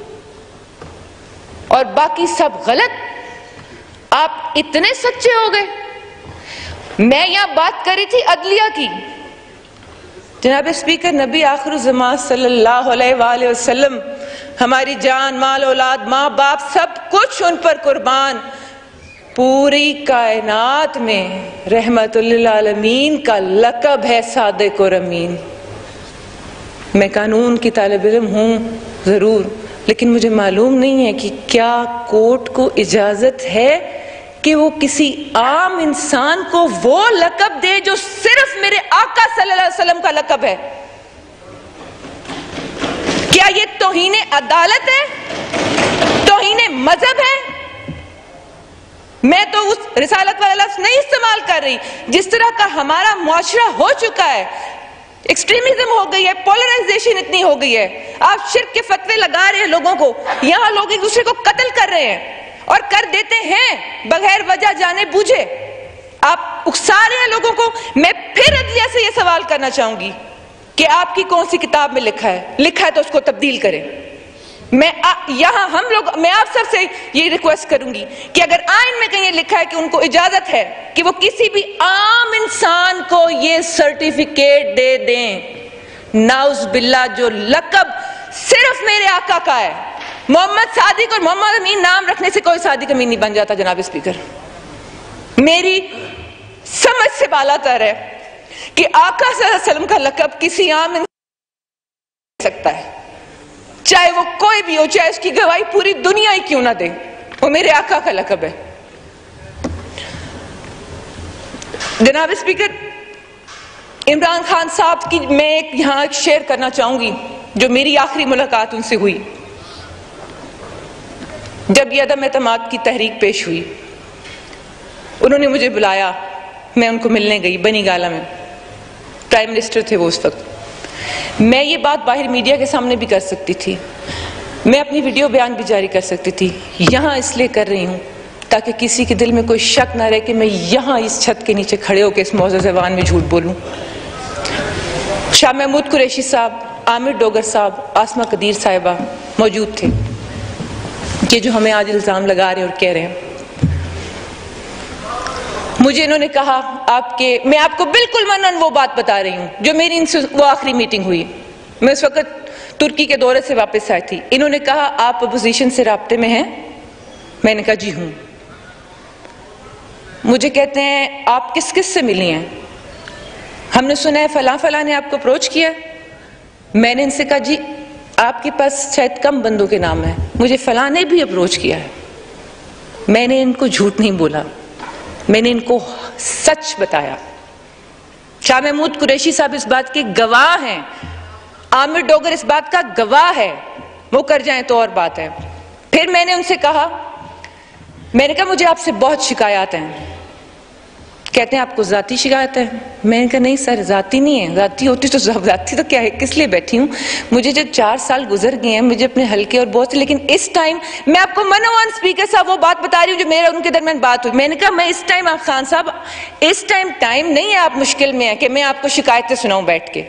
और बाकी सब गलत। आप इतने सच्चे हो गए। मैं यहां बात कर रही थी अदलिया की। जनाब स्पीकर, नबी आखिर ज़मान सल्लल्लाहु अलैहि वसल्लम, हमारी जान, माल, औलाद, माँ बाप, सब कुछ उन पर कुर्बान, पूरी कायनात में रहमतुल लिल आलमीन का लक़ब है सादिक़ और अमीन। मैं कानून की तालिब इल्म हूँ ज़रूर, लेकिन मुझे मालूम नहीं है कि क्या कोर्ट को इजाज़त है कि वो किसी आम इंसान को वो लक़ब दे जो सिर्फ मेरे आका सल्लल्लाहु अलैहि वसल्लम का लक़ब है। क्या ये तौहीन अदालत है, तौहीन मजहब है? मैं तो उस रिसालत वाला लफ्ज़ नहीं इस्तेमाल कर रही। जिस तरह का हमारा मुआशरा हो चुका है, एक्सट्रीमिज्म हो गई है, पोलराइजेशन इतनी हो गई है, आप शिर्क के फतवे लगा रहे हैं लोगों को, यहां लोग एक दूसरे को कत्ल कर रहे हैं और कर देते हैं बगैर वजह जाने बूझे। आप उकसा रहे हैं लोगों को। मैं फिर अदलिया से यह सवाल करना चाहूंगी कि आपकी कौन सी किताब में लिखा है, लिखा है तो उसको तब्दील करें। मैं यहां हम लोग मैं आप सबसे ये रिक्वेस्ट करूंगी कि अगर आइन में कहीं लिखा है कि उनको इजाजत है कि वो किसी भी आम इंसान को ये सर्टिफिकेट दे दें, नाउज बिल्ला जो लक़ब सिर्फ मेरे आका का है। मोहम्मद सादिक और मोहम्मद अमीन नाम रखने से कोई सादिक अमीन नहीं बन जाता। जनाब स्पीकर, मेरी समझ से बालातर है कि आका सल्लल्लाहु अलैहि वसल्लम का लक़ब किसी आम इंसान सकता है, चाहे वो कोई भी हो, चाहे उसकी गवाही पूरी दुनिया ही क्यों ना दे, वो मेरे आका का लक़ब है। जनाब स्पीकर, इमरान खान साहब की मैं एक यहां शेयर करना चाहूंगी जो मेरी आखिरी मुलाकात उनसे हुई जब ये अदम एतमाद की तहरीक पेश हुई। उन्होंने मुझे बुलाया, मैं उनको मिलने गई बनी गाला में। प्राइम मिनिस्टर थे वो उस वक्त। मैं ये बात बाहर मीडिया के सामने भी कर सकती थी, मैं अपनी वीडियो बयान भी जारी कर सकती थी। यहां इसलिए कर रही हूं ताकि किसी के दिल में कोई शक ना रहे कि मैं यहां इस छत के नीचे खड़े होकर इस मौजूद ज़बान में झूठ बोलूं। शाह महमूद कुरैशी साहब, आमिर डोगर साहब, आसमा कदीर साहिबा मौजूद थे कि जो हमें आज इल्जाम लगा रहे और कह रहे हैं। मुझे इन्होंने कहा आपके, मैं आपको बिल्कुल मनन वो बात बता रही हूं जो मेरी इनसे वो आखिरी मीटिंग हुई। मैं उस वक्त तुर्की के दौरे से वापस आई थी। इन्होंने कहा आप अपोजिशन से राब्ते में हैं? मैंने कहा जी हूं। मुझे कहते हैं आप किस किस से मिली हैं? हमने सुना है फला फला ने आपको अप्रोच किया। मैंने इनसे कहा जी आपके पास शायद कम बंदों के नाम है, मुझे फला ने भी अप्रोच किया है। मैंने इनको झूठ नहीं बोला, मैंने इनको सच बताया। शाह महमूद कुरैशी साहब इस बात के गवाह हैं, आमिर डोगर इस बात का गवाह है, वो कर जाएं तो और बात है। फिर मैंने उनसे कहा, मैंने कहा मुझे आपसे बहुत शिकायत हैं। कहते हैं आपको जाती शिकायत है? मैंने कहा नहीं सर, जाती नहीं है, जाती होती तो जाती तो क्या है, किस लिए बैठी हूँ। मुझे जब चार साल गुजर गए हैं, मुझे अपने हल्के और बहुत से, लेकिन इस टाइम मैं आपको मनोवन स्पीकर साहब वो बात बता रही हूँ जो मेरे और उनके दरमियान बात हुई। मैंने कहा मैं इस टाइम, आप खान साहब इस टाइम टाइम नहीं है, आप मुश्किल में है कि मैं आपको शिकायतें सुनाऊं बैठ के।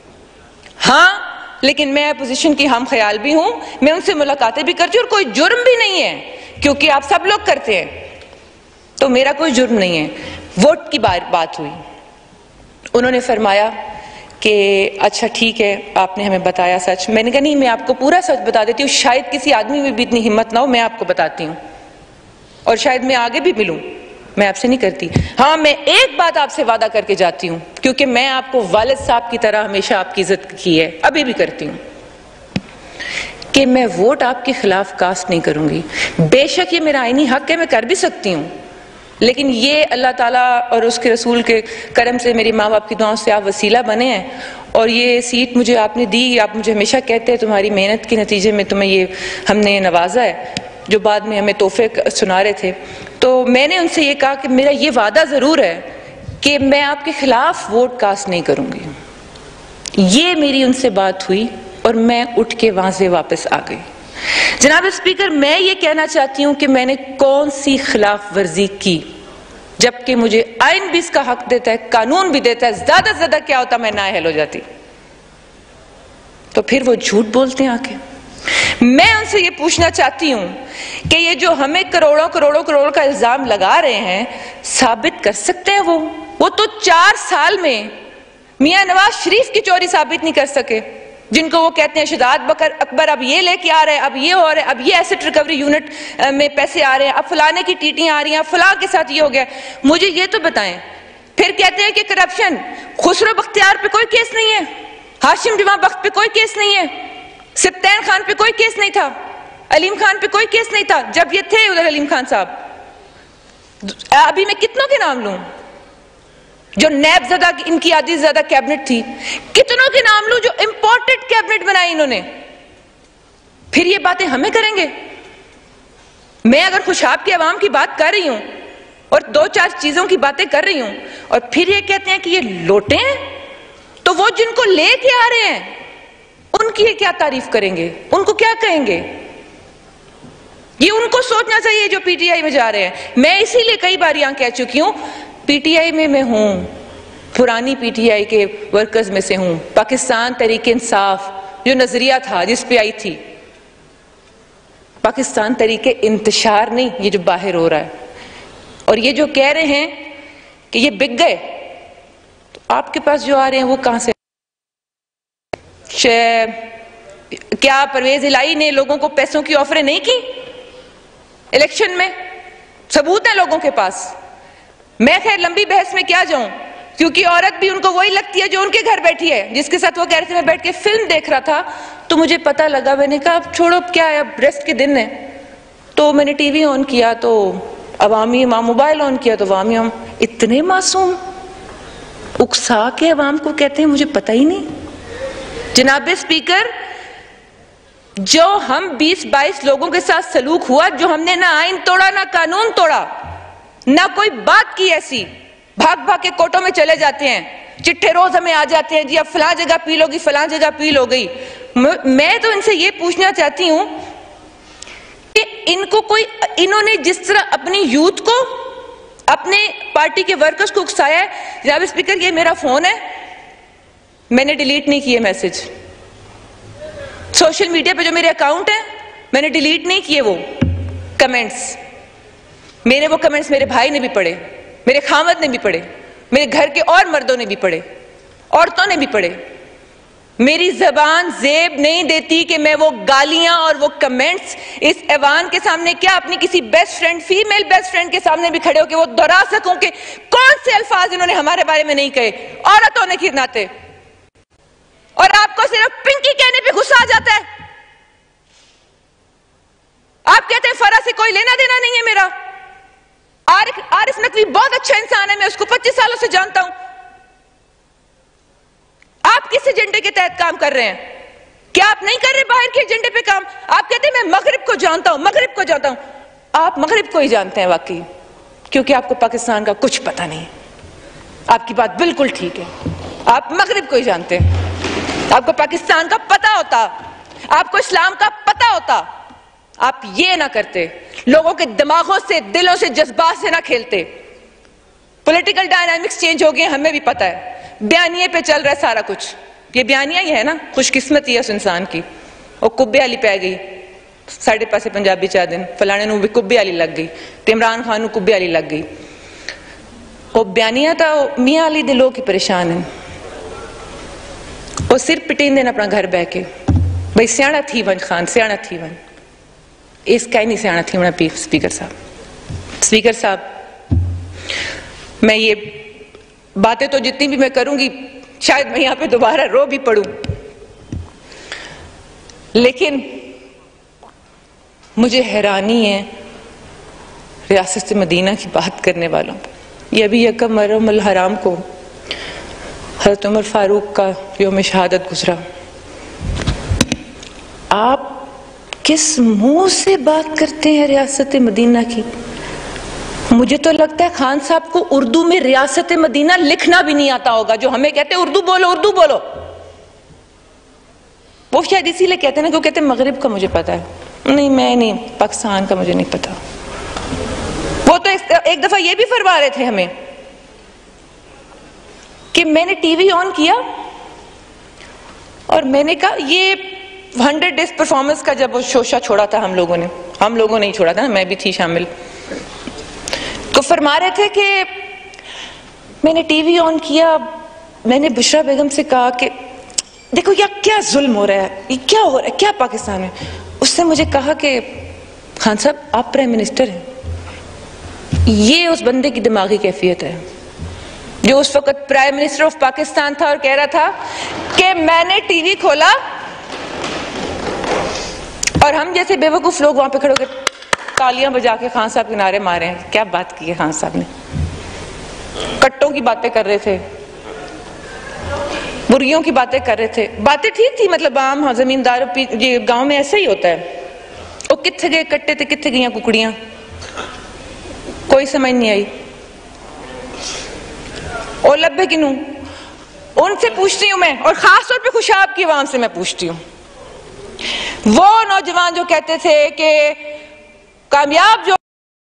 हाँ, लेकिन मैं अपोजिशन की हम ख्याल भी हूं, मैं उनसे मुलाकातें भी करती हूँ और कोई जुर्म भी नहीं है क्योंकि आप सब लोग करते हैं, तो मेरा कोई जुर्म नहीं है। वोट की बात हुई, उन्होंने फरमाया कि अच्छा ठीक है आपने हमें बताया सच। मैंने कहा नहीं, मैं आपको पूरा सच बता देती हूँ, शायद किसी आदमी में भी इतनी हिम्मत ना हो, मैं आपको बताती हूँ और शायद मैं आगे भी मिलूं, मैं आपसे नहीं करती। हाँ, मैं एक बात आपसे वादा करके जाती हूँ क्योंकि मैं आपको वालिद साहब की तरह हमेशा आपकी इज्जत की है, अभी भी करती हूँ, कि मैं वोट आपके खिलाफ कास्ट नहीं करूंगी। बेशक ये मेरा आईनी हक है, मैं कर भी सकती हूँ, लेकिन ये अल्लाह ताला और उसके रसूल के करम से, मेरी माँ बाप की दुआओं से आप वसीला बने हैं और ये सीट मुझे आपने दी। आप मुझे हमेशा कहते हैं तुम्हारी मेहनत के नतीजे में तुम्हें ये हमने नवाजा है, जो बाद में हमें तोहफे सुना रहे थे। तो मैंने उनसे ये कहा कि मेरा ये वादा ज़रूर है कि मैं आपके खिलाफ वोट कास्ट नहीं करूँगी। ये मेरी उनसे बात हुई और मैं उठ के वहाँ से वापस आ गई। जनाब स्पीकर, मैं ये कहना चाहती हूँ कि मैंने कौन सी खिलाफ वर्जी की, जबकि मुझे आइन भी इसका हक देता है, कानून भी देता है। ज्यादा से ज्यादा क्या होता, मैं नाअहल हो जाती, तो फिर वो झूठ बोलते हैं आके। मैं उनसे ये पूछना चाहती हूँ कि ये जो हमें करोड़ों करोड़ों करोड़ का इल्जाम लगा रहे हैं, साबित कर सकते हैं वो वो तो चार साल में मियां नवाज शरीफ की चोरी साबित नहीं कर सके, जिनको वो कहते हैं शहजाद बकर अकबर अब ये लेके आ रहे हैं, अब ये हो रहा है, अब ये एसेट रिकवरी यूनिट में पैसे आ रहे हैं, अब फलाने की टीटियां आ रही हैं, फलां के साथ ये हो गया। मुझे ये तो बताएं। फिर कहते हैं कि करप्शन, खुसरो बख्तियार पे कोई केस नहीं है, हाशिम जुमा बख्त पे कोई केस नहीं है, सिप्तैन खान पे कोई केस नहीं था, अलीम खान पे कोई केस नहीं था जब ये थे उधर अलीम खान साहब। अभी मैं कितनों के नाम लूं जो नैब ज़दा इनकी आदि ज्यादा कैबिनेट थी, कितनों के नाम लूं जो इंपॉर्टेंट कैबिनेट बनाई इन्होंने। फिर ये बातें हमें करेंगे। मैं अगर खुशाब के अवाम की बात कर रही हूं और दो चार चीजों की बातें कर रही हूं और फिर ये कहते हैं कि ये लोटे हैं, तो वो जिनको लेके आ रहे हैं उनकी क्या तारीफ करेंगे, उनको क्या कहेंगे? ये उनको सोचना चाहिए जो पीटीआई में जा रहे हैं। मैं इसीलिए कई बार यहां कह चुकी हूं, पीटीआई में मैं हूं, पुरानी पीटीआई के वर्कर्स में से हूं। पाकिस्तान तहरीक इंसाफ जो नजरिया था जिस पे आई थी, पाकिस्तान तरीके इंतशार नहीं, ये जो बाहर हो रहा है। और ये जो कह रहे हैं कि ये बिक गए, तो आपके पास जो आ रहे हैं वो कहां से? क्या परवेज इलाही ने लोगों को पैसों की ऑफरें नहीं की इलेक्शन में? सबूत है लोगों के पास। मैं खैर लंबी बहस में क्या जाऊं, क्योंकि औरत भी उनको वही लगती है जो उनके घर बैठी है, जिसके साथ वो कह रहे थे मैं बैठ के फिल्म देख रहा था तो मुझे पता लगा। मैंने कहा अब छोड़ो, क्या है, अब रेस्ट के दिन है। तो मैंने टीवी ऑन किया तो अवामी इमाम, मोबाइल ऑन किया तो अवामी इमाम। इतने मासूम उकसा के अवाम को कहते हैं मुझे पता ही नहीं। जनाब स्पीकर, जो हम बीस बाईस लोगों के साथ सलूक हुआ, जो हमने ना आइन तोड़ा ना कानून तोड़ा, ना कोई बात की ऐसी, भाग भाग के कोर्टों में चले जाते हैं, चिट्ठे रोज हमें आ जाते हैं, जी अब फलां जगह पील होगी, फलां जगह पील हो गई। मैं तो इनसे ये पूछना चाहती हूं कि इनको कोई, इन्होंने जिस तरह अपनी यूथ को, अपने पार्टी के वर्कर्स को उकसाया है। जनाब स्पीकर, ये मेरा फोन है, मैंने डिलीट नहीं किए मैसेज। सोशल मीडिया पे जो मेरे अकाउंट है मैंने डिलीट नहीं किए वो कमेंट्स। मेरे वो कमेंट्स मेरे भाई ने भी पढ़े, मेरे खामद ने भी पढ़े, मेरे घर के और मर्दों ने भी पढ़े, औरतों ने भी पढ़े। मेरी जबान जेब नहीं देती कि मैं वो गालियां और वो कमेंट्स इस ऐवान के सामने, क्या अपनी किसी best friend, female best friend के सामने भी खड़े होकर वो दोहरा सकूं कि कौन से अल्फाज इन्होंने हमारे बारे में नहीं कहे औरत होने के नाते। और आपको सिर्फ पिंकी कहने पे गुस्सा आ जाता है। आप कहते हैं फरा से कोई लेना देना नहीं है मेरा। आरिफ आरिफ नकवी बहुत अच्छा इंसान है, मैं उसको पच्चीस सालों से जानता हूं। आप किस एजेंडे के तहत काम कर रहे हैं? क्या आप नहीं कर रहे बाहर के एजेंडे पे काम? आप कहते हैं मैं मगरिब को जानता हूं, मगरिब को जानता हूं। आप मगरिब को ही जानते हैं वाकई, क्योंकि आपको पाकिस्तान का कुछ पता नहीं। आपकी बात बिल्कुल ठीक है, आप मगरिब को ही जानते हैं। आपको पाकिस्तान का पता होता, आपको इस्लाम का पता होता, आप ये ना करते, लोगों के दिमागों से, दिलों से, जज्बात से ना खेलते। पॉलिटिकल डायनामिक्स चेंज हो गए, हमें भी पता है। बयानिए पे चल रहा है सारा कुछ। ये बयानिया ही है ना, खुशकिस्मती है उस इंसान की। और कुब्बे आली पै गई साढ़े पासे पंजाबी चार दिन, फलाने नूं भी कुब्बे आली लग गई, ते इमरान खान नूं कुब्बे आली लग गई। वो बयानिया तो मियाँ अली दे लोग ही परेशान हैं। वो सिर पिटेंदे अपना घर बह के, भाई सियाणा थी वन खान, सियाणा थी वन। इसका ही नहीं सियाणा थी होना। स्पीकर साहब स्पीकर साहब मैं ये बातें तो जितनी भी मैं करूंगी शायद मैं यहां पे दोबारा रो भी पड़ूं, लेकिन मुझे हैरानी है रियासत मदीना की बात करने वालों। ये अभी यकम मुहर्रम अल हराम को हज़रत उमर फारूक का यौम शहादत गुजरा। आप किस मुंह से बात करते हैं रियासत मदीना की? मुझे तो लगता है खान साहब को उर्दू में रियासत मदीना लिखना भी नहीं आता होगा, जो हमें कहते हैं उर्दू बोलो उर्दू बोलो। वो शायद इसीलिए कहते हैं ना, क्योंकि कहते हैं मगरिब का मुझे पता है। नहीं, मैं नहीं, पाकिस्तान का मुझे नहीं पता। वो तो एक, एक दफा ये भी फरमा रहे थे हमें कि मैंने टीवी ऑन किया और मैंने कहा ये हंड्रेड डेज परफॉर्मेंस का जब वो शोशा छोड़ा था हम लोगों ने, हम लोगों ने ही छोड़ा था ना, मैं भी थी शामिल, तो फरमा रहे थे कि मैंने टीवी ऑन किया, मैंने बुशरा बेगम से कहा कि देखो यार क्या जुल्म हो रहा है, ये क्या हो रहा है, क्या पाकिस्तान में। उसने मुझे कहा कि खान साहब आप प्राइम मिनिस्टर हैं। ये उस बंदे की दिमागी कैफियत है जो उस वक्त प्राइम मिनिस्टर ऑफ पाकिस्तान था और कह रहा था कि मैंने टीवी खोला और हम जैसे बेवकूफ लोग वहां पे खड़े होकर तालियां बजा के खान साहब के नारे मारे हैं। क्या बात की है खान साहब ने, कट्टों की बातें कर रहे थे, मुर्गियों की बातें कर रहे थे। बातें ठीक थी, मतलब आम जमींदार गांव में ऐसा ही होता है। वो कित्थे गए कट्टे थे, कित्थे गई कुकड़ियां, कोई समझ नहीं आई। और लब्बे किनू उनसे पूछती हूं मैं, और खास तौर पे खुशाब की आवाम से मैं पूछती हूं, वो नौजवान जो कहते थे कि कामयाब जो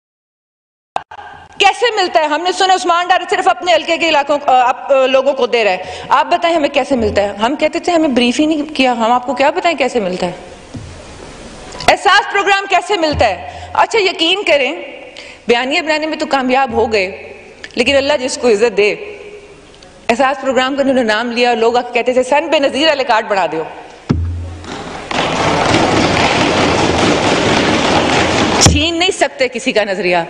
कैसे मिलता है, हमने सुना उस्मान डार सिर्फ अपने हल्के के इलाकों आप, लोगों को दे रहा है, आप बताएं हमें कैसे मिलता है। हम कहते थे हमें ब्रीफ ही नहीं किया, हम आपको क्या बताएं कैसे मिलता है, एहसास प्रोग्राम कैसे मिलता है। अच्छा यकीन करें, बयानिया बनाने में तो कामयाब हो गए, लेकिन अल्लाह जिसको इज्जत दे, एहसास प्रोग्राम का उन्होंने नाम लिया और लोग आके कहते थे सन बेनजीर वाले कार्ड बना दो। छीन नहीं सकते किसी का नजरिया,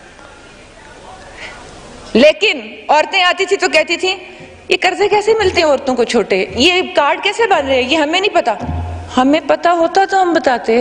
लेकिन औरतें आती थी तो कहती थी ये कर्जे कैसे मिलते हैं औरतों को छोटे, ये कार्ड कैसे बन रहे हैं, ये हमें नहीं पता। हमें पता होता तो हम बताते,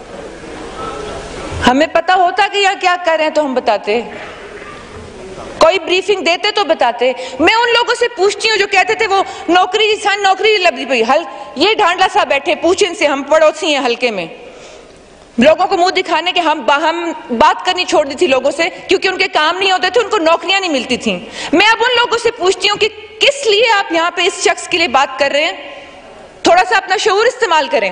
हमें पता होता कि यहाँ क्या कर रहे हैं तो हम बताते, कोई ब्रीफिंग देते तो बताते। मैं उन लोगों से पूछती हूँ जो कहते थे वो नौकरी सन नौकरी लगी पई, हल ये ढांडला सा बैठे, पूछ इनसे, हम पड़ोसी हैं हल्के में, लोगों को मुंह दिखाने के हम हम बात करनी छोड़ दी थी लोगों से, क्योंकि उनके काम नहीं होते थे, उनको नौकरियां नहीं मिलती थी। मैं अब उन लोगों से पूछती हूँ कि किस लिए आप यहाँ पे इस शख्स के लिए बात कर रहे हैं, थोड़ा सा अपना शऊर इस्तेमाल करें।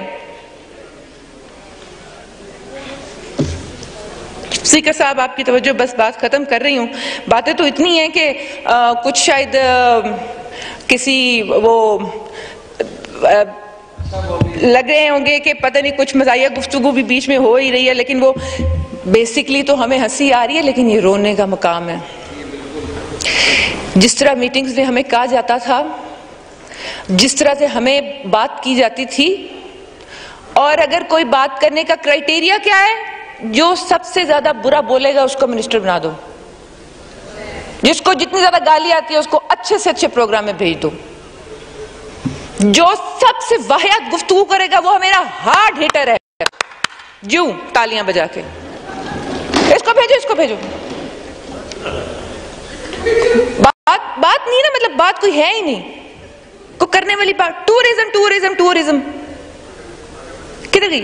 स्पीकर साहब आपकी तवज्जो, बस बात खत्म कर रही हूँ। बातें तो इतनी हैं कि आ, कुछ शायद आ, किसी वो आ, लग रहे होंगे कि पता नहीं कुछ मज़ाहिया गुफ्तगू भी बीच में हो ही रही है, लेकिन वो बेसिकली तो हमें हंसी आ रही है, लेकिन ये रोने का मकाम है। जिस तरह मीटिंग्स में हमें कहा जाता था, जिस तरह से हमें बात की जाती थी, और अगर कोई बात करने का क्राइटेरिया क्या है, जो सबसे ज्यादा बुरा बोलेगा उसको मिनिस्टर बना दो, जिसको जितनी ज्यादा गाली आती है उसको अच्छे से अच्छे प्रोग्राम में भेज दो, जो सबसे वाहियात गुफ्तगू करेगा वो मेरा हार्ड हिटर है, जू तालियां बजा के इसको भेजो, इसको भेजो। बात बात नहीं ना, मतलब बात कोई है ही नहीं, को करने वाली बात। टूरिज्म टूरिज्म टूरिज्म किधर गई?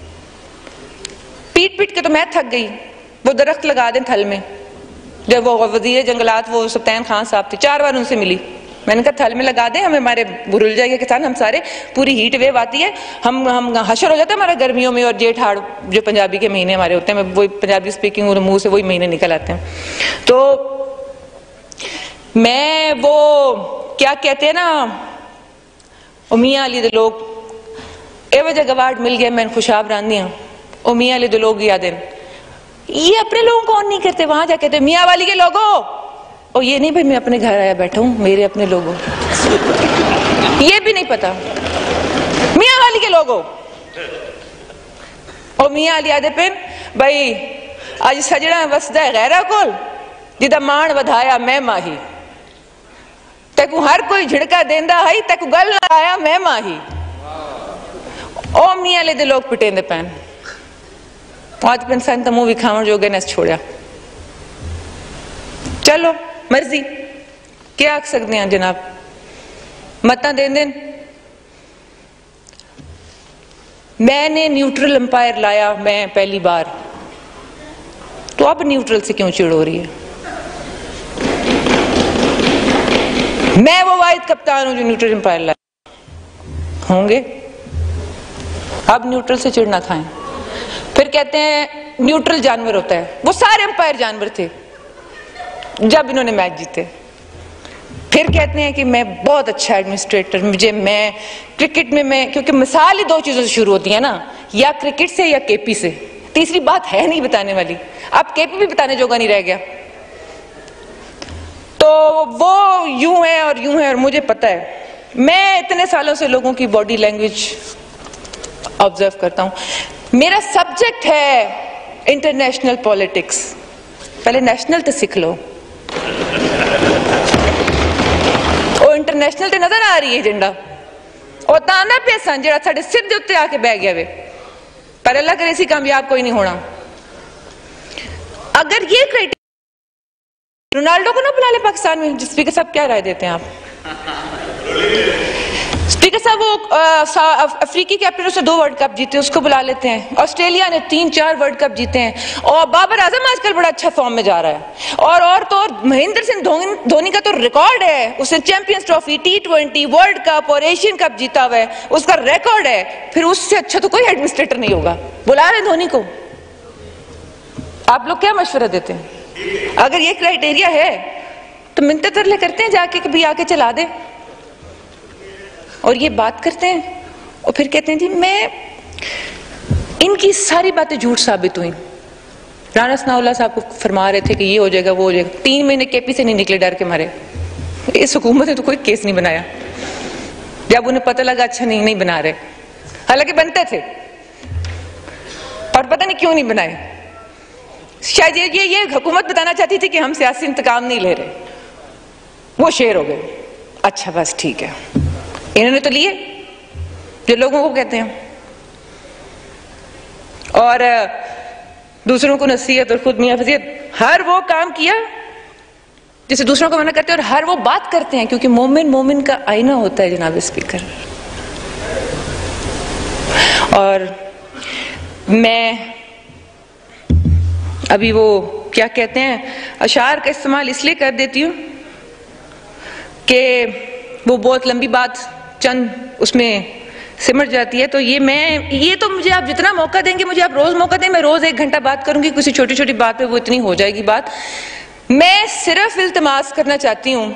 पीट पीट के तो मैं थक गई। वो दरख्त लगा दें थल में, जब वो वजीर जंगलात वो सप्तान खान साहब थे, चार बार उनसे मिली, मैंने कहा थल में लगा दें, हमें हमारे बुरुल जाएगा किसान, हम सारे पूरी हीट वेव आती है, हम हम हशर हो जाता है हमारा गर्मियों में, और जेठ हाड़ जो पंजाबी के महीने हमारे होते हैं, मैं वही पंजाबी स्पीकिंग हूँ, मुंह से वही महीने निकल आते हैं। तो मैं वो क्या कहते हैं ना, मियाँ अली दे लोग ए वजह गवार्ड मिल गया, मैंने खुशाब रांधियां, ओ मियाँ अली दे लोग याद है, ये अपने लोगों को ऑन नहीं करते, वहां जा कहते मियाँ वाली के लोगों, और ये नहीं भाई मैं अपने घर आया बैठा हूं, मेरे अपने लोगों, ये भी नहीं पता मियाँ वाली के लोगों। और मियाँ अली आदे पे भाई अज सजना वसदा है गैरा कोल, जिदा मान वधाया मैं माही, तेकू हर कोई झिड़का देंदा है, तेकू गल ना आया मैं माही। ओ मियाँ अली दे लोग पिटेंदे पैन, आज पे इंसान तो मुंह विखावन जो गए छोड़ा, चलो मर्जी क्या आख सकते हैं जनाब, मता दे देन। मैंने न्यूट्रल अंपायर लाया मैं पहली बार, तो अब न्यूट्रल से क्यों चिड़ हो रही है? मैं वो वाहिद कप्तान हूं जो न्यूट्रल अंपायर लाया होंगे, अब न्यूट्रल से चिड़ ना खाएं। फिर कहते हैं न्यूट्रल जानवर होता है, वो सारे अंपायर जानवर थे जब इन्होंने मैच जीते। फिर कहते हैं कि मैं बहुत अच्छा एडमिनिस्ट्रेटर, मुझे मैं क्रिकेट में मैं, क्योंकि मिसाल ही दो चीजों से शुरू होती है ना, या क्रिकेट से या केपी से, तीसरी बात है नहीं बताने वाली। अब केपी भी बताने जोगा नहीं रह गया, तो वो यूं है और यूं है, और मुझे पता है, मैं इतने सालों से लोगों की बॉडी लैंग्वेज ऑब्जर्व करता हूं। मेरा सब्जेक्ट है इंटरनेशनल पॉलिटिक्स, पहले नेशनल तो सीख लो। नेशनल ते नजर आ रही है झंडा और ताना पे सन जो साडे सिर दे उत्ते आके बह गया वे, पर अल्लाह करे सी कामयाब कोई नहीं होना। अगर ये क्राइटेरिया, रोनाल्डो को ना बुला ले पाकिस्तान में। स्पीकर साहब क्या राय देते हैं आप? स्पीकर साहब वो अफ्रीकी कैप्टन उसने दो वर्ल्ड कप जीते, उसको बुला लेते हैं। ऑस्ट्रेलिया ने तीन चार वर्ल्ड कप जीते हैं और बाबर आजम आजकल बड़ा अच्छा फॉर्म में जा रहा है। और और तो और महेंद्र सिंह धोनी का तो रिकॉर्ड है, उसने champions trophy, T twenty, world cup और एशियन कप जीता हुआ है, उसका रिकॉर्ड है। फिर उससे अच्छा तो कोई एडमिनिस्ट्रेटर नहीं होगा। बुला रहे धोनी को। आप लोग क्या मशवरा देते हैं? अगर ये क्राइटेरिया है तो मिन्नतें तरले करते हैं जाके कि भी आके चला दे, और ये बात करते हैं और फिर कहते हैं जी मैं, इनकी सारी बातें झूठ साबित हुई। राना सनाउल्लाह साहब को फरमा रहे थे कि ये हो जाएगा वो हो जाएगा, तीन महीने केपी से नहीं निकले डर के मारे। इस हुकूमत ने तो कोई केस नहीं बनाया। जब उन्हें पता लगा अच्छा नहीं नहीं बना रहे, हालांकि बनते थे और पता नहीं क्यों नहीं बनाए। शायद ये ये, ये हुकूमत बताना चाहती थी कि हम सियासी इंतकाम नहीं ले रहे, वो शेर हो गए। अच्छा बस ठीक है, इन्होंने तो लिए जो लोगों को कहते हैं, और दूसरों को नसीहत और खुद मियां फजीहत, हर वो काम किया जिसे दूसरों को मना करते हैं, और हर वो बात करते हैं क्योंकि मोमिन मोमिन का आईना होता है जनाब स्पीकर। और मैं अभी वो क्या कहते हैं अशार का इस्तेमाल इसलिए कर देती हूं कि वो बहुत लंबी बात चंद उसमें सिमट जाती है। तो ये मैं ये तो मुझे आप जितना मौका देंगे, मुझे आप रोज मौका दें, मैं रोज एक घंटा बात करूंगी, किसी छोटी छोटी बात पे वो इतनी हो जाएगी बात। मैं सिर्फ इल्तिमास करना चाहती हूं,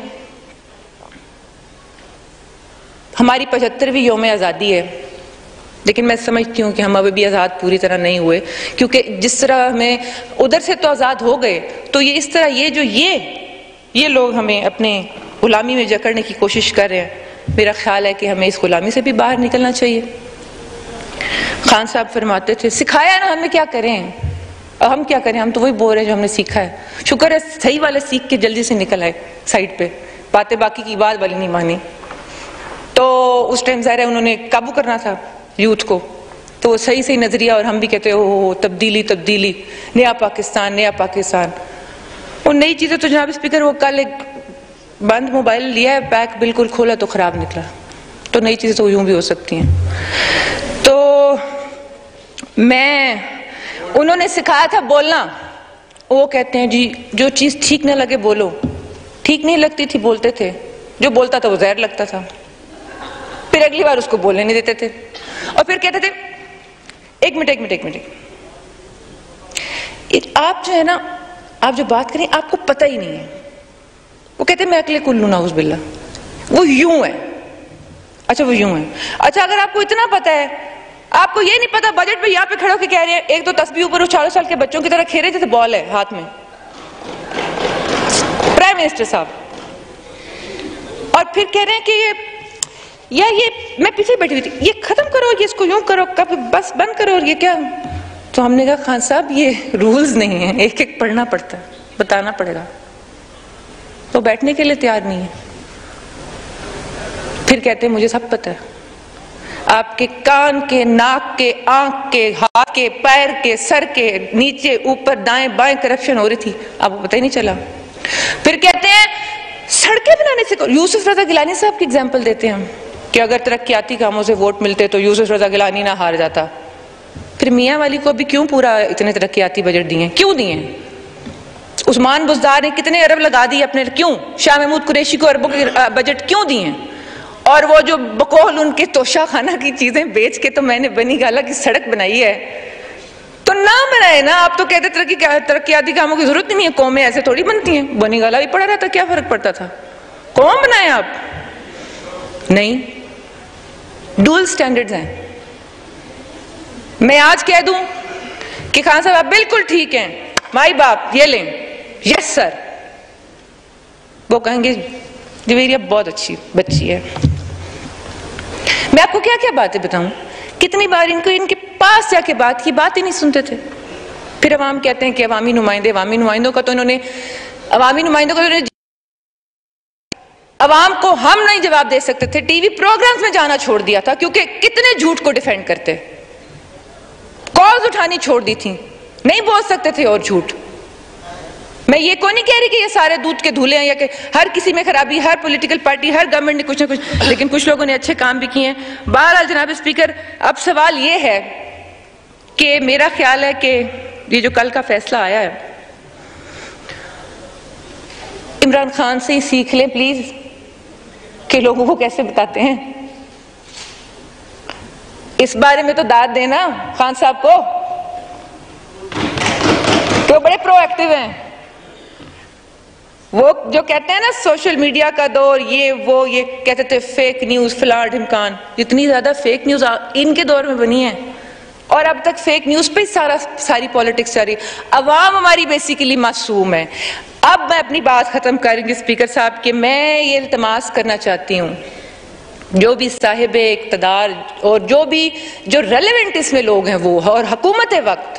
हमारी पचहत्तरवीं यौम आज़ादी है, लेकिन मैं समझती हूँ कि हम अभी भी आज़ाद पूरी तरह नहीं हुए, क्योंकि जिस तरह हमें उधर से तो आज़ाद हो गए, तो ये इस तरह ये जो ये ये लोग हमें अपने गुलामी में जकड़ने की कोशिश कर रहे हैं, मेरा ख्याल है कि हमें इस गुलामी से भी बाहर निकलना चाहिए। खान साहब फरमाते थे सिखाया ना हमें क्या करें, और हम क्या करें, हम तो वही बोल रहे हैं जो हमने सीखा है। शुक्र है सही वाले सीख के जल्दी से निकल आए साइड पे, बातें बाकी की बात वाली नहीं मानी। तो उस टाइम ज़ाहिर है उन्होंने काबू करना था यूथ को, तो वो सही सही नजरिया, और हम भी कहते हो तब्दीली तब्दीली, नया पाकिस्तान नया पाकिस्तान। और नई चीजें तो जनाब स्पीकर वो कल एक बंद मोबाइल लिया है, पैक बिल्कुल खोला तो खराब निकला, तो नई चीजें तो यूं भी हो सकती हैं। तो मैं उन्होंने सिखाया था बोलना, वो कहते हैं जी जो चीज ठीक ना लगे बोलो, ठीक नहीं लगती थी बोलते थे, जो बोलता था वो जहर लगता था, फिर अगली बार उसको बोलने नहीं देते थे, और फिर कहते थे एक मिनट एक मिनट एक मिनट आप जो है ना, आप जो बात करें आपको पता ही नहीं है। वो कहते मैं अकले कुल्लू नाउज़ बिल्ला, वो यूं है। अच्छा वो यूं है, अच्छा अगर आपको इतना पता है, आपको ये नहीं पता बजट पे यहाँ पे खड़े होकर कह रहे हैं एक दो तस्बीह ऊपर चालीस साल के बच्चों की तरह खेले जैसे बॉल है हाथ में, प्राइम मिनिस्टर साहब, और फिर कह रहे हैं कि ये या ये मैं पीछे बैठी हुई थी, ये खत्म करो, ये इसको यूं करो, कब बस बंद करो, और ये क्या। तो हमने कहा खान साहब ये रूल्स नहीं है, एक एक पढ़ना पड़ता है, बताना पड़ेगा। तो बैठने के लिए तैयार नहीं है। फिर कहते हैं मुझे सब पता है, आपके कान के, नाक के, आंख के, हाथ के, पैर के, सर के, नीचे ऊपर दाएं बाएं करप्शन हो रही थी, आपको पता ही नहीं चला। फिर कहते हैं सड़कें बनाने से, यूसुफ रजा गिलानी साहब की एग्जाम्पल देते हैं हम कि अगर तरक्याती कामों से वोट मिलते तो यूसुफ रजा गिलानी ना हार जाता। फिर मियाँ वाली को अभी क्यों पूरा इतने तरक्याती बजट दिए, क्यों दिए? उस्मान बुज़दार ने कितने अरब लगा दिए अपने, क्यों? शाह महमूद कुरैशी को अरबों के बजट क्यों दिए? और वो जो बकौल उनके तोशा खाना की चीजें बेच के तो मैंने बनी गाला की सड़क बनाई है, तो ना बनाए ना। आप तो कहते तरक्की तरक्याती कामों की जरूरत नहीं है, कौमें ऐसे थोड़ी बनती हैं, बनी गाला भी पड़ा रहता, क्या फर्क पड़ता था? कौन बनाए आप? नहीं, डुअल स्टैंडर्ड्स हैं। मैं आज कह दूं कि खान साहब आप बिल्कुल ठीक हैं, माई बाप ये लें, यस सर, वो कहेंगे जवेरिया बहुत अच्छी बच्ची है। मैं आपको क्या क्या बातें बताऊं, कितनी बार इनको इनके पास जाके बात की, बात ही नहीं सुनते थे। फिर अवाम कहते हैं कि अवामी नुमाइंदे, अवामी नुमाइंदों का तो इन्होंने अवामी नुमाइंदों का तो इन्होंने अवाम को हम नहीं जवाब दे सकते थे, टीवी प्रोग्राम्स में जाना छोड़ दिया था, क्योंकि कितने झूठ को डिफेंड करते, कॉल्स उठानी छोड़ दी थी, नहीं बोल सकते थे और झूठ। मैं ये कोई नहीं कह रही कि ये सारे दूध के धूले हैं या कि हर किसी में खराबी, हर पॉलिटिकल पार्टी, हर गवर्नमेंट ने कुछ ना कुछ, लेकिन कुछ लोगों ने अच्छे काम भी किए हैं। बहरहाल जनाब स्पीकर, अब सवाल ये है कि मेरा ख्याल है कि ये जो कल का फैसला आया है, इमरान खान से ही सीख लें प्लीज कि लोगों को कैसे बताते हैं। इस बारे में तो दाद देना खान साहब को, तो बड़े प्रोएक्टिव हैं। वो जो कहते हैं ना सोशल मीडिया का दौर, ये वो ये कहते थे फेक न्यूज फलां ढिमकान, जितनी ज्यादा फेक न्यूज इनके दौर में बनी है, और अब तक फेक न्यूज पे सारा सारी पॉलिटिक्स चल रही। अवाम हमारी बेसिकली मासूम है। अब मैं अपनी बात खत्म करूंगी स्पीकर साहब कि मैं ये इल्तमास करना चाहती हूँ, जो भी साहिब इक़्तिदार और जो भी जो रेलेवेंट इसमें लोग हैं वो, और हुकूमत वक्त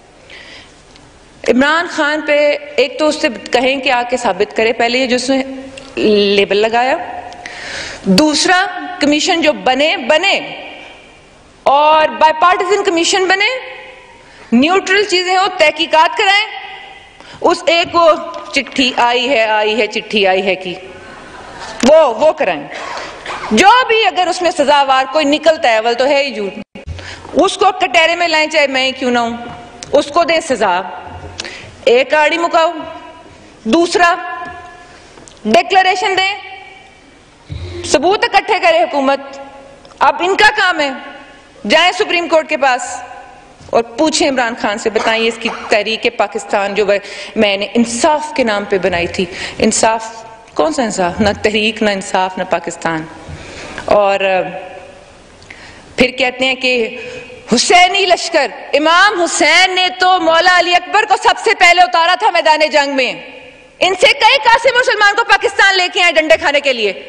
इमरान खान पे एक तो उससे कहें कि आके साबित करे पहले ये जो उसने लेबल लगाया, दूसरा कमीशन जो बने बने और बायपार्टिजन कमीशन बने, न्यूट्रल चीजें हो, तहकीकात कराएं। उस एक वो चिट्ठी आई है आई है चिट्ठी आई है की वो वो कराएं, जो भी अगर उसमें सजावार कोई निकलता है, अवल तो है ही झूठ, उसको कटहरे में लाएं, चाहे मैं ही क्यों ना हूं, उसको दें सजा, एक आड़ी मुकाओ। दूसरा डिक्लेरेशन दें, सबूत इकट्ठे करे हुकूमत। अब इनका काम है, जाएं सुप्रीम कोर्ट के पास और पूछें इमरान खान से, बताइए इसकी तहरीक पाकिस्तान जो मैंने इंसाफ के नाम पे बनाई थी, इंसाफ कौन सा इंसाफ, ना तहरीक ना इंसाफ ना पाकिस्तान। और फिर कहते हैं कि हुसैनी लश्कर, इमाम हुसैन ने तो मौला अली अकबर को सबसे पहले उतारा था मैदान जंग में। इनसे कई कासिम मुसलमान को पाकिस्तान लेके आए डंडे खाने के लिए,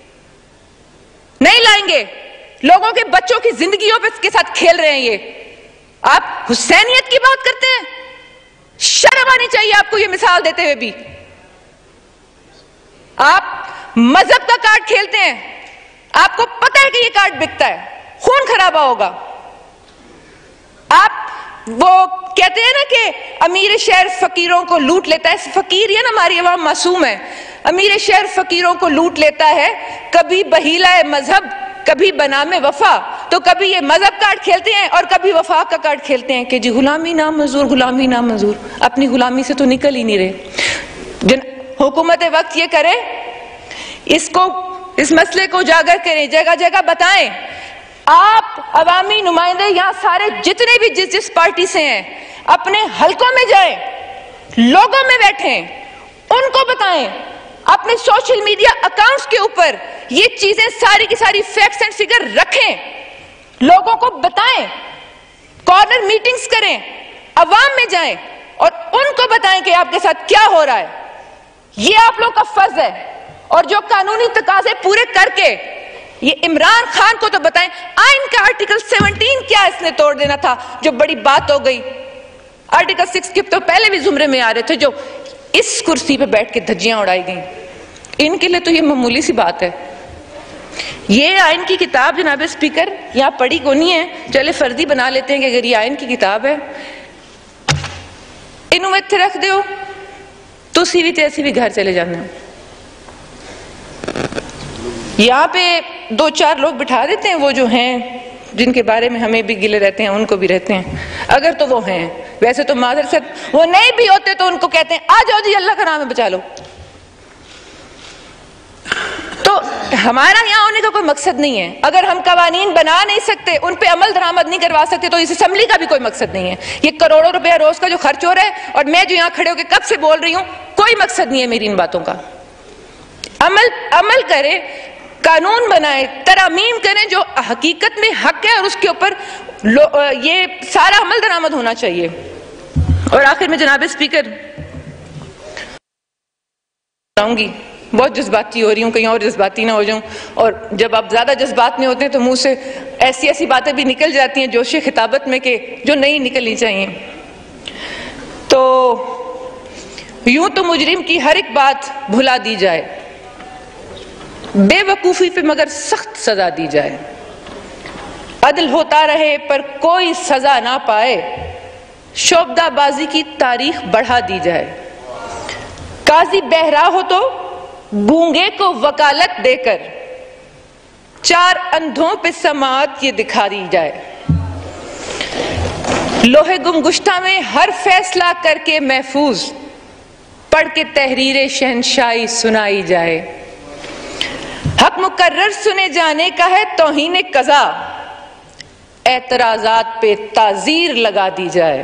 नहीं लाएंगे। लोगों के बच्चों की जिंदगियों पे के साथ खेल रहे हैं ये। आप हुसैनियत की बात करते हैं, शर्म आनी चाहिए आपको ये मिसाल देते हुए भी। आप मजहब का कार्ड खेलते हैं, आपको पता है कि ये कार्ड बिकता है, खून खराबा होगा। आप वो कहते हैं ना कि अमीर शहर फकीरों को लूट लेता है, फकीर ये ना हमारी अवाम मासूम है। अमीर शहर फकीरों को लूट लेता है, कभी बहीला है मजहब, कभी बनामे वफा, तो कभी ये मजहब कार्ड खेलते हैं और कभी वफा का कार्ड खेलते हैं कि जी गुलामी ना मंजूर, गुलामी ना मंजूर। अपनी गुलामी से तो निकल ही नहीं रहे। जिन हुकूमत वक्त ये करे, इसको इस मसले को उजागर करें, जगह जगह बताएं। आप अवामी नुमाइंदे यहां सारे जितने भी जिस जिस पार्टी से हैं, अपने हलकों में जाएं, लोगों में बैठें, उनको बताएं, अपने सोशल मीडिया अकाउंट्स के ऊपर ये चीजें सारी की सारी फैक्ट्स एंड फिगर रखें, लोगों को बताएं, कॉर्नर मीटिंग्स करें, अवाम में जाएं और उनको बताएं कि आपके साथ क्या हो रहा है। ये आप लोग का फर्ज है। और जो कानूनी तकाजे पूरे करके ये इमरान खान को तो बताएं, आइन का आर्टिकल सत्रह क्या इसने तोड़ देना था, जो बड़ी बात हो गई। आर्टिकल सिक्स के तो पहले भी जुमरे में आ रहे थे, जो इस कुर्सी पे बैठ के धज्जियां उड़ाई गई। इनके लिए तो ये मामूली सी बात है। ये आइन की किताब जनाब स्पीकर यहां पढ़ी को नहीं है, चले फर्जी बना लेते हैं कि अगर ये आइन की किताब है, इनू इत्थे रख दो, तुसी भी तैसी भी घर चले जाने। यहाँ पे दो चार लोग बिठा देते हैं, वो जो हैं जिनके बारे में हमें भी गिले रहते हैं, उनको भी रहते हैं, अगर तो वो हैं। वैसे तो माजर से वो नहीं भी होते तो उनको कहते हैं आ जाओ जी, अल्लाह का नाम है बचा लो। तो हमारा यहाँ होने का कोई मकसद नहीं है। अगर हम कवानीन बना नहीं सकते, उन पे अमल दरामद नहीं करवा सकते, तो इस असेंबली का भी कोई मकसद नहीं है। ये करोड़ों रुपया रोज का जो खर्च हो रहा है, और मैं जो यहाँ खड़े होकर कब से बोल रही हूँ, कोई मकसद नहीं है मेरी इन बातों का। अमल अमल करे, कानून बनाए, तरामीम करें जो हकीकत में हक है, और उसके ऊपर ये सारा अमल दरामद होना चाहिए। और आखिर में जनाब स्पीकर बताऊंगी, बहुत जज्बाती हो रही हूँ, कहीं और जज्बाती ना हो जाऊं। और जब आप ज्यादा जज्बात में होते हैं तो मुंह से ऐसी ऐसी बातें भी निकल जाती हैं जोश खिताबत में कि जो नहीं निकलनी चाहिए। तो यूं तो मुजरिम की हर एक बात भुला दी जाए, बेवकूफ़ी पे मगर सख्त सजा दी जाए, अदल होता रहे पर कोई सजा ना पाए, शोबदाबाजी की तारीख बढ़ा दी जाए, काजी बहरा हो तो गूंगे को वकालत देकर चार अंधों पे समाअत ये दिखा दी जाए, लोहे गुमगुश्ता में हर फैसला करके महफूज पढ़ के तहरीर शहनशाही सुनाई जाए, हक मुकर्रर सुने जाने का है तौहीन कज़ा, एतराजात पे ताजीर लगा दी जाए।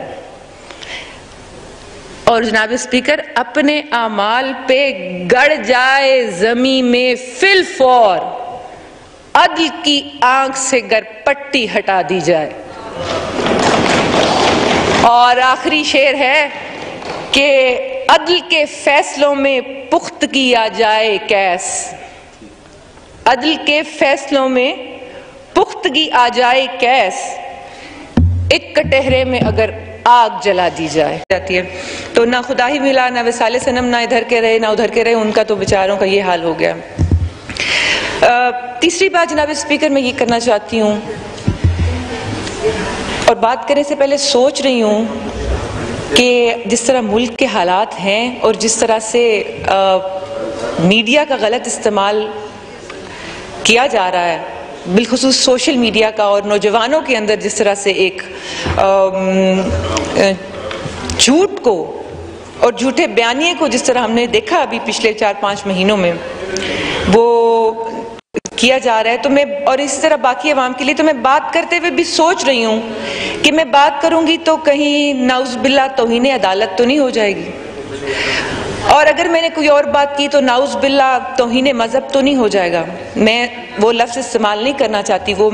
और जनाब स्पीकर, अपने आमाल पे गड़ जाए जमी में फिल फौर, अदल की आंख से गरपट्टी हटा दी जाए। और आखिरी शेर है कि अदल के फैसलों में पुख्तगी आ जाए कैस, अदल के फैसलों में पुख्तगी आ जाए कैस, एक कटहरे में अगर आग जला दी जाए जाती है तो ना खुदा ही मिला, ना विसाले सनम, ना इधर के रहे ना उधर के रहे, उनका तो बेचारों का ये हाल हो गया। आ, तीसरी बात जनाब स्पीकर मैं ये करना चाहती हूँ, और बात करने से पहले सोच रही हूँ कि जिस तरह मुल्क के हालात हैं और जिस तरह से आ, मीडिया का गलत इस्तेमाल किया जा रहा है, बिलखुसूस सोशल मीडिया का, और नौजवानों के अंदर जिस तरह से एक झूठ को और झूठे बयानिए को जिस तरह हमने देखा अभी पिछले चार पाँच महीनों में वो किया जा रहा है, तो मैं और इसी तरह बाकी अवाम के लिए, तो मैं बात करते हुए भी सोच रही हूँ कि मैं बात करूँगी तो कहीं नाउज़ बिल्ला तौहीन अदालत तो नहीं हो जाएगी, और अगर मैंने कोई और बात की तो नाउज़ बिल्ला तौहीन मज़हब तो नहीं हो जाएगा। मैं वो लफ्ज़ इस्तेमाल नहीं करना चाहती, वो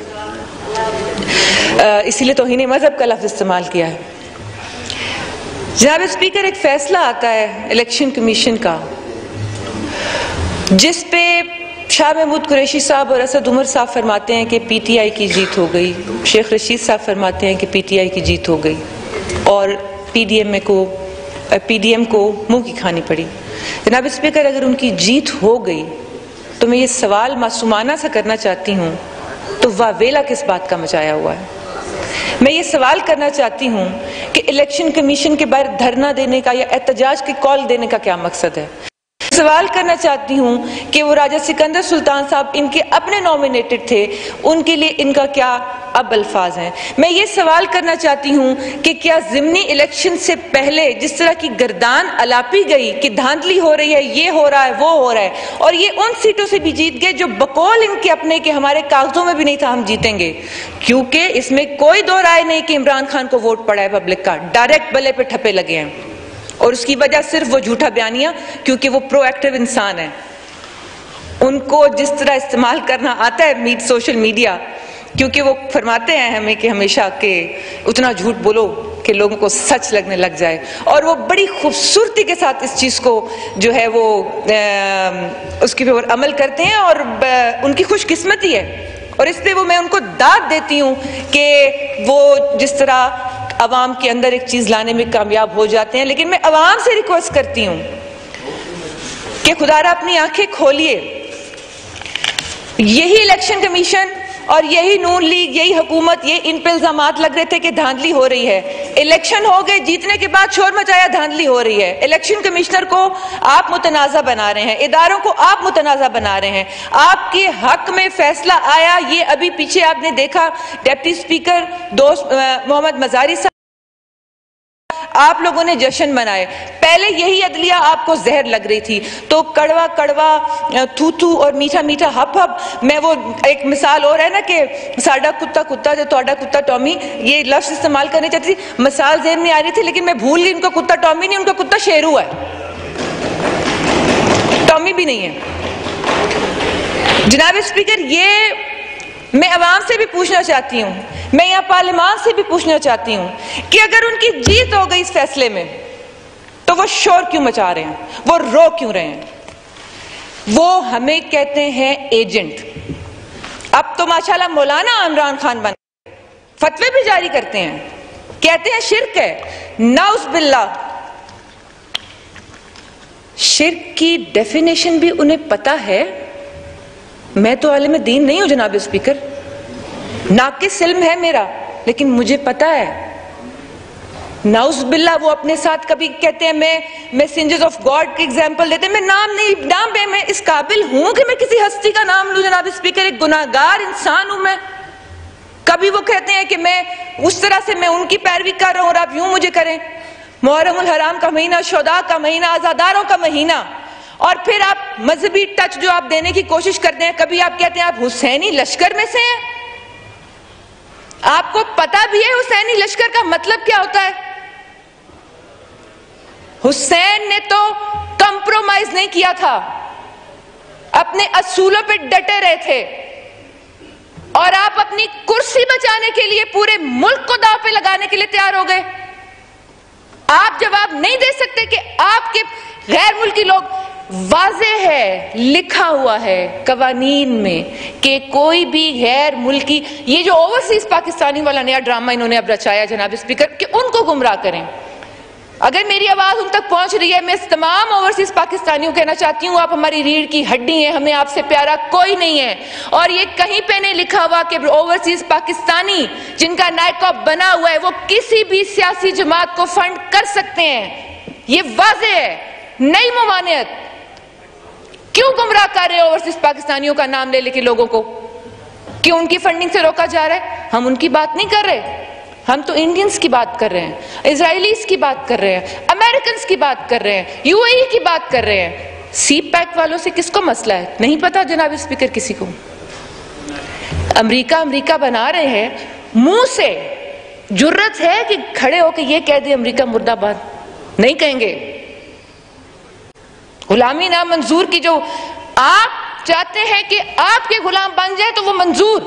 इसीलिए तौहीन मज़हब का लफ्ज़ इस्तेमाल किया है। जनाब स्पीकर, एक फैसला आता है इलेक्शन कमीशन का जिस पे शाह महमूद कुरैशी साहब और असद उमर साहब फरमाते हैं कि पीटीआई की जीत हो गई, शेख रशीद साहब फरमाते हैं कि पीटीआई की जीत हो गई, और पीडीएम को पीडीएम को मुंह की खानी पड़ी। जनाब स्पीकर, अगर उनकी जीत हो गई तो मैं ये सवाल मासूमाना सा करना चाहती हूँ, तो वावेला किस बात का मचाया हुआ है? मैं ये सवाल करना चाहती हूँ कि इलेक्शन कमीशन के बाहर धरना देने का या एहतजाज की कॉल देने का क्या मकसद है? सवाल करना चाहती हूँ कि वो राजा सिकंदर सुल्तान साहब इनके अपने नॉमिनेटेड थे, उनके लिए इनका क्या अब अल्फाज हैं? मैं ये सवाल करना चाहती हूँ कि क्या ज़िमनी इलेक्शन से पहले जिस तरह की गर्दान अलापी गई कि धांधली हो रही है, ये हो रहा है, वो हो रहा है, और ये उन सीटों से भी जीत गए जो बकौल इनके अपने के हमारे कागजों में भी नहीं था हम जीतेंगे, क्योंकि इसमें कोई दो राय नहीं कि इमरान खान को वोट पड़ा है पब्लिक का, डायरेक्ट बल्ले पे ठप्पे लगे हैं, और उसकी वजह सिर्फ वो झूठा बयानिया, क्योंकि वो प्रोएक्टिव इंसान है, उनको जिस तरह इस्तेमाल करना आता है मीड सोशल मीडिया, क्योंकि वो फरमाते हैं हमें कि हमेशा के उतना झूठ बोलो कि लोगों को सच लगने लग जाए, और वो बड़ी खूबसूरती के साथ इस चीज़ को जो है वो आ, उसके ऊपर अमल करते हैं, और आ, उनकी खुशकिस्मती है, और इसलिए वो मैं उनको दाद देती हूँ कि वो जिस तरह अवाम के अंदर एक चीज़ लाने में कामयाब हो जाते हैं। लेकिन मैं अवाम से रिक्वेस्ट करती हूँ कि खुदारा अपनी आंखें खोलिए, यही इलेक्शन कमीशन और यही नून लीग, यही हुकूमत, ये इन पे इल्जामात लग रहे थे कि धांधली हो रही है, इलेक्शन हो गए, जीतने के बाद शोर मचाया धांधली हो रही है, इलेक्शन कमिश्नर को आप मुतनाज़ा बना रहे हैं, इदारों को आप मुतनाज़ा बना रहे हैं, आपके हक में फैसला आया, ये अभी पीछे आपने देखा डिप्टी स्पीकर दोस्त मोहम्मद मजारी साहब, आप लोगों ने जश्न मनाए, पहले यही अदलिया आपको जहर लग रही थी, तो कड़वा कड़वा थू थू और मीठा मीठा हप हप, मैं वो एक मिसाल और है ना कि साडा कुत्ता कुत्ता जो तोड़ा कुत्ता टॉमी, ये लफ्ज इस्तेमाल करने चाहती थी, मिसाल जेहन में आ रही थी, लेकिन मैं भूल गई, उनका कुत्ता टॉमी नहीं, उनका कुत्ता शेरू है, टॉमी भी नहीं है। जनाब स्पीकर, ये मैं अवाम से भी पूछना चाहती हूँ, मैं यहाँ पार्लियामान से भी पूछना चाहती हूँ कि अगर उनकी जीत हो गई इस फैसले में तो वो शोर क्यों मचा रहे हैं, वो रो क्यों रहे हैं? वो हमें कहते हैं एजेंट, अब तो माशाल्लाह मौलाना इमरान खान बन फतवे भी जारी करते हैं, कहते हैं शिर्क है, नाउज़ बिल्लाह। शिर्क की डेफिनेशन भी उन्हें पता है मैं तो आलिम दीन नहीं हूं जनाब स्पीकर, नाकिस इल्म है मेरा, लेकिन मुझे पता है नाउज़ बिल्ला वो अपने साथ कभी कहते हैं मैं मैसेंजर्स ऑफ गॉड की एग्जांपल देते हैं, मैं नाम नहीं नाम पे मैं इस काबिल हूं कि मैं किसी हस्ती का नाम लूं जनाब स्पीकर, एक गुनाहगार इंसान हूं मैं। कभी वो कहते हैं कि मैं उस तरह से मैं उनकी पैरवी कर रहा हूं और आप यूं मुझे करें। मुहर्रमुल हराम का महीना, शोदा का महीना, आजादारों का महीना, और फिर आप मजहबी टच जो आप देने की कोशिश करते हैं, कभी आप कहते हैं आप हुसैनी लश्कर में से हैं। आपको पता भी है हुसैनी लश्कर का मतलब क्या होता है? हुसैन ने तो कंप्रोमाइज नहीं किया था, अपने असूलों पे डटे रहे थे, और आप अपनी कुर्सी बचाने के लिए पूरे मुल्क को दांव पे लगाने के लिए तैयार हो गए। आप जवाब नहीं दे सकते कि आपके गैर मुल्की लोग, वाज़े है, लिखा हुआ है कवानीन में कि कोई भी गैर मुल्की, ये जो ओवरसीज पाकिस्तानी वाला नया ड्रामा इन्होंने अब रचाया जनाब स्पीकर, कि उनको गुमराह करें। अगर मेरी आवाज उन तक पहुंच रही है, मैं इस तमाम ओवरसीज पाकिस्तानियों कहना चाहती हूँ, आप हमारी रीढ़ की हड्डी हैं, हमें आपसे प्यारा कोई नहीं है। और ये कहीं पे नहीं लिखा हुआ कि ओवरसीज पाकिस्तानी जिनका नायकॉब बना हुआ है वो किसी भी सियासी जमात को फंड कर सकते हैं। ये वाज़े है, नई मुमानियत। क्यों गुमराह कर रहे हो ओवरसीज पाकिस्तानियों का नाम ले लेके लोगों को? क्यों उनकी फंडिंग से रोका जा रहा है? हम उनकी बात नहीं कर रहे, हम तो इंडियंस की बात कर रहे हैं, इजरायलीज की बात कर रहे हैं, अमेरिकन की बात कर रहे हैं, यूएई की बात कर रहे हैं। सी पैक वालों से किसको मसला है? नहीं पता जनाब स्पीकर किसी को। अमेरिका अमेरिका बना रहे हैं, मुंह से जुर्रत है कि खड़े होकर ये कह दे अमेरिका मुर्दाबाद? नहीं कहेंगे। गुलामी ना मंजूर की, जो आप चाहते हैं कि आपके गुलाम बन जाए तो वो मंजूर,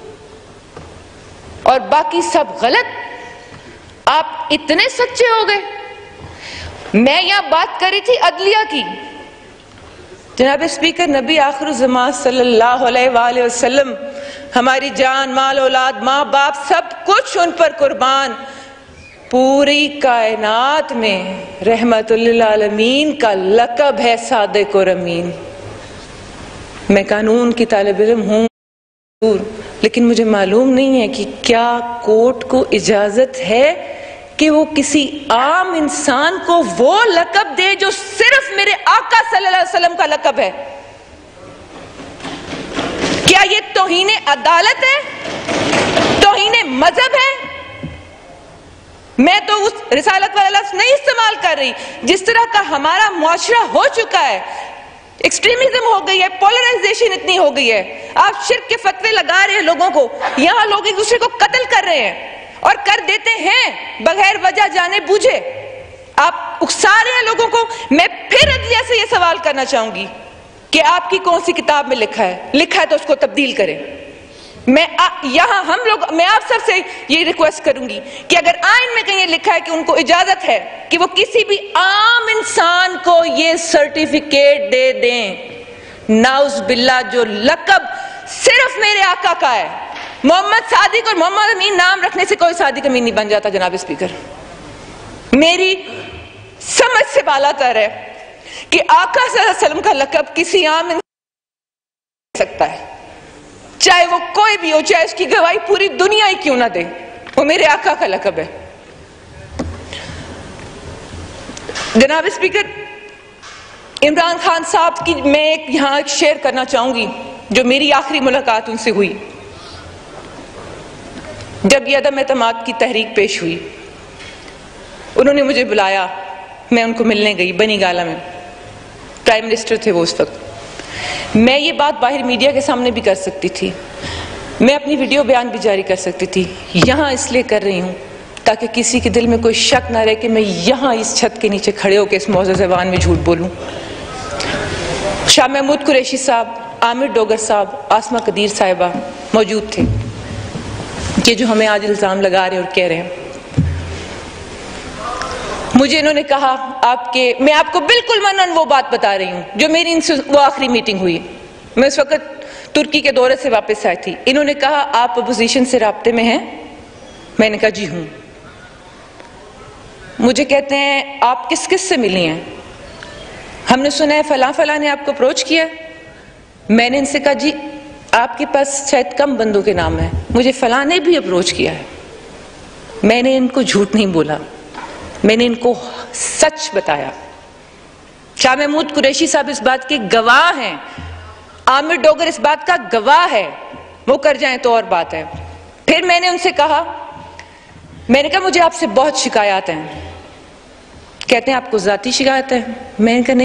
और बाकी सब गलत। आप इतने सच्चे हो गए। मैं यहां बात कर रही थी अदलिया की जनाब स्पीकर, नबी आखिर ज़मान सल्लल्लाहु अलैहि वसल्लम, हमारी जान, माल, औलाद, माँ बाप, सब कुछ उन पर कुर्बान, पूरी कायनात में रहमतुल लिल आलमीन का लक़ब है सादिक़ और अमीन। मैं कानून की तालिब इल्म हूँ, लेकिन मुझे मालूम नहीं है कि क्या कोर्ट को इजाजत है कि वो किसी आम इंसान को वो लक़ब दे जो सिर्फ मेरे आका सल्लल्लाहु अलैहि वसल्लम का लक़ब है। क्या ये तौहीन अदालत है? तौहीन मजहब है? मैं तो उस रिसालत वाला लफ्ज़ नहीं इस्तेमाल कर रही। जिस तरह का हमारा मुआशरा हो चुका है, एक्सट्रीमिज्म हो गई है, पोलराइजेशन इतनी हो गई है, आप शिर्क के फतवे लगा रहे हैं लोगों को, यहां लोग एक दूसरे को कत्ल कर रहे हैं और कर देते हैं बगैर वजह जाने बूझे। आप उकसा रहे हैं लोगों को। मैं फिर अदलिया से यह सवाल करना चाहूंगी कि आपकी कौन सी किताब में लिखा है? लिखा है तो उसको तब्दील करें। मैं यहां हम लोग, मैं आप सबसे ये रिक्वेस्ट करूंगी कि अगर आइन में कहीं लिखा है कि उनको इजाजत है कि वो किसी भी आम इंसान को ये सर्टिफिकेट दे दें, नाउज़ बिल्ला, जो लक़ब सिर्फ मेरे आका का है, मोहम्मद सादिक और मोहम्मद अमीन नाम रखने से कोई सादिक अमीन नहीं बन जाता जनाब स्पीकर। मेरी समझ से बालातर है कि आका सल्लल्लाहु अलैहि वसल्लम का लक़ब किसी आम इंसान सकता है, चाहे वो कोई भी हो, चाहे उसकी गवाही पूरी दुनिया ही क्यों ना दे, वो मेरे आका का लक़ब है। जनाब स्पीकर, इमरान खान साहब की मैं एक यहां एक शेयर करना चाहूंगी जो मेरी आखिरी मुलाकात उनसे हुई जब ये अदम एतमाद की तहरीक पेश हुई। उन्होंने मुझे बुलाया, मैं उनको मिलने गई बनी गाला में, प्राइम मिनिस्टर थे वो उस वक्त। मैं ये बात बाहर मीडिया के सामने भी कर सकती थी, मैं अपनी वीडियो बयान भी जारी कर सकती थी, यहां इसलिए कर रही हूं ताकि किसी के दिल में कोई शक ना रहे कि मैं यहां इस छत के नीचे खड़े होकर इस मौजूद ज़बान में झूठ बोलूं। शाह महमूद कुरैशी साहब, आमिर डोगर साहब, आसमा कदीर साहिबा मौजूद थे, ये जो हमें आज इल्जाम लगा रहे और कह रहे हैं। मुझे इन्होंने कहा, आपके मैं आपको बिल्कुल मनन वो बात बता रही हूं जो मेरी इनसे वो आखिरी मीटिंग हुई, मैं उस वक्त तुर्की के दौरे से वापस आई थी। इन्होंने कहा, आप अपोजिशन से राब्ते में हैं? मैंने कहा जी हूं। मुझे कहते हैं, आप किस किस से मिली हैं? हमने सुना है फला फला ने आपको अप्रोच किया। मैंने इनसे कहा, जी आपके पास शायद कम बंदों के नाम है, मुझे फलां ने भी अप्रोच किया है। मैंने इनको झूठ नहीं बोला, मैंने इनको सच बताया। शाह महमूद कुरैशी साहब इस बात के गवाह हैं, आमिर डोगर इस बात का गवाह है, वो कर जाएं तो और बात है। फिर मैंने उनसे कहा, मैंने कहा मुझे आपसे बहुत शिकायत हैं। कहते हैं आपको जाती शिकायत है? मैंने कहा